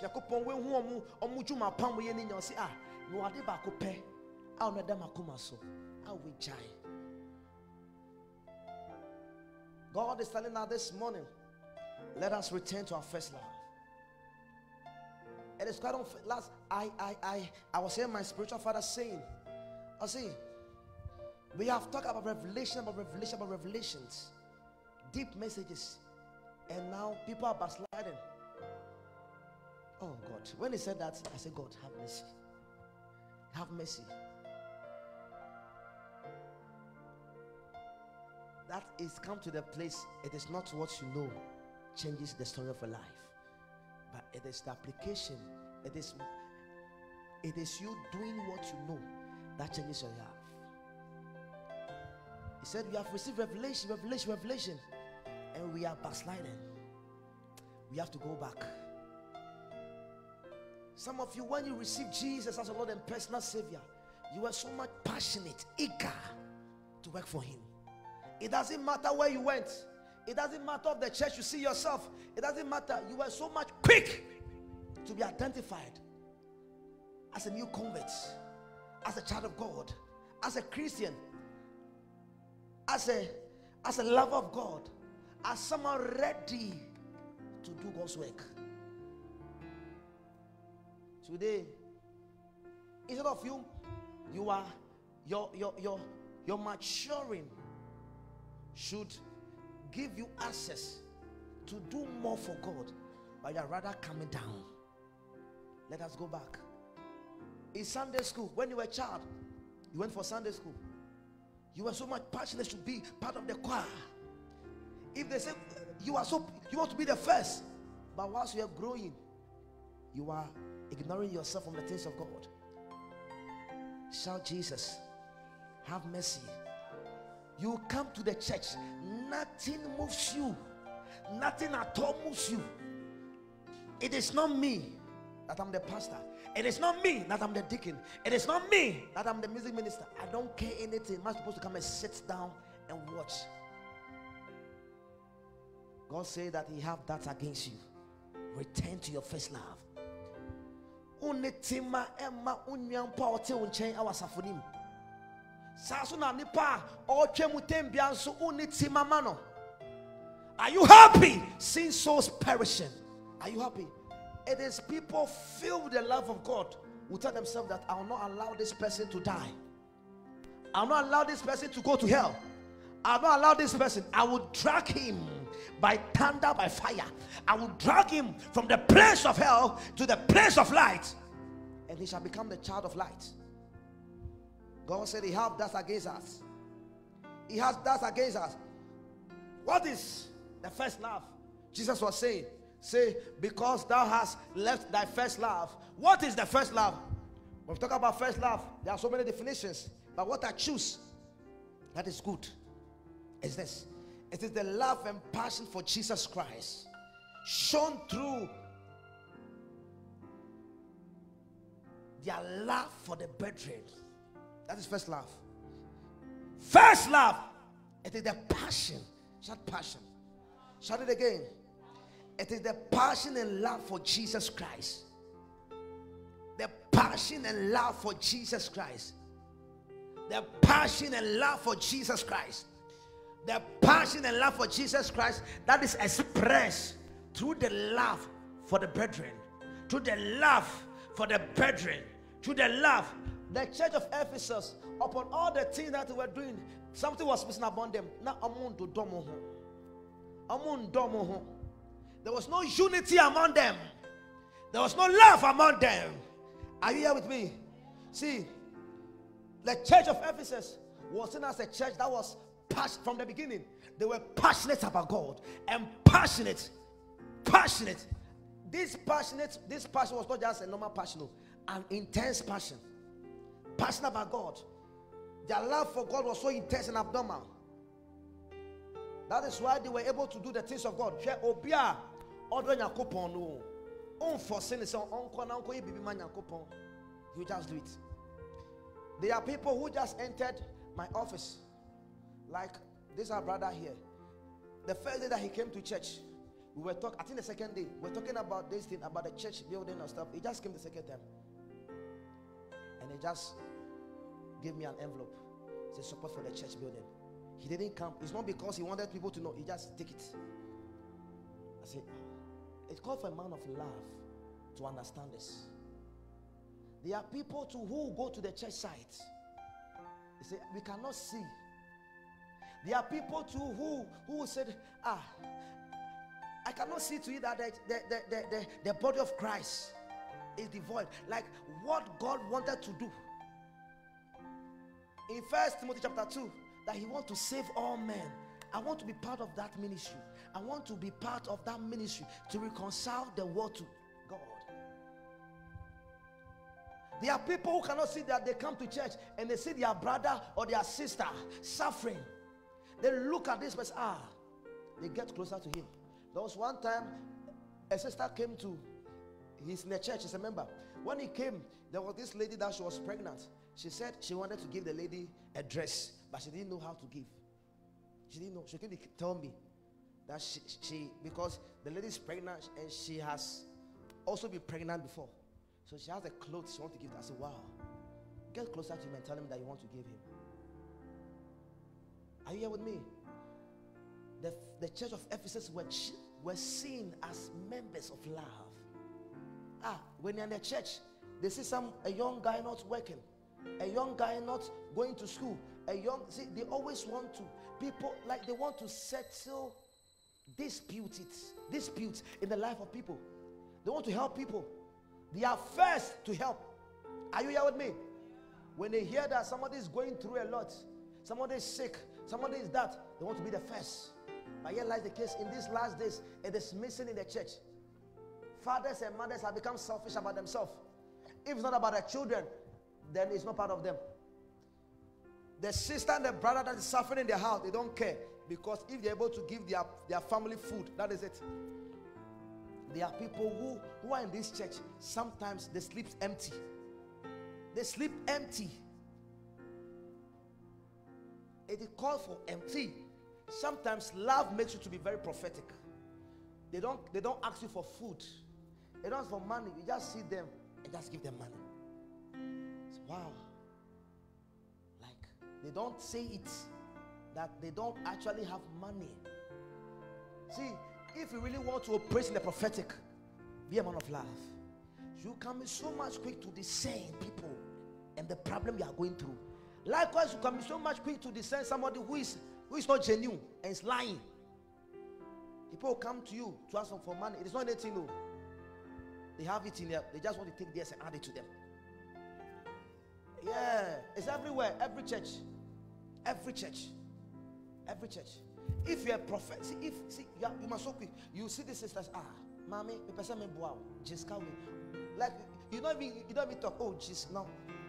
[SPEAKER 7] God is telling us this morning, let us return to our first love. It is quite on last. I I I I was hearing my spiritual father saying, I see, we have talked about revelation, about revelation, about revelations, deep messages, and now people are backsliding. Oh God! When he said that, I said, God, have mercy, have mercy. That is come to the place. It is not what you know changes the story of a life, but it is the application. It is it is you doing what you know that changes your life. He said, you have received revelation, revelation, revelation. and we are backsliding. We have to go back. Some of you, when you receive Jesus as a Lord and personal Savior, you were so much passionate, eager to work for Him. It doesn't matter where you went. It doesn't matter of the church you see yourself. It doesn't matter. You were so much quick to be identified as a new convert, as a child of God, as a Christian, as a as a lover of God, as someone ready to do God's work. Today, instead of you, you are your your your your maturing should give you access to do more for God, but you are rather coming down. Let us go back. In Sunday school, when you were a child, you went for Sunday school. You were so much passionate to be part of the choir. If they say you are so, you want to be the first, but whilst you are growing, you are ignoring yourself from the things of God. Shout, Jesus, have mercy. You come to the church, nothing moves you, nothing at all moves you. It is not me that I'm the pastor. It is not me that I'm the deacon. It is not me that I'm the music minister. I don't care anything. I'm supposed to come and sit down and watch. God said that He have that against you. Return to your first love. Unitima emma unyampa ote unchen awasafunim. Sasu na nipa oche mutembiansu unitima mano. Are you happy seeing souls perishing? Are you happy? It is people filled with the love of God who tell themselves that I will not allow this person to die. I will not allow this person to go to hell. I will not allow this person. I will drag him by thunder, by fire. I will drag him from the place of hell to the place of light, and he shall become the child of light. God said He has that against us. He has that against us. What is the first love? Jesus was saying, say, because thou hast left thy first love. What is the first love? When we talk about first love, there are so many definitions, but what I choose that is good is this. It is the love and passion for Jesus Christ shown through their love for the brethren. That is first love. First love. It is the passion. Shout passion. Shout it again. It is the passion and love for Jesus Christ. The passion and love for Jesus Christ. The passion and love for Jesus Christ. The passion and love for Jesus Christ that is expressed through the love for the brethren. Through the love for the brethren. Through the love. The church of Ephesus, upon all the things that they were doing, something was missing upon them. There was no unity among them. There was no love among them. Are you here with me? See, the church of Ephesus was seen as a church that was passionate from the beginning. They were passionate about God and passionate, passionate. This passionate, this passion was not just a normal passion, an intense passion. Passionate about God. Their love for God was so intense and abnormal. That is why they were able to do the things of God. You just do it. There are people who just entered my office. Like this our brother here. The first day that he came to church, we were talking, I think the second day, we were talking about this thing, about the church building and stuff. He just came the second time. And he just gave me an envelope. It said support for the church building. He didn't come. It's not because he wanted people to know. He just take it. I said, it's called for a man of love to understand this. There are people to who go to the church site. They say, we cannot see. There are people to who who said, ah, I cannot see to you that the, the, the, the, the, the body of Christ is devoid. Like what God wanted to do. In First Timothy chapter two, that He wants to save all men. I want to be part of that ministry. I want to be part of that ministry to reconcile the world to God. There are people who cannot see that they come to church and they see their brother or their sister suffering. They look at this person, ah, they get closer to him. There was one time a sister came to, he's in the church, he's a member. When he came, there was this lady that she was pregnant. She said she wanted to give the lady a dress, but she didn't know how to give. She didn't know. She couldn't tell me that she, she because the lady is pregnant and she has also been pregnant before. So she has the clothes she wants to give. I said, wow. Get closer to him and tell him that you want to give him. Are you here with me? The, the church of Ephesus were, were seen as members of love. Ah, when you're in the church, they see some a young guy not working, a young guy not going to school, a young see they always want to people like they want to settle disputes, disputes in the life of people. They want to help people. They are first to help. Are you here with me? When they hear that somebody is going through a lot, somebody is sick, somebody is that, they want to be the first. But here lies the case in these last days, it is missing in the church. Fathers and mothers have become selfish about themselves. If it's not about their children, then it's not part of them. The sister and the brother that is suffering in their house, they don't care. Because if they're able to give their, their family food, that is it. There are people who, who are in this church, sometimes they sleep empty. They sleep empty. It is called for empty. Sometimes love makes you to be very prophetic. They don't, they don't ask you for food. They don't ask for money. You just see them and just give them money. It's, wow. Like, they don't say it, that they don't actually have money. See, if you really want to operate in the prophetic, be a man of love. You can be so much quick to discern people and the problem you are going through. Likewise, you can be so much quick to discern somebody who is who is not genuine and is lying. People come to you to ask them for money. It is not anything new. They have it in there. They just want to take theirs and add it to them. Yeah, it's everywhere. Every church, every church, every church. If you're a prophet, see, if see, you, are, you must so quick. You see the sisters. Ah, mommy, the person me bow, just come. Like you don't even you don't even talk. Oh, just now.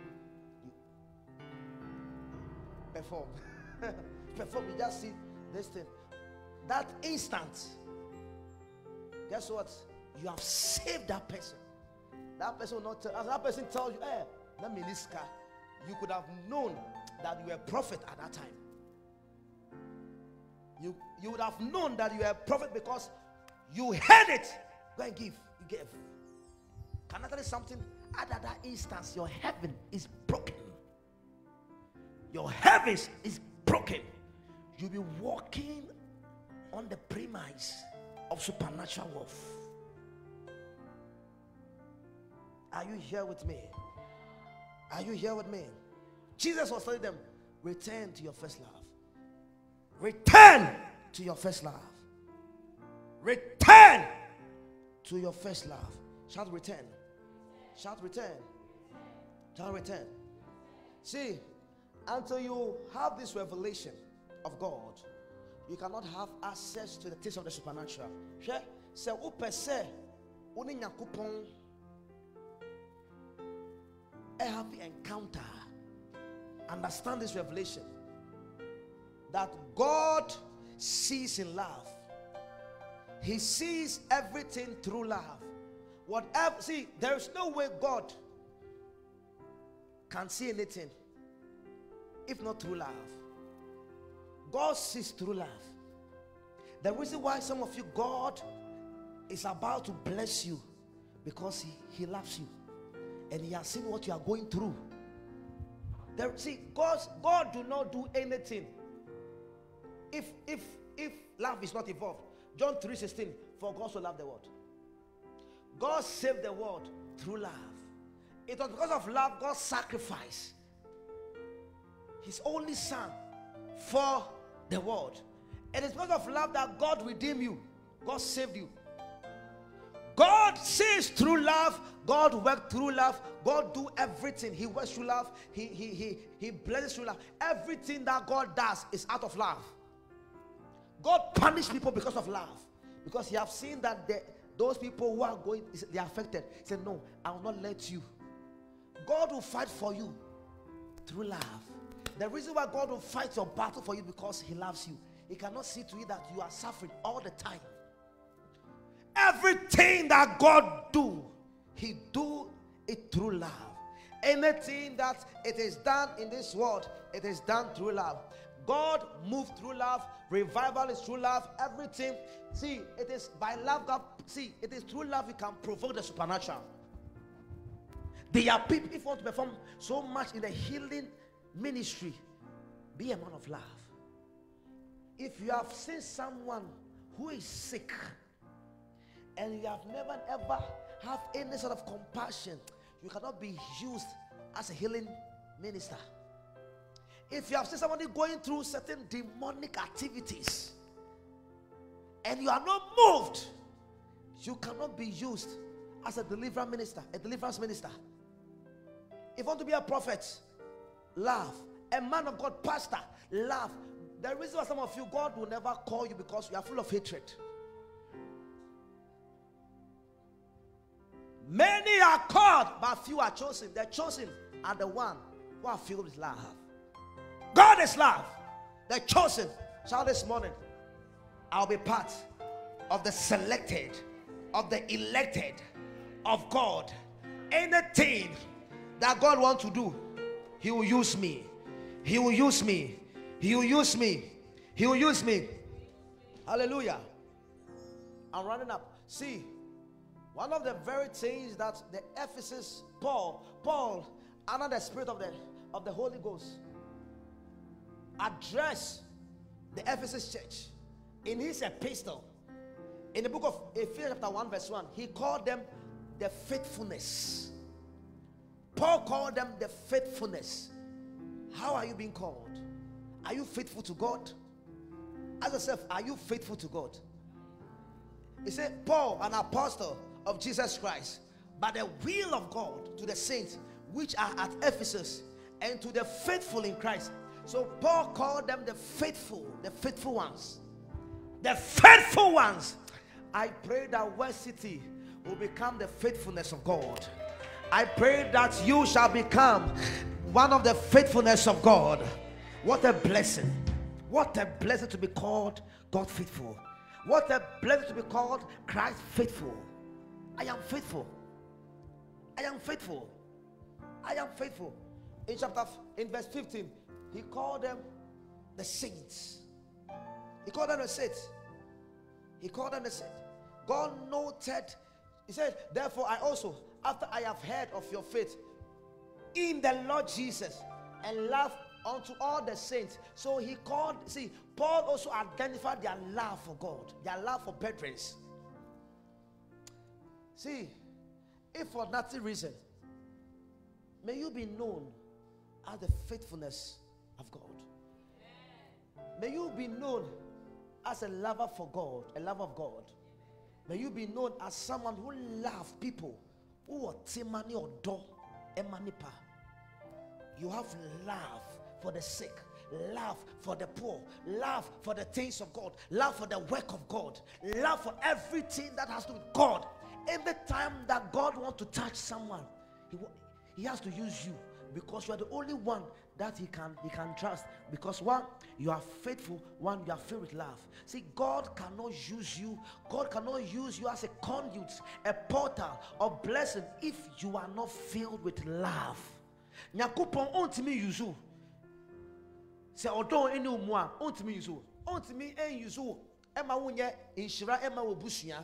[SPEAKER 7] Perform, perform. You just see this thing. That instant. Guess what? You have saved that person. That person will not tell. As that person tells you, "Hey, let me this car," you could have known that you were a prophet at that time. You you would have known that you were a prophet because you heard it. Go and give. You gave. Can I tell you something? At that instance, your heaven is broken. Your heavens is broken. You'll be walking on the premise of supernatural wealth. Are you here with me? Are you here with me? Jesus was telling them, return to your first love. Return to your first love. Return to your first love. Shout return. Shout return. Shout return. See, until you have this revelation of God, you cannot have access to the things of the supernatural. Se o pese uni Nyankopon e have the encounter. Understand this revelation that God sees in love. He sees everything through love. Whatever, see, there is no way God can see anything if not through love. God sees through love. The reason why some of you, God is about to bless you because he, he loves you and he has seen what you are going through. There, see, God, God do not do anything if if if love is not involved. John three sixteen, for God so loved the world. God saved the world through love. It was because of love God sacrificed his only son for the world. It is because of love that God redeemed you. God saved you. God sees through love. God works through love. God do everything. He works through love. He, he, he, he blesses through love. Everything that God does is out of love. God punishes people because of love. Because he has seen that the, those people who are going, they are affected. He said, no, I will not let you. God will fight for you through love. The reason why God will fight your battle for you because he loves you. He cannot see to it that you are suffering all the time. Everything that God do, He do it through love. Anything that it is done in this world, it is done through love. God moved through love. Revival is through love. Everything. See, it is by love that, see, it is through love you can provoke the supernatural. There are people, if you want to perform so much in the healing ministry, be a man of love. If you have seen someone who is sick and you have never ever have any sort of compassion, you cannot be used as a healing minister. If you have seen somebody going through certain demonic activities and you are not moved, you cannot be used as a deliverance minister, a deliverance minister. If you want to be a prophet, love. A man of God, pastor, love. The reason why some of you, God will never call you because you are full of hatred. Many are called, but few are chosen. The chosen are the one who are filled with love. God is love. The chosen. Shout this morning, I'll be part of the selected, of the elected of God. Anything that God wants to do, He will use me. He will use me. He will use me. He will use me. Hallelujah. I'm running up. See, one of the very things that the Ephesus, Paul, Paul, under the Spirit of the of the Holy Ghost, addressed the Ephesus church in his epistle. In the book of Ephesians chapter one verse one, he called them the faithfulness. Paul called them the faithfulness. How are you being called? Are you faithful to God? Ask yourself, are you faithful to God? He said, Paul, an apostle of Jesus Christ, by the will of God, to the saints which are at Ephesus, and to the faithful in Christ. So Paul called them the faithful, the faithful ones. The faithful ones. I pray that West City will become the faithfulness of God. I pray that you shall become one of the faithfulness of God. What a blessing. What a blessing to be called God faithful. What a blessing to be called Christ faithful. I am faithful. I am faithful. I am faithful. In chapter, in verse fifteen, he called them the saints. He called them the saints. He called them the saints. God noted, he said, therefore I also, after I have heard of your faith in the Lord Jesus and love unto all the saints. So he called, see, Paul also identified their love for God, their love for brethren. See, if for nothing reason, may you be known as the faithfulness of God. May you be known as a lover for God, a lover of God. May you be known as someone who loves people who are timani or do emanipa. You have love for the sick, love for the poor, love for the things of God, love for the work of God, love for everything that has to do with God. Every time that God wants to touch someone, he, he has to use you, because you are the only one that he can he can trust. Because one, you are faithful, one, you are filled with love. See, God cannot use you, God cannot use you as a conduit, a portal of blessing, if you are not filled with love. Nyakupon ontimi yuzu. Se odon eni umwa ontimi yuzu. Ontimi en yuzu. Ema wunye inshira ema wobusuya.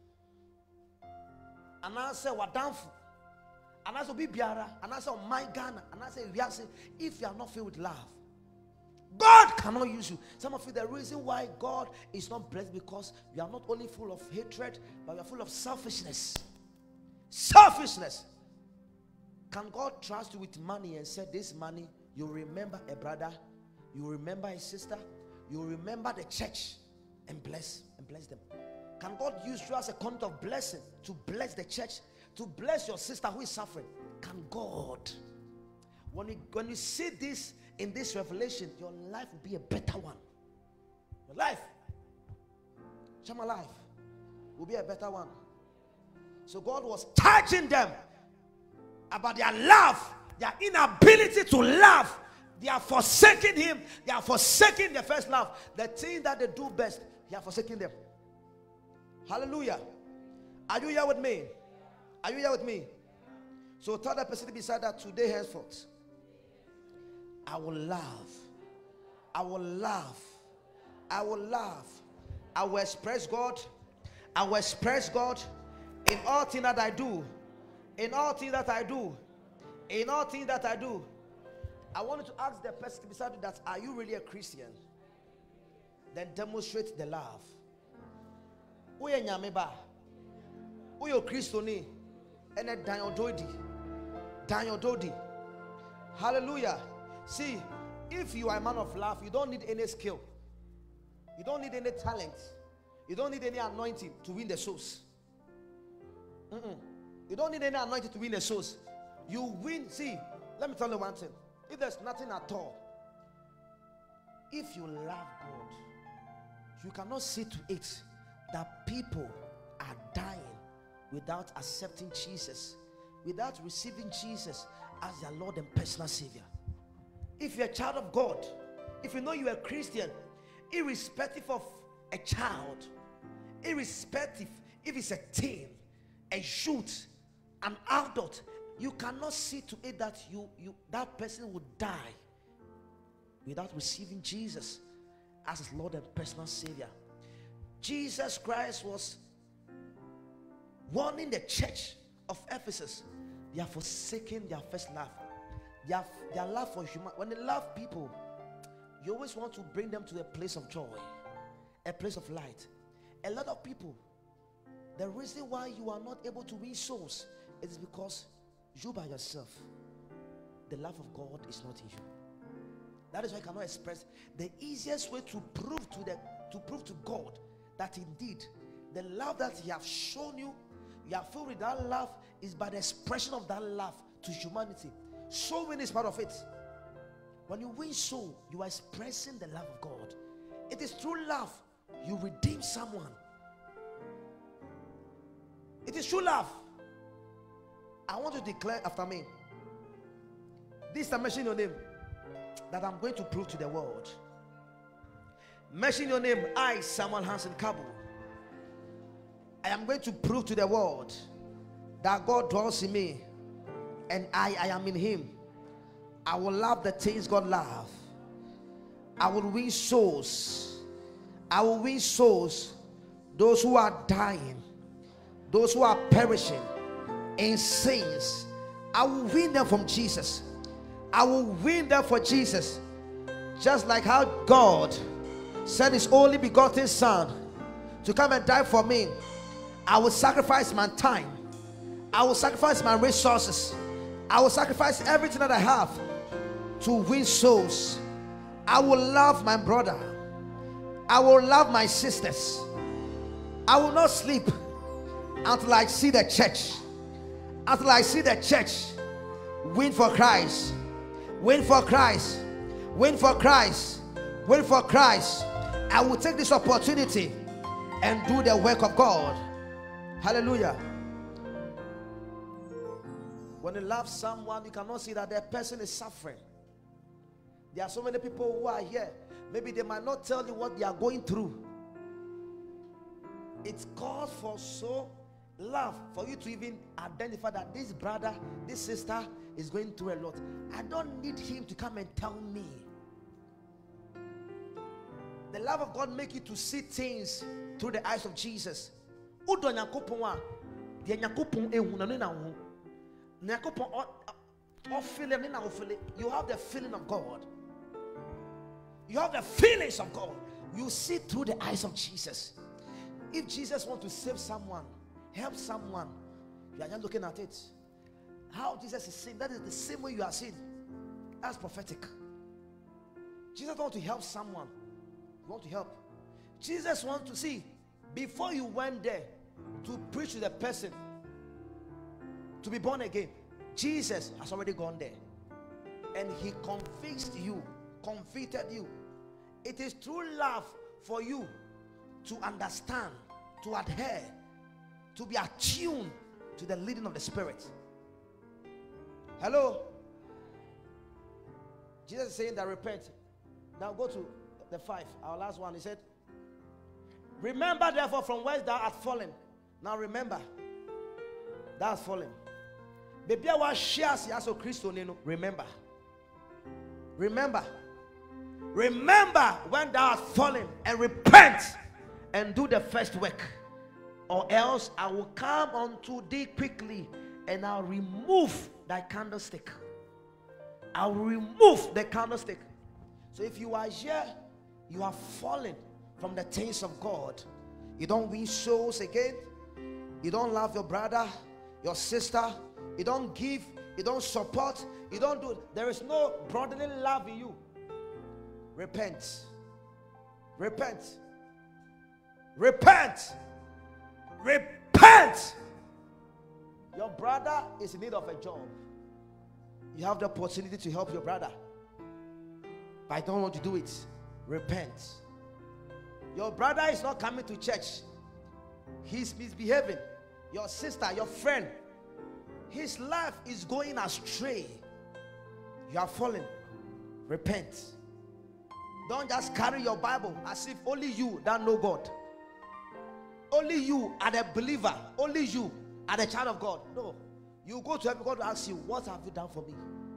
[SPEAKER 7] Anase wadamfu. Anase obi biara. Anase my Ghana. Anase wiase. If you are not filled with love, God cannot use you. Some of you, the reason why God is not blessed, because you are not only full of hatred, but you are full of selfishness. Selfishness. Can God trust you with money and say, this money, you remember a brother, you remember a sister, you remember the church, and bless and bless them? Can God use you as a conduit of blessing to bless the church, to bless your sister who is suffering? Can God? When you, when you see this in this revelation, your life will be a better one. Your life, Shama life, will be a better one. So God was charging them about their love, their inability to love They are forsaking him. They are forsaking their first love. The thing that they do best, they are forsaking them. Hallelujah. Are you here with me? Are you here with me? So tell that person beside that today henceforth, I will love. I will love. I will love. I will express God. I will express God in all things that I do. In all things that I do. In all things that I do. I wanted to ask the person beside you that, are you really a Christian? Then demonstrate the love. Uye nyameba. Uye Christoni. Ene Daniel Dodi. Daniel Dodi. Hallelujah. See, if you are a man of love, you don't need any skill. You don't need any talent. You don't need any anointing to win the souls. Mm-mm. You don't need any anointing to win the souls. You win. See, let me tell you one thing. If there's nothing at all, if you love God, you cannot see to it that people are dying without accepting Jesus, without receiving Jesus as their Lord and personal Savior. If you're a child of God, if you know you're a Christian, irrespective of a child, irrespective if it's a teen, a youth, an adult, you cannot see to it that you, you that person would die without receiving Jesus as his Lord and personal Savior. Jesus Christ was warning the church of Ephesus. They are forsaking their first love. Their, their love for human. When they love people, you always want to bring them to a place of joy, a place of light. A lot of people, the reason why you are not able to win souls is because you by yourself, the love of God is not in you. That is why I cannot express. The easiest way to prove to the to prove to God that indeed the love that He has shown you, you are filled with that love, is by the expression of that love to humanity. Soul winning is part of it. When you win soul, you are expressing the love of God. It is through love you redeem someone. It is true love. I want to declare after me. This time, mention your name that I'm going to prove to the world. Mention your name. I, Samuel Hansen Kabu. I am going to prove to the world that God dwells in me and I, I am in Him. I will love the things God loves. I will win souls. I will win souls. Those who are dying, those who are perishing in sins, I will win them from Jesus. I will win them for Jesus. Just like how God sent His only begotten Son to come and die for me, I will sacrifice my time. I will sacrifice my resources. I will sacrifice everything that I have to win souls. I will love my brother. I will love my sisters. I will not sleep until I see the church. Until I see the church win for Christ. Win for Christ. Win for Christ. Win for Christ. I will take this opportunity and do the work of God. Hallelujah. When you love someone, you cannot see that that person is suffering. There are so many people who are here. Maybe they might not tell you what they are going through. It's cause for so love for you to even identify that this brother, this sister is going through a lot. I don't need him to come and tell me. The love of God makes you to see things through the eyes of Jesus. You have the feeling of God. You have the feelings of God. You see through the eyes of Jesus. If Jesus wants to save someone, help someone, you are just looking at it. How Jesus is seeing, that is the same way you are seeing. That's prophetic. Jesus wants to help someone. You want to help. Jesus wants to see, before you went there to preach to the person to be born again, Jesus has already gone there. And He convinced you, convicted you. It is true love for you to understand, to adhere, to be attuned to the leading of the Spirit. Hello?
[SPEAKER 4] Jesus is saying that repent. Now go to the five, our last one. He said, remember therefore from whence thou art fallen. Now remember, thou art fallen. Baby, I was shares yaso Christo neno. Remember. Remember. Remember when thou art fallen, and repent and do the first work, or else I will come unto thee quickly, and I'll remove thy candlestick. I'll remove the candlestick. So if you are here, you are fallen from the things of God. You don't win souls again. You don't love your brother, your sister. You don't give. You don't support. You don't do. There is no brotherly love in you. Repent. Repent. Repent. Repent. Your brother is in need of a job. You have the opportunity to help your brother, but I don't want to do it. Repent. Your brother is not coming to church. He's misbehaving. Your sister, your friend, his life is going astray. You are fallen. Repent. Don't just carry your Bible as if only you that know God. Only you are the believer. Only you are the child of God. No. You go to heaven, God will ask you, what have you done for me?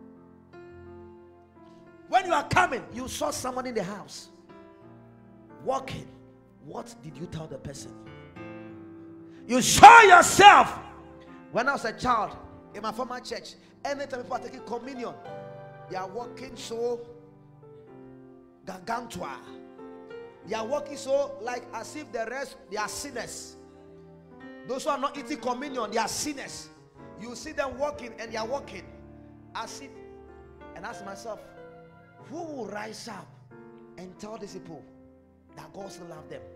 [SPEAKER 4] When you are coming, you saw someone in the house walking. What did you tell the person? You saw yourself. When I was a child in my former church, anytime people are taking communion, they are walking so gargantua. They are walking so like as if the rest, they are sinners. Those who are not eating communion, they are sinners. You see them walking and they are walking as if, and ask myself, who will rise up and tell these people that God still loves them?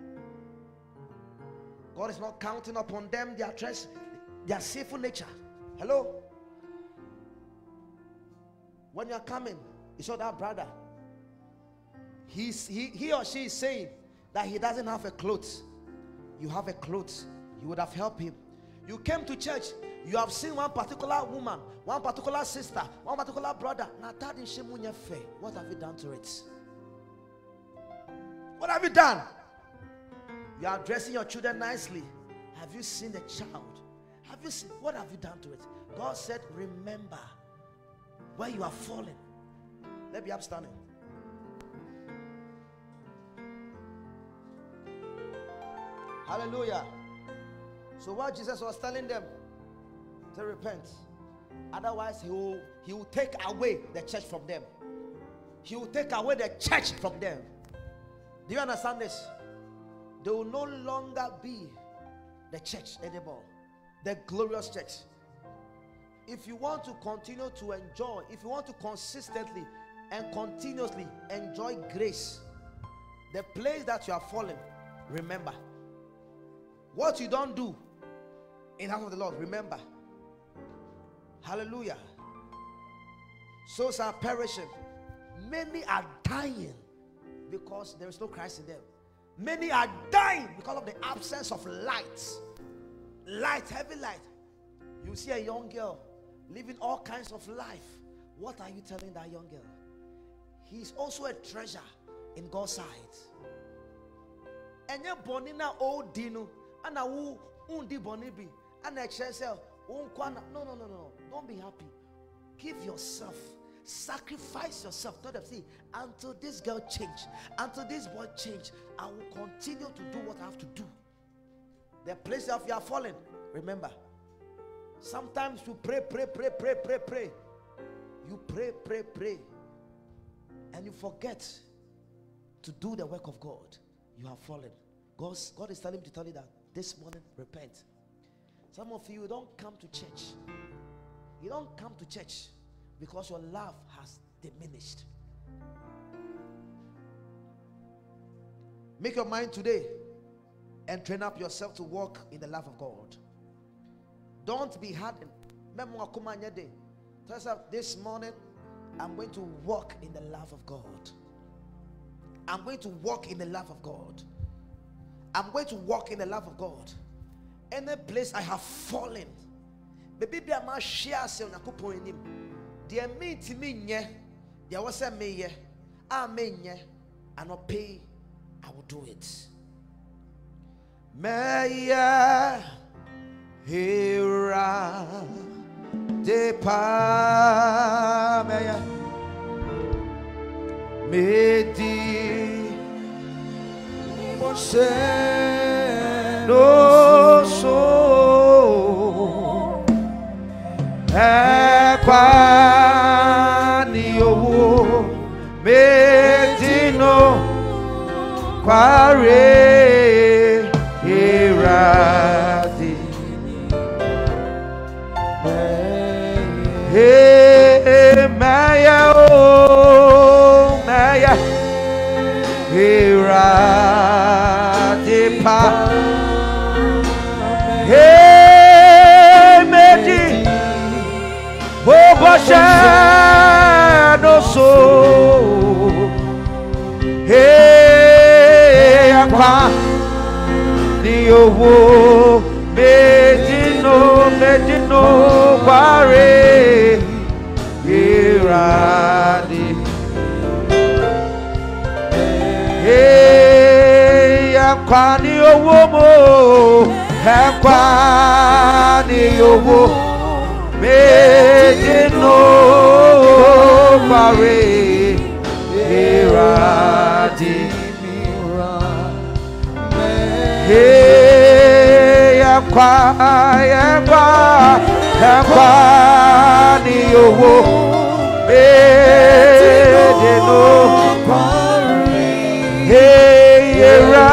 [SPEAKER 4] God is not counting upon them, their trash, their sinful nature. Hello? When you are coming, you saw that brother. He's, he, he or she is saying that he doesn't have a clothes. You have a clothes. You would have helped him. You came to church. You have seen one particular woman, one particular sister, one particular brother. What have you done to it? What have you done? You are dressing your children nicely. Have you seen the child? Have you seen? What have you done to it? God said, remember where you are fallen. Let me be upstanding. Hallelujah. So what Jesus was telling them, to repent. Otherwise, he will, he will take away the church from them. He will take away the church from them. Do you understand this? They will no longer be the church anymore. The glorious church. If you want to continue to enjoy, if you want to consistently and continuously enjoy grace, the place that you are falling, remember. What you don't do in the house of the Lord, remember. Hallelujah. Souls are perishing. Many are dying because there is no Christ in them. Many are dying because of the absence of light. Light, heavy light. You see a young girl living all kinds of life. What are you telling that young girl? He is also a treasure in God's sight. And you're born in an old dino. And a who undi bonibi. And a chesel. No, no, no, no. Don't be happy. Give yourself. Sacrifice yourself. Not the thing. Until this girl change. Until this boy change. I will continue to do what I have to do. The place of you are fallen. Remember. Sometimes you pray, pray, pray, pray, pray, pray. You pray, pray, pray. And you forget to do the work of God. You have fallen. God's, God is telling me to tell you that this morning, repent. Some of you don't come to church. You don't come to church because your love has diminished. Make your mind today and train up yourself to walk in the love of God. Don't be hardened. Tell yourself, this morning I'm going to walk in the love of God. I'm going to walk in the love of God. I'm going to walk in the love of God. Any place I have fallen, baby, be a man share se on a couple in him. Dear me to me,
[SPEAKER 7] There was a me, amen, and not pay, I will do it. Meya hira de pa meya medi mose no so ekwa ni owo medi no kware iradi hey maya oh maya iradi pa hey medi oh bosha no so hey akwa owo medino medino kware iradi hey akwani owo mo akwani owo medino kware iradi hey akwa akwa akwa ni owo medino hey era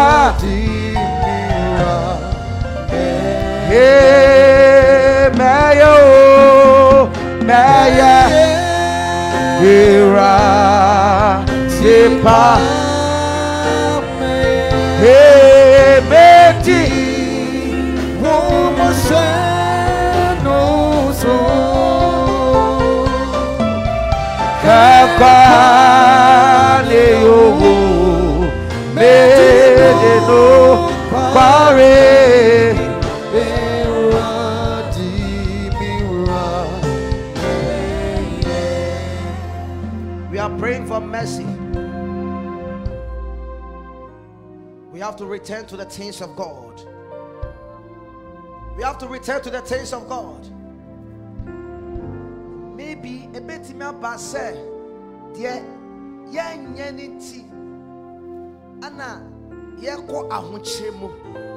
[SPEAKER 7] hey mayo maya era sepa hey meti woman say no so kakale owo medeno pare we are praying for mercy. We have to return to the things of God. We have to return to the things of God. Maybe a bit more say, dear, young yanity, Anna, yako ahunchemo.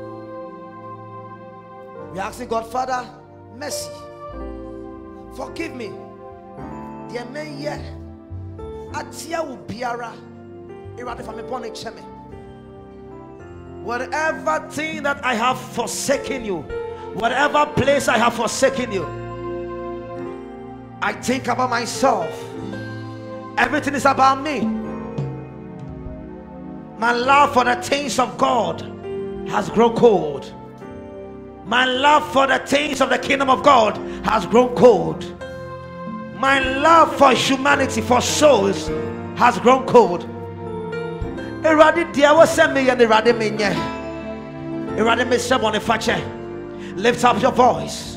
[SPEAKER 7] We are asking God, Father, mercy, forgive me. Dear men, yeah, atia ubiara, irate from a born cheme. Whatever thing that I have forsaken you, whatever place I have forsaken you, I think about myself. Everything is about me. My love for the things of God has grown cold. My love for the things of the kingdom of God has grown cold. My love for humanity, for souls, has grown cold. Eradi diawo semi and eradi menye. Eradi me sebone fache. Lift up your voice.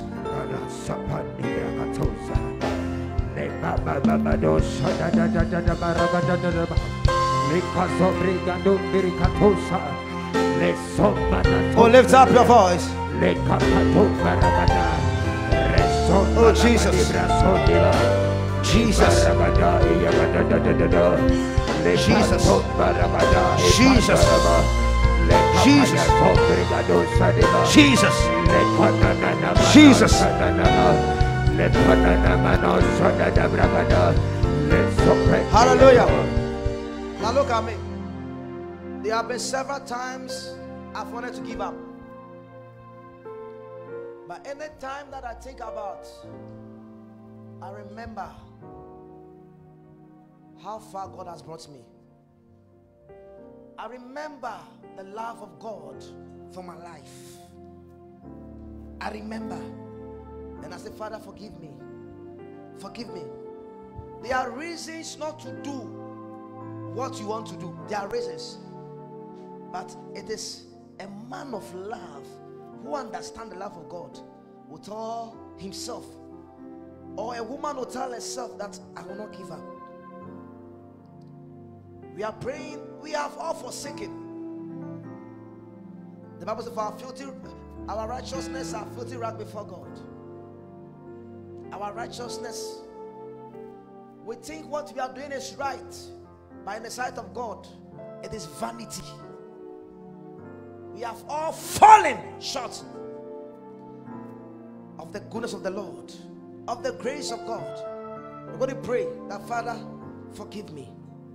[SPEAKER 7] Oh, lift up your voice. Oh, Jesus. Jesus. Jesus. Jesus. Jesus. Jesus. Jesus. Hallelujah. Now look at me. There have been several times I've wanted to give up. But any time that I think about, I remember how far God has brought me. I remember the love of God for my life. I remember. And I say, Father, forgive me. Forgive me. There are reasons not to do what you want to do. There are reasons. But it is a man of love who understands the love of God will tell himself, or a woman will tell herself that I will not give up.
[SPEAKER 4] We are praying, we have all forsaken. The Bible says, for our filthy, our righteousness are filthy rag before God. Our righteousness, we think what we are doing is right, but in the sight of God, it is vanity. We have all fallen short of the goodness of the Lord, of the grace of God. We're going to pray that, Father, forgive me.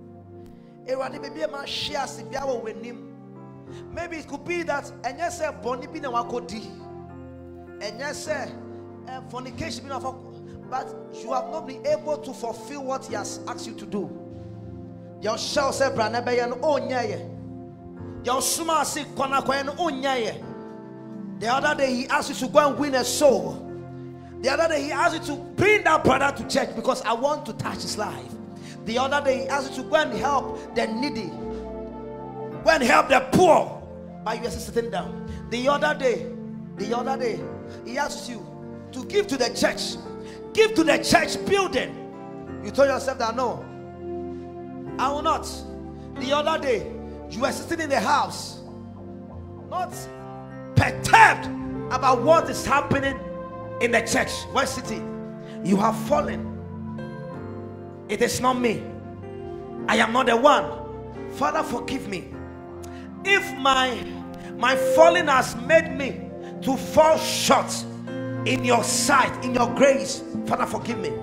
[SPEAKER 4] Maybe it could be that, and yes, sir, Bonnie be no wakodi, and yes, sir, fornication, but you have not been able to fulfill what He has asked you to do. Your shall say, Branabayan, oh, yeah, your suma sick, Konakoyan, oh, yeah. The other day, He asked you to go and win a soul. The other day, He asked you to bring that brother to church because I want to touch his life. The other day, He asked you to go and help the needy. Go and help the poor, but you are sitting down. The other day, the other day, He asked you to give to the church, give to the church building. You told yourself that no, I will not. The other day, you were sitting in the house, not perturbed about what is happening in the church. What city? You have fallen. It is not me. I am not the one. Father, forgive me. If my my falling has made me to fall short in your sight, in your grace, Father, forgive me.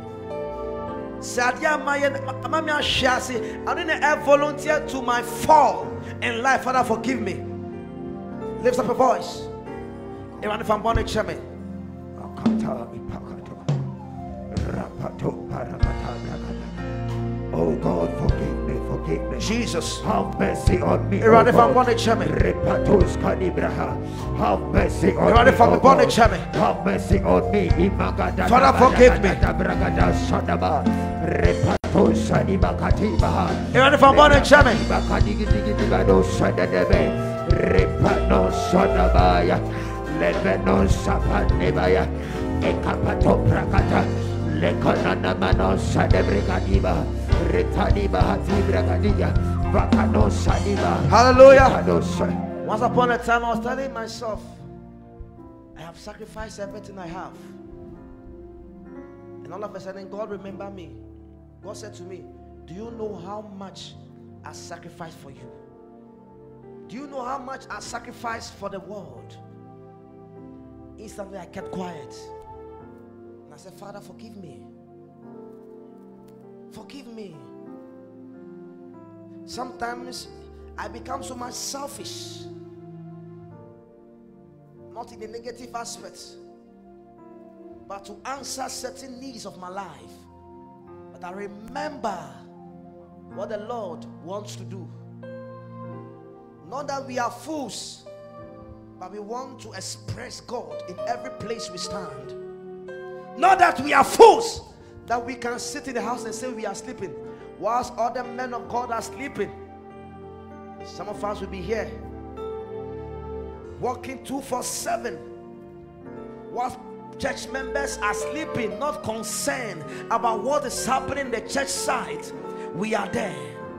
[SPEAKER 4] I didn't volunteer to my fall in life. Father, forgive me. Lift up a voice. Even if I'm born a chairman.
[SPEAKER 2] Oh God, forgive me, forgive me.
[SPEAKER 4] Jesus,
[SPEAKER 2] have mercy on me.
[SPEAKER 4] Even if I'm born a chairman.
[SPEAKER 2] Have mercy on
[SPEAKER 4] Even
[SPEAKER 2] me.
[SPEAKER 4] if I'm born a chairman.
[SPEAKER 2] Have mercy on me.
[SPEAKER 4] Father, forgive me. Even if I'm born a chairman. Hallelujah. Once upon a time, I was telling myself, I have sacrificed everything I have. And all of a sudden, God remembered me. God said to me, do you know how much I sacrificed for you? Do you know how much I sacrificed for the world? Instantly, I kept quiet. And I said, Father, forgive me. Forgive me. Sometimes I become so much selfish. Not in the negative aspects, but to answer certain needs of my life. But I remember what the Lord wants to do. Not that we are fools, but we want to express God in every place we stand. Not that we are fools, that we can sit in the house and say we are sleeping, whilst other men of God are sleeping. Some of us will be here working two four seven, whilst church members are sleeping, not concerned about what is happening in the church side. We are there.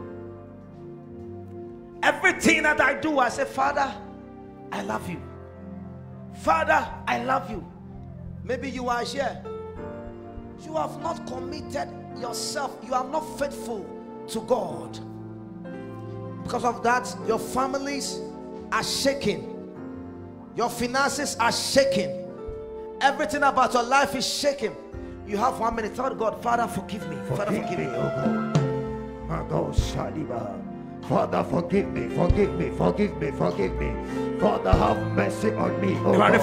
[SPEAKER 4] Everything that I do, I say, Father, I love you. Father, I love you. Maybe you are here, you have not committed yourself, you are not faithful to God. Because of that, your families are shaking, your finances are shaking, everything about your life is shaking. You have one minute. Tell God, Father, forgive me.
[SPEAKER 2] Forgive
[SPEAKER 4] Father, forgive
[SPEAKER 2] me,
[SPEAKER 4] me.
[SPEAKER 2] oh God. Father, forgive me, forgive me, forgive me, forgive me. Father, have mercy on me, oh God.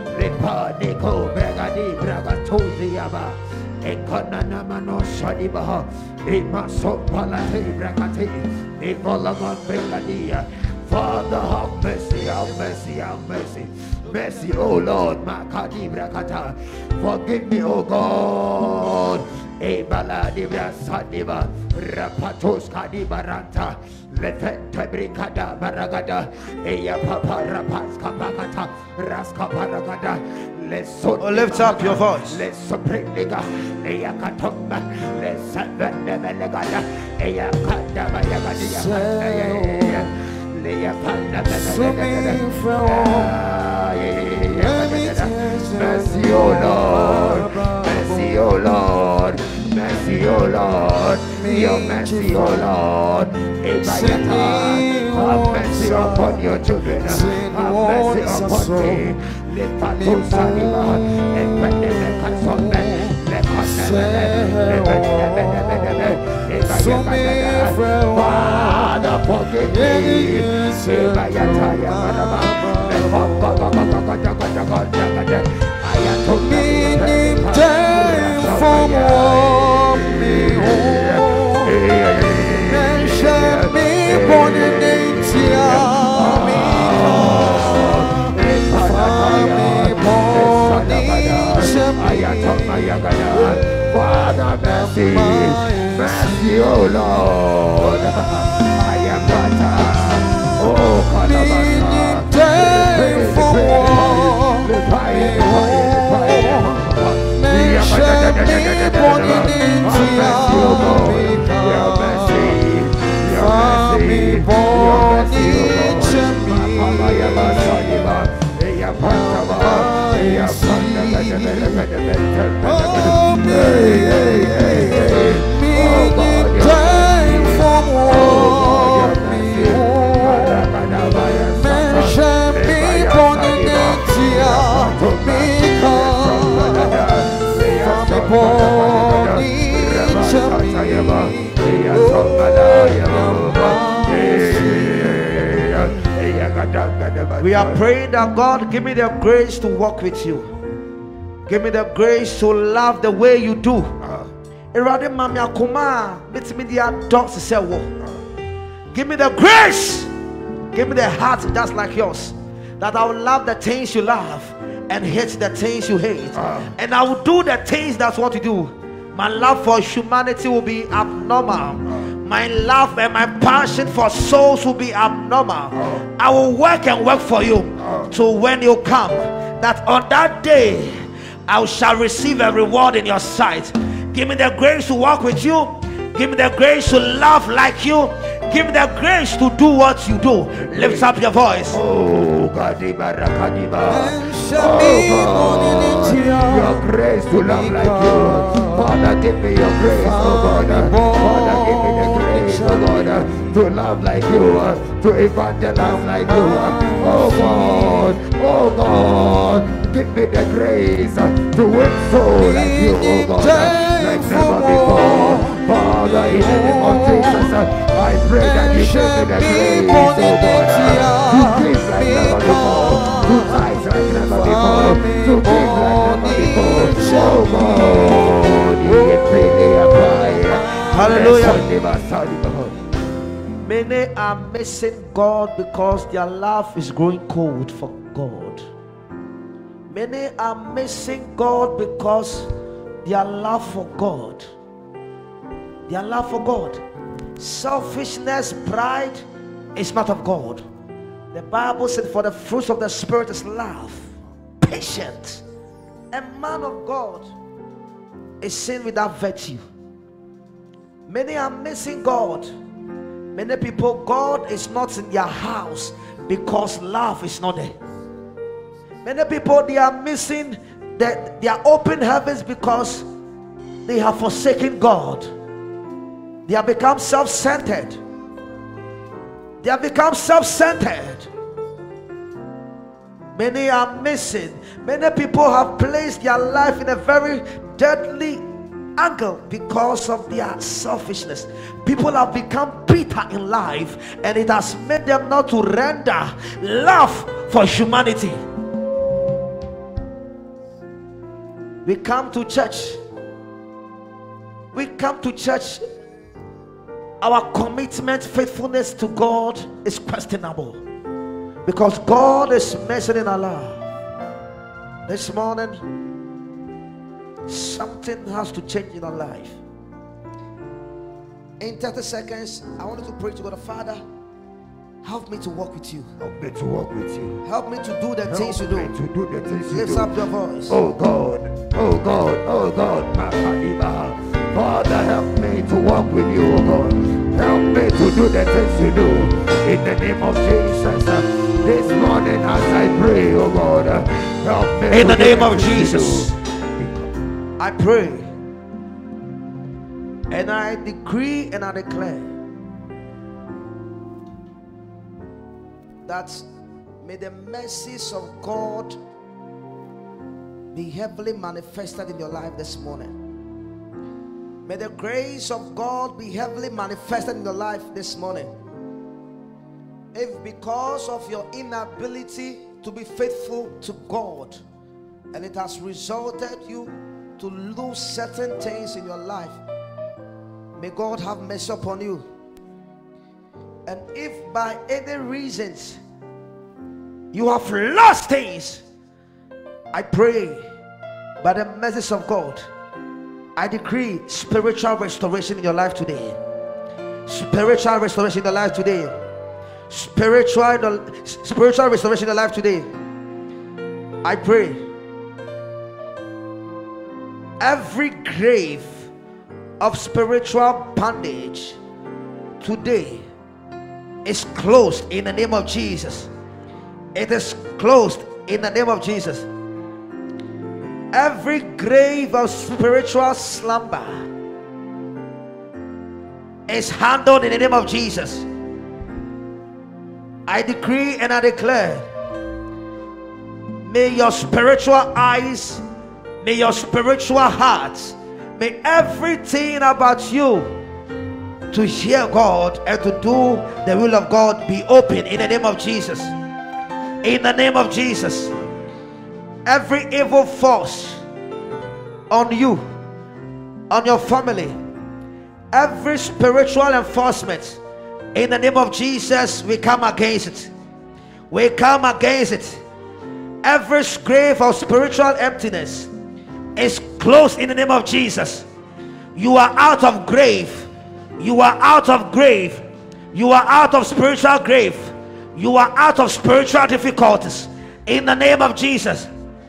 [SPEAKER 2] Father, have mercy, have mercy, have mercy. Mercy, oh Lord. Forgive me, oh God. Ebala dibra sadiba rapatos kadibaranta lefente brikada baragada eya papa rapas kapakata raska baragada
[SPEAKER 7] Oh, lift up your voice.
[SPEAKER 2] Mercy, oh Lord, mercy, oh Lord, mercy, oh Lord, your mercy, oh Lord. Have mercy upon your children, have mercy upon me. Lift up to Salima, and when they make us on them, let us Father, forgive me.
[SPEAKER 3] Meaning time for me, mention me, born in India, me, born in
[SPEAKER 2] Father, mercy, mercy, oh Lord, I am better. Oh,
[SPEAKER 3] meaning time for
[SPEAKER 7] We are praying that God give me the grace to walk with you. Give me the grace to love the way you do. Give me the grace. Give me the heart that's like yours, that I will love the things you love and hate the things you hate. And I will do the things that's what you do. My love for humanity will be abnormal. My love and my passion for souls will be abnormal. I will work and work for you. So when you come, that on that day I shall receive a reward in your sight. Give me the grace to walk with you. Give me the grace to love like you. Give me the grace to do what you do. Lift up your voice.
[SPEAKER 2] Oh, Kadiba, Rakadiba. Oh, God, your grace to love like you. Father, give me your grace, oh God. Father, give me the grace, oh God, to love like you, to evangelize like you. Oh God, oh God, give me the grace to win soul like you, oh God, like never before. Father, in the name of Jesus, I pray that you give me the grace, oh God, to give like never before, to fight like never before, to give like never before. Oh God, you give me a prayer.
[SPEAKER 7] Hallelujah. Many are missing God because their love is growing cold for God. Many are missing God because their love for God, their love for God, selfishness, pride is not of God. The Bible said, for the fruits of the Spirit is love, patience. A man of God is seen without virtue. Many are missing God. Many people, God is not in their house because love is not there. Many people, they are missing the, their open heavens because they have forsaken God. They have become self-centered. They have become self-centered. Many are missing. Many people have placed their life in a very deadly angle because of their selfishness. People have become bitter in life, and it has made them not to render love for humanity. We come to church. We come to church. Our commitment, faithfulness to God is questionable because God is measuring our life. This morning, something has to change in our life. In thirty seconds, I want you to pray to God. Father, Help me to walk with you.
[SPEAKER 2] Help me to walk with you.
[SPEAKER 7] Help me to do the
[SPEAKER 2] Help
[SPEAKER 7] things you
[SPEAKER 2] me
[SPEAKER 7] do.
[SPEAKER 2] to do the things you
[SPEAKER 7] Lift
[SPEAKER 2] do.
[SPEAKER 7] up your voice.
[SPEAKER 2] Oh God, oh God, oh God, Makadiba. Father, help me to walk with you, oh God. Help me to do the things you do. In the name of Jesus. This morning as I pray, oh God, help me.
[SPEAKER 7] In
[SPEAKER 2] to
[SPEAKER 7] the
[SPEAKER 2] do
[SPEAKER 7] name
[SPEAKER 2] the
[SPEAKER 7] of
[SPEAKER 2] things you
[SPEAKER 7] Jesus.
[SPEAKER 2] do.
[SPEAKER 7] I pray and I decree and I declare that may the mercies of God be heavily manifested in your life this morning. May the grace of God be heavily manifested in your life this morning. If because of your inability to be faithful to God, and it has resulted you to lose certain things in your life, may God have mercy upon you. And if by any reasons you have lost things, I pray by the mercies of God, I decree spiritual restoration in your life today. Spiritual restoration in your life today. Spiritual, spiritual restoration in your life today. I pray every grave of spiritual bondage today is closed in the name of Jesus. It is closed in the name of Jesus. Every grave of spiritual slumber is handled in the name of Jesus. I decree and I declare, may your spiritual eyes, may your spiritual hearts, may everything about you to hear God and to do the will of God be open in the name of Jesus. In the name of Jesus. Every evil force on you, on your family, every spiritual enforcement, in the name of Jesus, we come against it. We come against it. Every grave of spiritual emptiness is closed in the name of Jesus. You are out of grave. You are out of grave. You are out of spiritual grave. You are out of spiritual difficulties in the name of Jesus.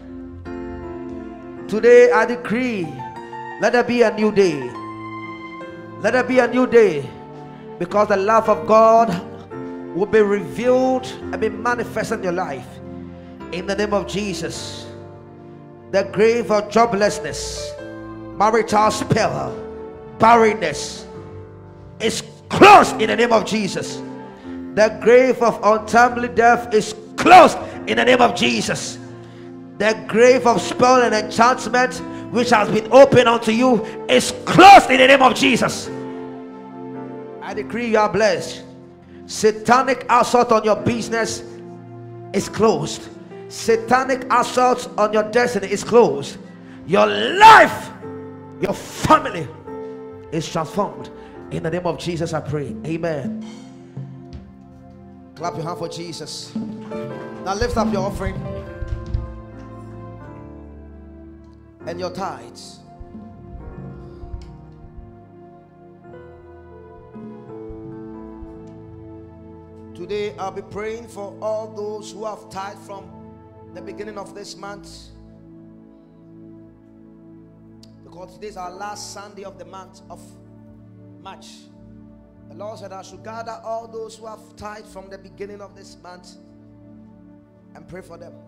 [SPEAKER 7] Today I decree, let there be a new day. Let there be a new day, because the love of God will be revealed and be manifested in your life in the name of Jesus. The grave of joblessness, marital spell, barrenness is closed in the name of Jesus. The grave of untimely death is closed in the name of Jesus. The grave of spell and enchantment which has been opened unto you is closed in the name of Jesus. I decree you are blessed. Satanic assault on your business is closed. Satanic assault on your destiny is closed. Your life, your family is transformed. In the name of Jesus I pray. Amen. Clap your hand for Jesus. Now lift up your offering and your tithes. Today I'll be praying for all those who have tithed from the beginning of this month, because today is our last Sunday of the month of March. The Lord said I should gather all those who have tithed from the beginning of this month and pray for them.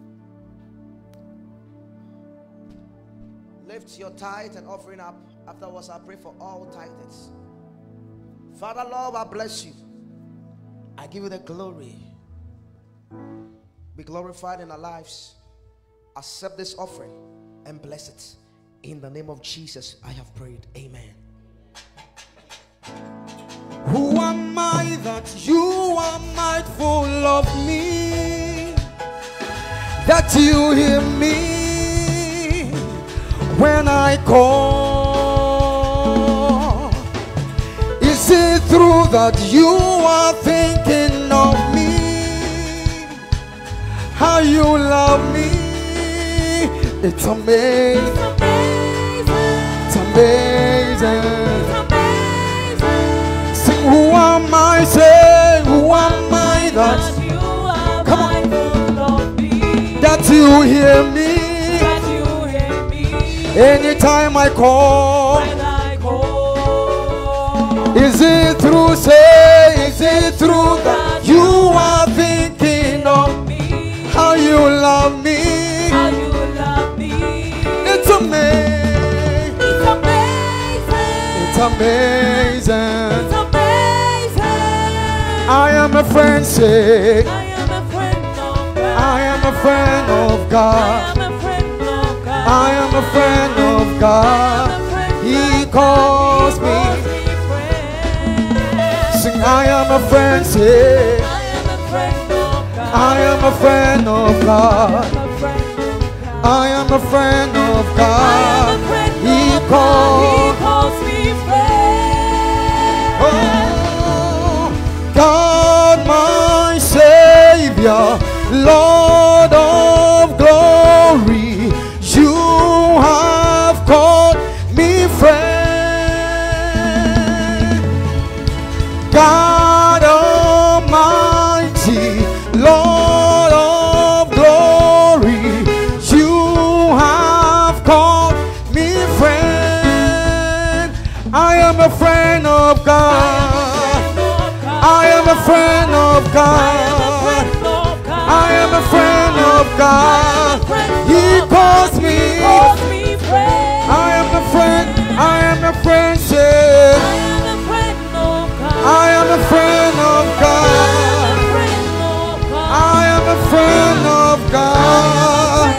[SPEAKER 7] Lift your tithe and offering up. Afterwards I'll pray for all tithers. Father Lord, I bless you. I give you the glory. Be glorified in our lives. Accept this offering and bless it. In the name of Jesus I have prayed. Amen.
[SPEAKER 3] Who am I that you are mindful of me, that you hear me when I call? Is it true that you are thinking of me, how you love me? It's amazing. It's amazing. Who am I saying? Who am I
[SPEAKER 8] you hear me
[SPEAKER 3] that you hear me
[SPEAKER 8] anytime I call.
[SPEAKER 3] when I call.
[SPEAKER 8] Is it true, say, is it true that you are thinking of
[SPEAKER 3] Me,
[SPEAKER 8] how you love me?
[SPEAKER 3] how you love me.
[SPEAKER 8] It's amazing,
[SPEAKER 3] It's amazing.
[SPEAKER 8] it's amazing.
[SPEAKER 3] It's amazing.
[SPEAKER 8] I am a friend, say,
[SPEAKER 3] I am a friend of God.
[SPEAKER 8] I am a friend of God.
[SPEAKER 3] I am a friend of God.
[SPEAKER 8] I am a friend of God. He calls me. Sing, I am a friend, say,
[SPEAKER 3] I am a friend of God.
[SPEAKER 8] I am a friend of God. I am a friend of God. He calls.
[SPEAKER 3] calls me friend.
[SPEAKER 8] Oh, God, my Savior, Lord of glory, you have called me friend. God Almighty, Lord of glory, you have called me friend. I am a friend of God. I am a friend of God. I am a friend of God. He calls me. I am a friend. I am a friend. Say, I am a friend of God. I am a friend of God.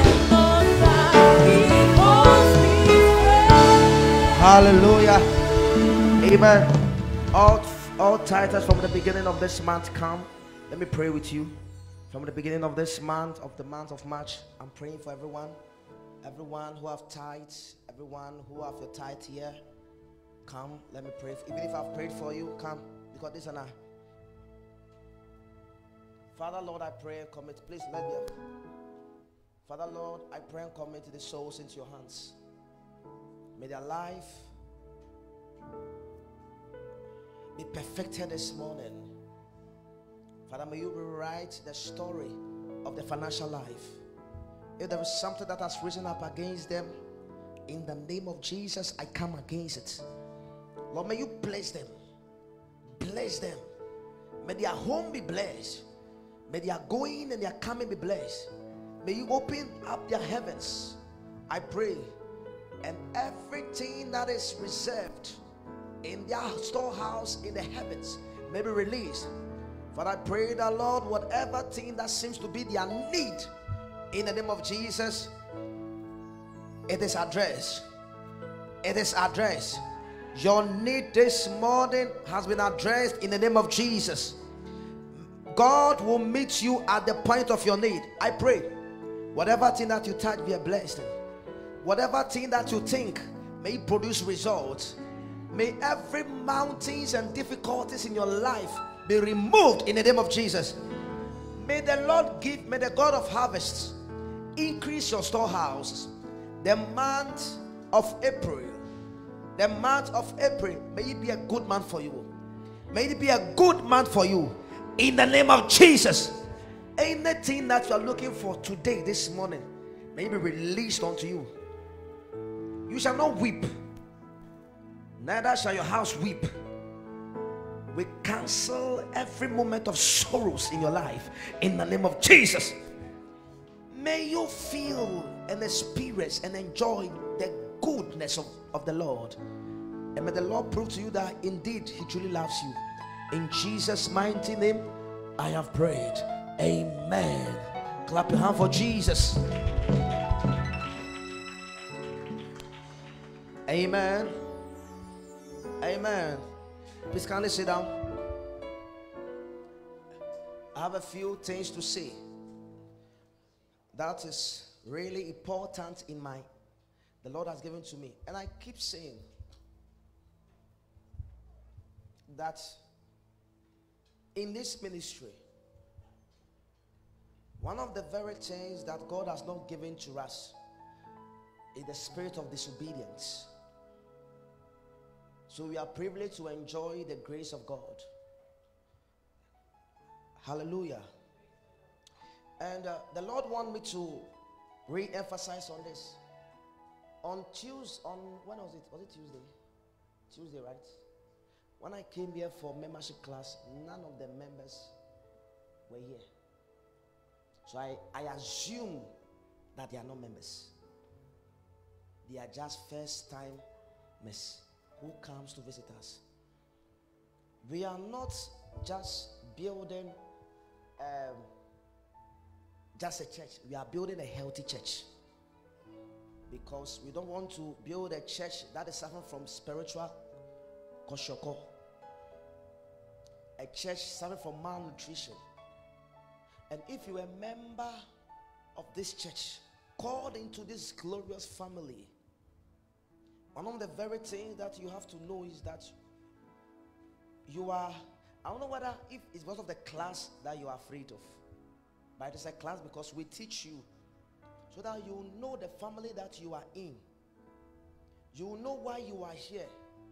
[SPEAKER 4] Hallelujah. Amen. All, all titles from the beginning of this month come. Let me pray with you. From the beginning of this month, of the month of March, I'm praying for everyone. Everyone who have tithes, everyone who have your tithe here, come. Let me pray. Even if I've prayed for you, come. Because this and I. Father, Lord, I pray and commit. Please let me. Father, Lord, I pray and commit the souls into your hands. May their life be perfected this morning. Father, may you rewrite the story of the financial life. If there is something that has risen up against them, in the name of Jesus, I come against it. Lord, may you bless them. Bless them. May their home be blessed. May their going and their coming be blessed. May you open up their heavens, I pray, and everything that is reserved in their storehouse in the heavens may be released. Father, I pray that, Lord, whatever thing that seems to be their need, in the name of Jesus, it is addressed. It is addressed. Your need this morning has been addressed in the name of Jesus. God will meet you at the point of your need. I pray, whatever thing that you touch be a blessing. Whatever thing that you think may produce results. May every mountains and difficulties in your life be removed in the name of Jesus. May the Lord give, may the God of harvests increase your storehouses. The month of April, the month of April, may it be a good month for you. May it be a good month for you in the name of Jesus. Anything that you are looking for today, this morning, may it be released unto you. You shall not weep, neither shall your house weep. We cancel every moment of sorrows in your life in the name of Jesus. May you feel and experience and enjoy the goodness of, of the Lord. And may the Lord prove to you that indeed He truly loves you. In Jesus' mighty name, I have prayed. Amen. Clap your hand for Jesus. Amen. Amen. Please kindly sit down. I have a few things to say that is really important in my, the Lord has given to me. And I keep saying that in this ministry, one of the very things that God has not given to us is the spirit of disobedience. So we are privileged to enjoy the grace of God. Hallelujah. And uh, the Lord wants me to re-emphasize on this. On Tuesday, on when was it? Was it Tuesday? Tuesday, right? When I came here for membership class, none of the members were here. So I, I assume that they are not members. They are just first time members who comes to visit us. We are not just building um, just a church. We are building a healthy church. Because we don't want to build a church that is suffering from spiritual koshoko. A church suffering from malnutrition. And if you are a member of this church, called into this glorious family, one of the very things that you have to know is that you are, I don't know whether if it's because of the class that you are afraid of, but it is a class because we teach you so that you know the family that you are in. You know why you are here,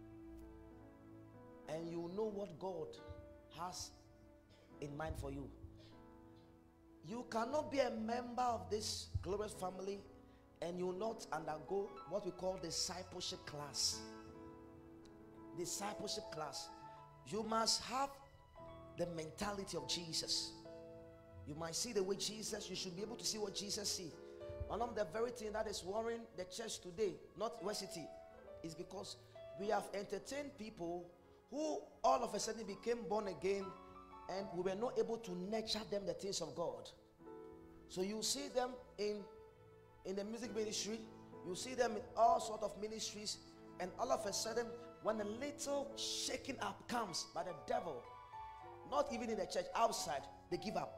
[SPEAKER 4] and you know what God has in mind for you. You cannot be a member of this glorious family and you will not undergo what we call discipleship class. Discipleship class. You must have the mentality of Jesus. You might see the way Jesus, you should be able to see what Jesus sees. One of the very things that is worrying the church today, not West City, is because we have entertained people who all of a sudden became born again, and we were not able to nurture them the things of God. So you see them in in the music ministry, you see them in all sorts of ministries, and all of a sudden, when a little shaking up comes by the devil, not even in the church, outside, they give up.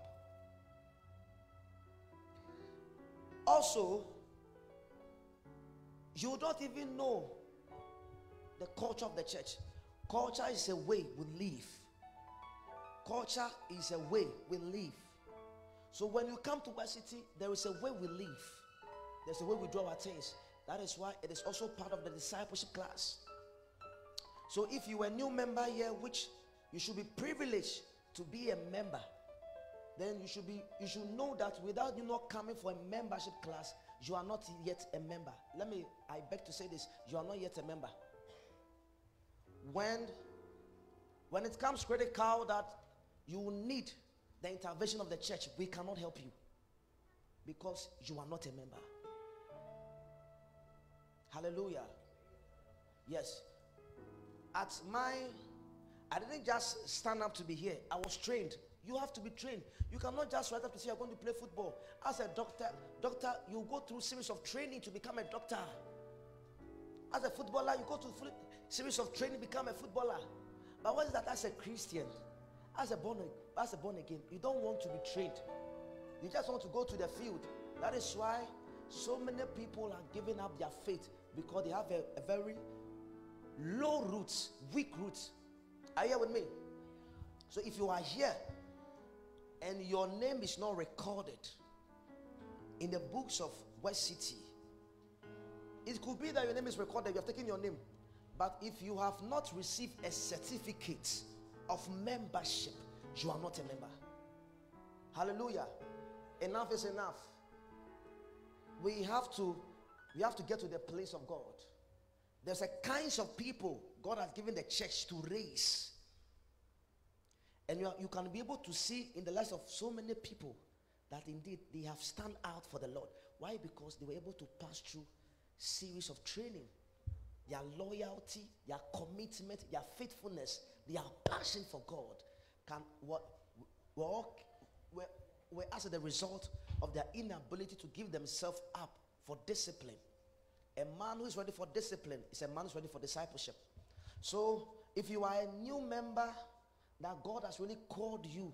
[SPEAKER 4] Also, you don't even know the culture of the church. Culture is a way we live. Culture is a way we live. So when you come to West City, there is a way we live. There's a way we do our things. That is why it is also part of the discipleship class. So if you are a new member here, which you should be privileged to be a member, then you should be you should know that without you not coming for a membership class, you are not yet a member. Let me I beg to say this, you are not yet a member. When when it comes critical that you need the intervention of the church, we cannot help you because you are not a member. Hallelujah. Yes. At my I didn't just stand up to be here. I was trained. You have to be trained. You cannot just rise up to say you're going to play football. As a doctor, doctor, you go through a series of training to become a doctor. As a footballer, you go to a series of training to become a footballer. But what is that as a Christian? As a born, as a born again, you don't want to be trained. You just want to go to the field. That is why so many people are giving up their faith, because they have a, a very low roots, weak roots. Are you here with me? So if you are here and your name is not recorded in the books of West City, it could be that your name is recorded, you have taken your name, but if you have not received a certificate of membership, you are not a member. Hallelujah. Enough is enough. We have to we have to get to the place of God. There's a kinds of people God has given the church to raise. And you, are, you can be able to see in the lives of so many people that indeed they have stand out for the Lord. Why? Because they were able to pass through series of training. Their loyalty, their commitment, their faithfulness, their passion for God can what were, all, were, were as a result of their inability to give themselves up for discipline. A man who is ready for discipline is a man who is ready for discipleship. So if you are a new member, that God has really called you,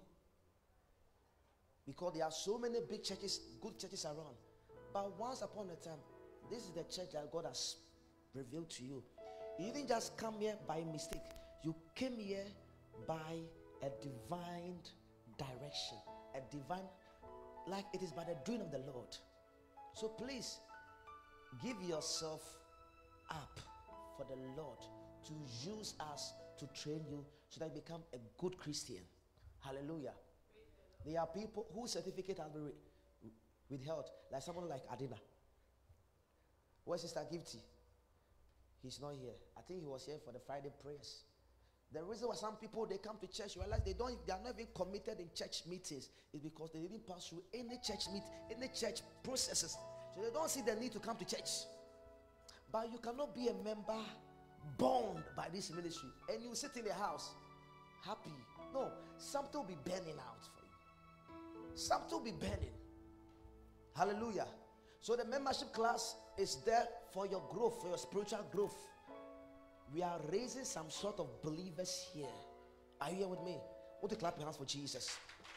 [SPEAKER 4] because there are so many big churches, good churches around, but once upon a time, this is the church that God has revealed to you. You didn't just come here by mistake. You came here by a divine direction, a divine, like it is by the doing of the Lord. So please give yourself up for the Lord to use us to train you so that you become a good Christian. Hallelujah. There are people whose certificate has been with health, like someone like Adina. Where's Sister Gifty? He's not here. I think he was here for the Friday prayers. The reason why some people, they come to church, you realize they don't, they are not even committed in church meetings is because they didn't pass through any church meet, any church processes. So they don't see the need to come to church. But you cannot be a member bound by this ministry and you sit in the house happy. No, something will be burning out for you. Something will be burning. Hallelujah. So the membership class is there for your growth, for your spiritual growth. We are raising some sort of believers here. Are you here with me? Want to clap your hands for Jesus?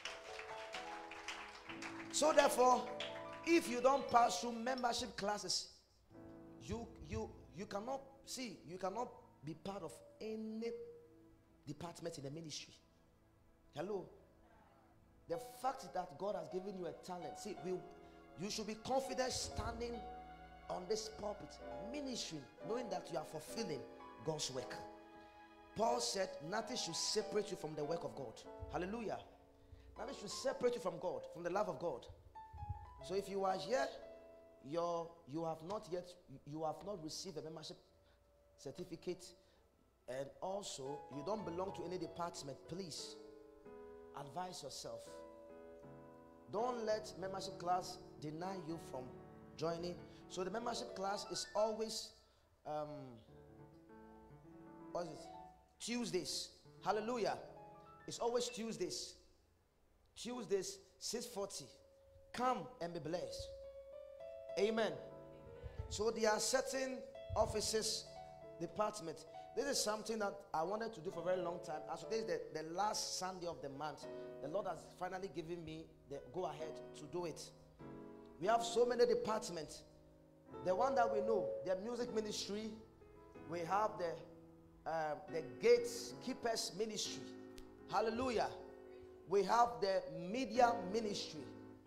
[SPEAKER 4] So therefore, if you don't pass through membership classes, you you you cannot see, you cannot be part of any department in the ministry. Hello. The fact that God has given you a talent, see, we, you should be confident standing on this pulpit, ministry, knowing that you are fulfilling God's work. Paul said, nothing should separate you from the work of God. Hallelujah. Nothing should separate you from God, from the love of God. So if you are here, you're, you have not yet, you have not received a membership certificate, and also you don't belong to any department, please advise yourself. Don't let membership class deny you from joining. So the membership class is always um what is it? Tuesdays. Hallelujah. It's always Tuesdays. Tuesdays, six forty. Come and be blessed. Amen. So there are certain offices, departments. This is something that I wanted to do for a very long time. And so this is the, the last Sunday of the month. The Lord has finally given me the go ahead to do it. We have so many departments. The one that we know, the music ministry, we have the uh, the gatekeepers ministry. Hallelujah. We have the media ministry.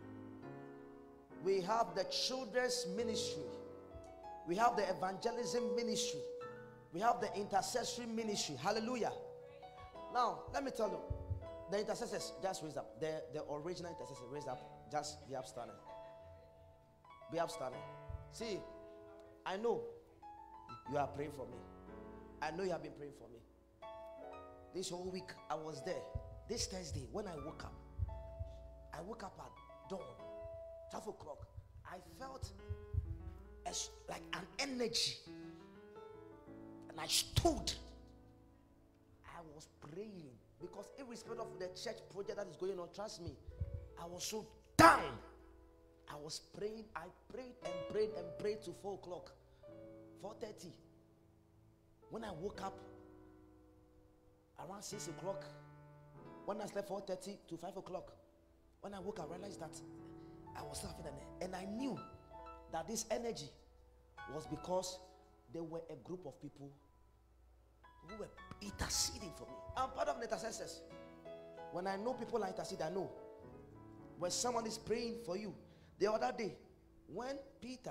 [SPEAKER 4] We have the children's ministry. We have the evangelism ministry. We have the intercessory ministry. Hallelujah. Now, let me tell you, the intercessors, just raise up. The, the original intercessors, raise up. Just be upstanding. Be upstanding. See, I know you are praying for me. I know you have been praying for me. This whole week, I was there. This Thursday, when I woke up, I woke up at dawn, twelve o'clock. I felt as like an energy. And I stood. I was praying. Because irrespective of the church project that is going on, trust me, I was so down. I was praying. I prayed and prayed and prayed to four o'clock. four thirty. When I woke up, around six o'clock. When I slept four thirty to five o'clock. When I woke up, I realized that I was having an, and I knew that this energy was because there were a group of people who were interceding for me. I'm part of the intercessors. When I know people are interceding, I know. When someone is praying for you. The other day, when Peter,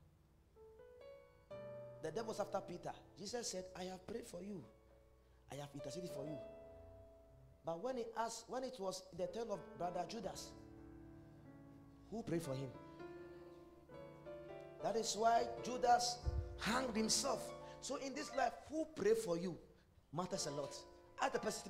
[SPEAKER 4] the devil was after Peter, Jesus said, I have prayed for you. I have interceded for you. But when he asked, when it was the turn of brother Judas, who prayed for him? That is why Judas hanged himself. So in this life, who prayed for you matters a lot. Ask the person,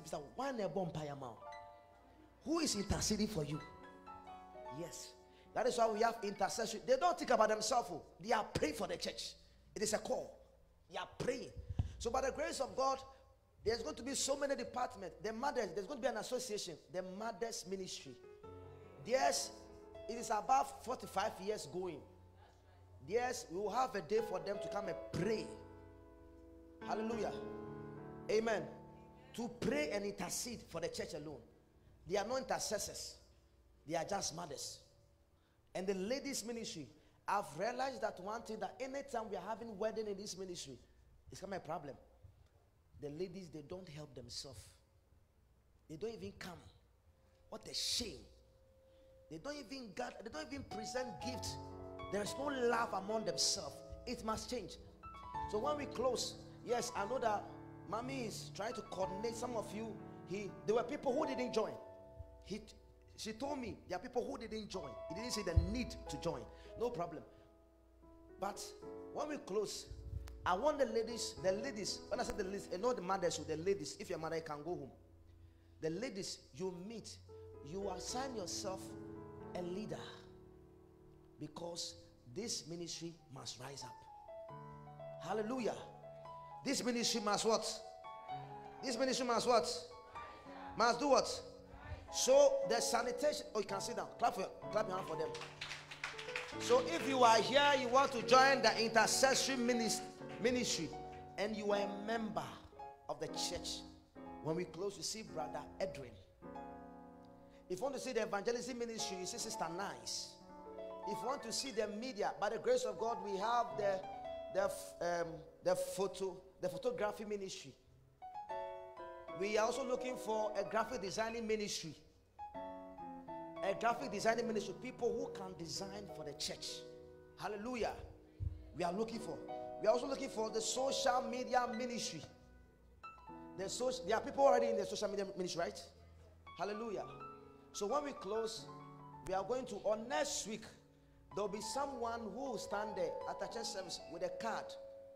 [SPEAKER 4] who is interceding for you? Yes. That is why we have intercession. They don't think about themselves. They are praying for the church. It is a call. They are praying. So by the grace of God, there's going to be so many departments. The mothers, there's going to be an association. The mothers ministry. Yes, it is about forty-five years going. Yes, we will have a day for them to come and pray. Hallelujah. Amen. To pray and intercede for the church alone. They are not intercessors. They are just mothers. And the ladies ministry, I've realized that one thing, that anytime we are having wedding in this ministry, it's become a problem. The ladies, they don't help themselves. They don't even come. What a shame. They don't even gather, they don't even present gifts. There is no love among themselves. It must change. So when we close, yes, I know that Mommy is trying to coordinate some of you. He, there were people who didn't join. He, She told me there are people who didn't join. He didn't say the need to join. No problem. But when we close, I want the ladies, the ladies, when I say the ladies, I know the mothers, so the ladies, if you're married, you can go home. The ladies you meet, you assign yourself a leader, because this ministry must rise up. Hallelujah. This ministry must what? This ministry must what? Must do what? So the sanitation. Oh, you can sit down. Clap for clap your hand for them. So if you are here, you want to join the intercessory ministry, and you are a member of the church, when we close, you see Brother Edwin. If you want to see the evangelism ministry, you see Sister Nice. If you want to see the media, by the grace of God, we have the the um, the photo the photography ministry. We are also looking for a graphic designing ministry. A graphic designing ministry, people who can design for the church. Hallelujah. We are looking for. We are also looking for the social media ministry. The social, there are people already in the social media ministry, right? Hallelujah. So when we close, we are going to, on next week, there will be someone who will stand there at the church service with a card.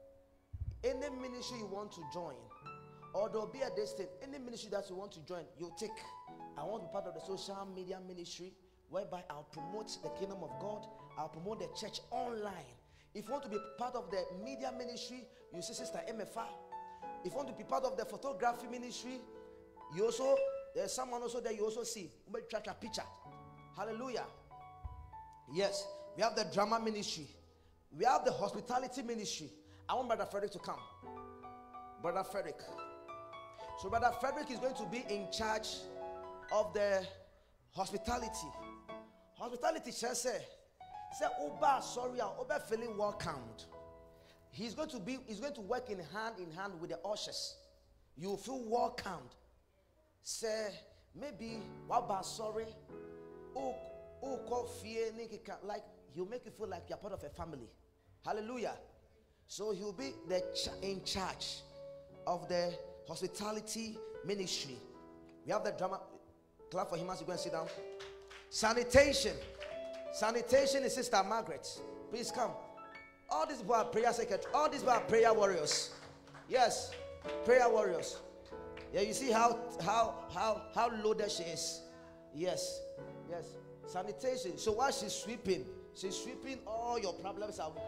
[SPEAKER 4] Any ministry you want to join, or there will be a distance, any ministry that you want to join, you take. I want to be part of the social media ministry, whereby I'll promote the kingdom of God. I'll promote the church online. If you want to be part of the media ministry, you see Sister M F A. If you want to be part of the photography ministry, you also, there's someone also there you also see. Track a picture. Hallelujah. Yes, we have the drama ministry. We have the hospitality ministry. I want Brother Frederick to come. Brother Frederick. So Brother Frederick is going to be in charge of the hospitality. Hospitality church say, say Oba sorry, Oba feeling welcomed. He's going to be, he's going to work in hand in hand with the ushers. You feel welcomed. Say maybe Oba sorry, oh oh coffee, like he'll make you feel like you're part of a family. Hallelujah. So he'll be the ch in charge of the hospitality ministry. We have the drama. Clap for him as you go and sit down. Sanitation. Sanitation is Sister Margaret. Please come. All these people are prayer secretary. All these people are prayer warriors. Yes, prayer warriors. Yeah, you see how how how how loaded she is. Yes, yes. Sanitation. So while she's sweeping, she's sweeping all your problems out.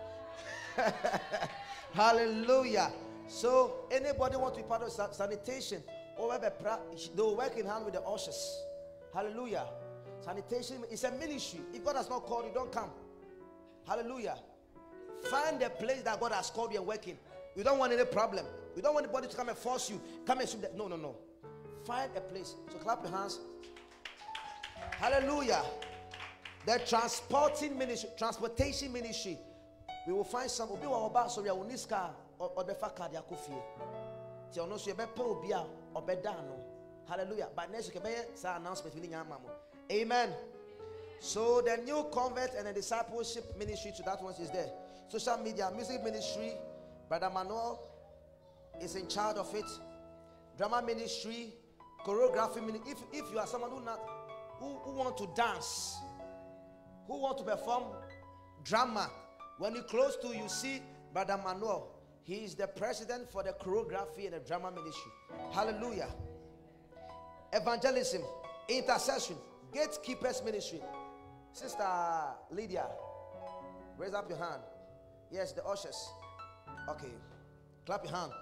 [SPEAKER 4] Hallelujah. So anybody want to be part of sanitation, or they'll work in hand with the ushers. Hallelujah. Sanitation is a ministry. If God has not called you, don't come. Hallelujah. Find the place that God has called you and work in. You don't want any problem. You don't want anybody to come and force you. Come and sweep that. No, no, no. Find a place. So clap your hands. Hallelujah. The transporting ministry, transportation ministry. We will find some. Obi wa oba sorry, we need car or the fact card yakufie. Ti ono so ye be pe obi a obeda no. Hallelujah. But next week, say announcement with Yamamo. Amen. So the new convert and the discipleship ministry to that one is there. Social media, music ministry, Brother Manuel is in charge of it. Drama ministry, choreography ministry. If if you are someone who not who, who want to dance, who want to perform drama, when you close to you see Brother Manuel. He is the president for the choreography and the drama ministry. Hallelujah. Evangelism, intercession, gatekeepers ministry. Sister Lydia, raise up your hand. Yes, the ushers. Okay, clap your hand.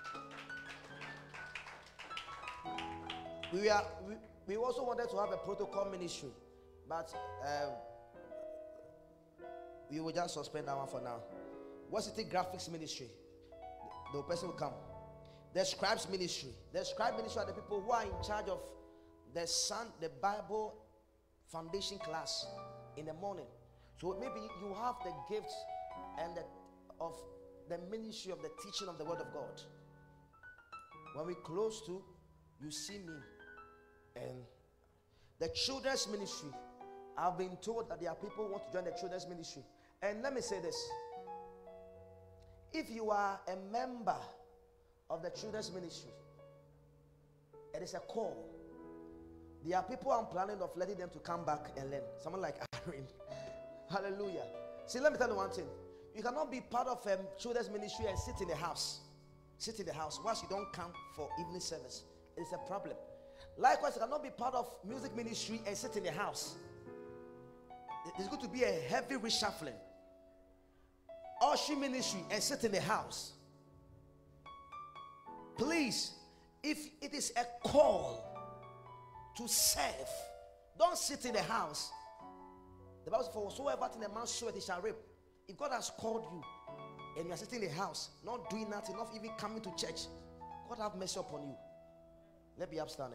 [SPEAKER 4] We are. We, we also wanted to have a protocol ministry, but um, we will just suspend that one for now. What's the graphics ministry? The person will come. The scribes ministry. The scribe ministry are the people who are in charge of the Sun, the Bible foundation class in the morning. So maybe you have the gift and the of the ministry of the teaching of the word of God. When we close to, you see me. And the children's ministry, I've been told that there are people who want to join the children's ministry. And let me say this. If you are a member of the children's ministry, it is a call. There are people I'm planning of letting them to come back and learn. Someone like Aaron. Hallelujah. See, let me tell you one thing. You cannot be part of a um, children's ministry and sit in the house. Sit in the house whilst you don't come for evening service. It's a problem. Likewise, you cannot be part of music ministry and sit in the house. There's going to be a heavy reshuffling. Usher ministry and sit in the house. Please, if it is a call to serve, don't sit in the house. The Bible says, for whatsoever thing a man soweth, he shall reap. If God has called you and you are sitting in the house, not doing nothing, not even coming to church, God have mercy upon you. Let me be upstanding.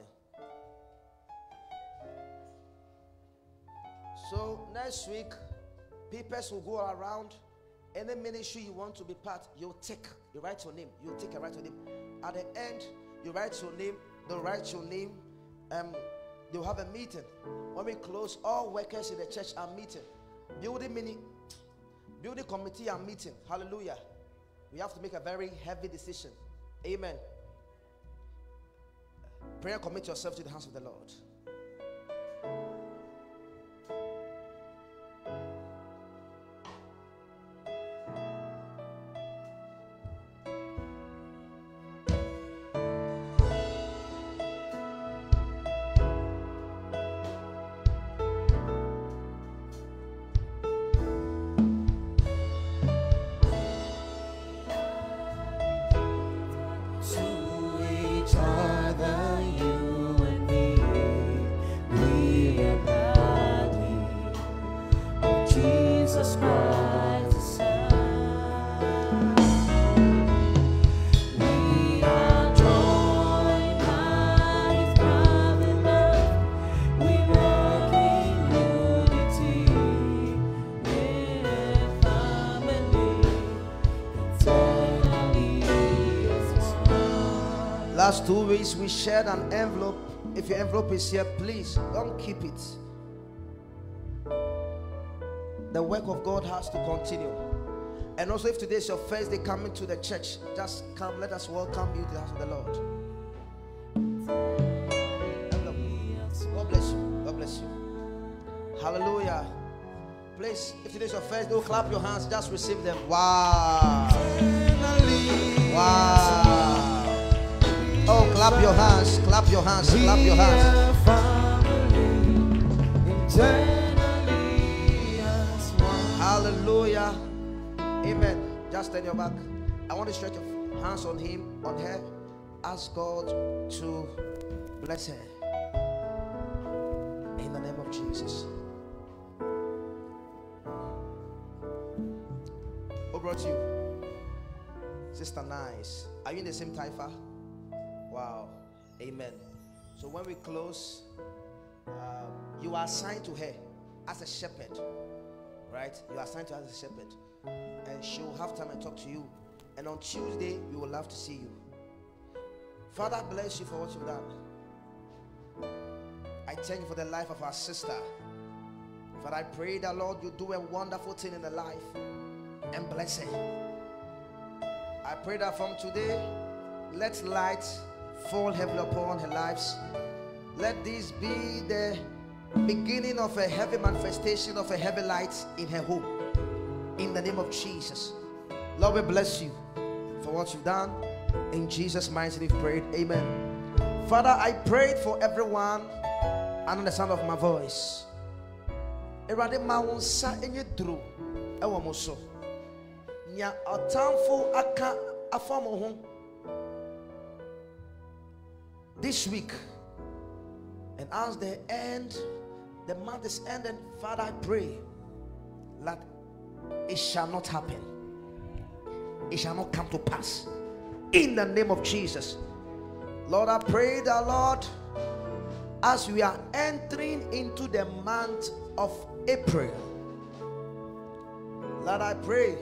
[SPEAKER 4] So next week, people will go around. Any ministry you want to be part, you'll take, you write your name. You'll take a write your name. At the end, you write your name. They'll write your name. Um, they'll have a meeting. When we close, all workers in the church are meeting. Building mini, building committee are meeting. Hallelujah. We have to make a very heavy decision. Amen. Prayer, commit yourself to the hands of the Lord. Last two weeks we shared an envelope. If your envelope is here, please don't keep it. The work of God has to continue. And also, if today is your first day coming to the church, just come, let us welcome you to the house of the Lord. God bless you. God bless you. Hallelujah. Please, if today is your first day, clap your hands, just receive them. Wow. Wow. Oh, clap your hands, clap your hands, clap your hands. Hallelujah. Amen. Just turn your back. I want to stretch your hands on him, on her. Ask God to bless her. In the name of Jesus. Who brought you? Sister Nice. Are you in the same taifa? Wow. Amen. So when we close, um, you are assigned to her as a shepherd. Right? You are assigned to her as a shepherd. And she will have time and talk to you. And on Tuesday, we will love to see you. Father, bless you for what you've done. I thank you for the life of our sister. Father, I pray that, Lord, you do a wonderful thing in her life and bless her. I pray that from today, let light fall heavily upon her lives. Let this be the beginning of a heavy manifestation of a heavy light in her home. In the name of Jesus. Lord, we bless you for what you've done. In Jesus' mighty name we prayed. Amen. Father, I prayed for everyone under the sound of my voice. Erade ma wonsa enye dru ewo mo so. Nya otamfo aka afamo ho this week, and as the end, the month is ending, Father, I pray that it shall not happen. It shall not come to pass. In the name of Jesus. Lord, I pray that, Lord, as we are entering into the month of April, Lord, I pray,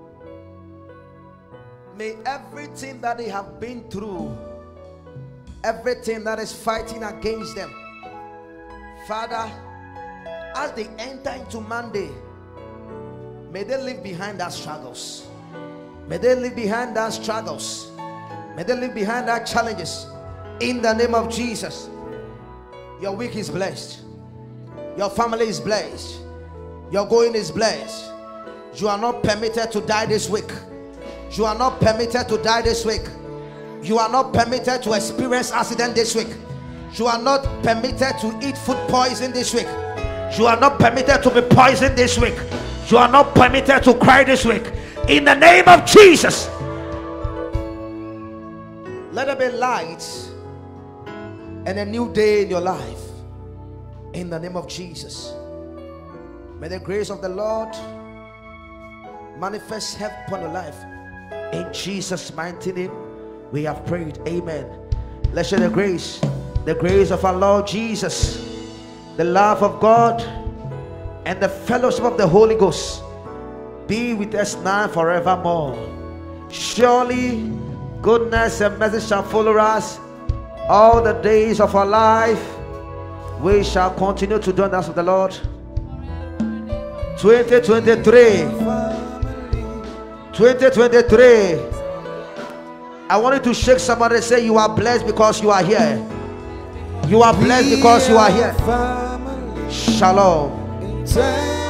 [SPEAKER 4] may everything that they have been through, everything that is fighting against them, Father, as they enter into Monday, may they leave behind their struggles. May they leave behind their struggles. May they leave behind their challenges. In the name of Jesus.
[SPEAKER 7] Your week is blessed. Your family is blessed. Your going is blessed. You are not permitted to die this week. You are not permitted to die this week. You are not permitted to experience accident this week. You are not permitted to eat food poison this week. You are not permitted to be poisoned this week. You are not permitted to cry this week. In the name of Jesus, let there be light and a new day in your life. In the name of Jesus, may the grace of the Lord manifest help upon your life. In Jesus' mighty name, we have prayed. Amen. Let's share the grace, the grace of our Lord Jesus, the love of God, and the fellowship of the Holy Ghost be with us now and forevermore. Surely goodness and mercy shall follow us all the days of our life. We shall continue to do the dance of the Lord. twenty twenty-three twenty twenty-three, I want you to shake somebody and say, you are blessed because you are here. You are blessed because you are here. Shalom.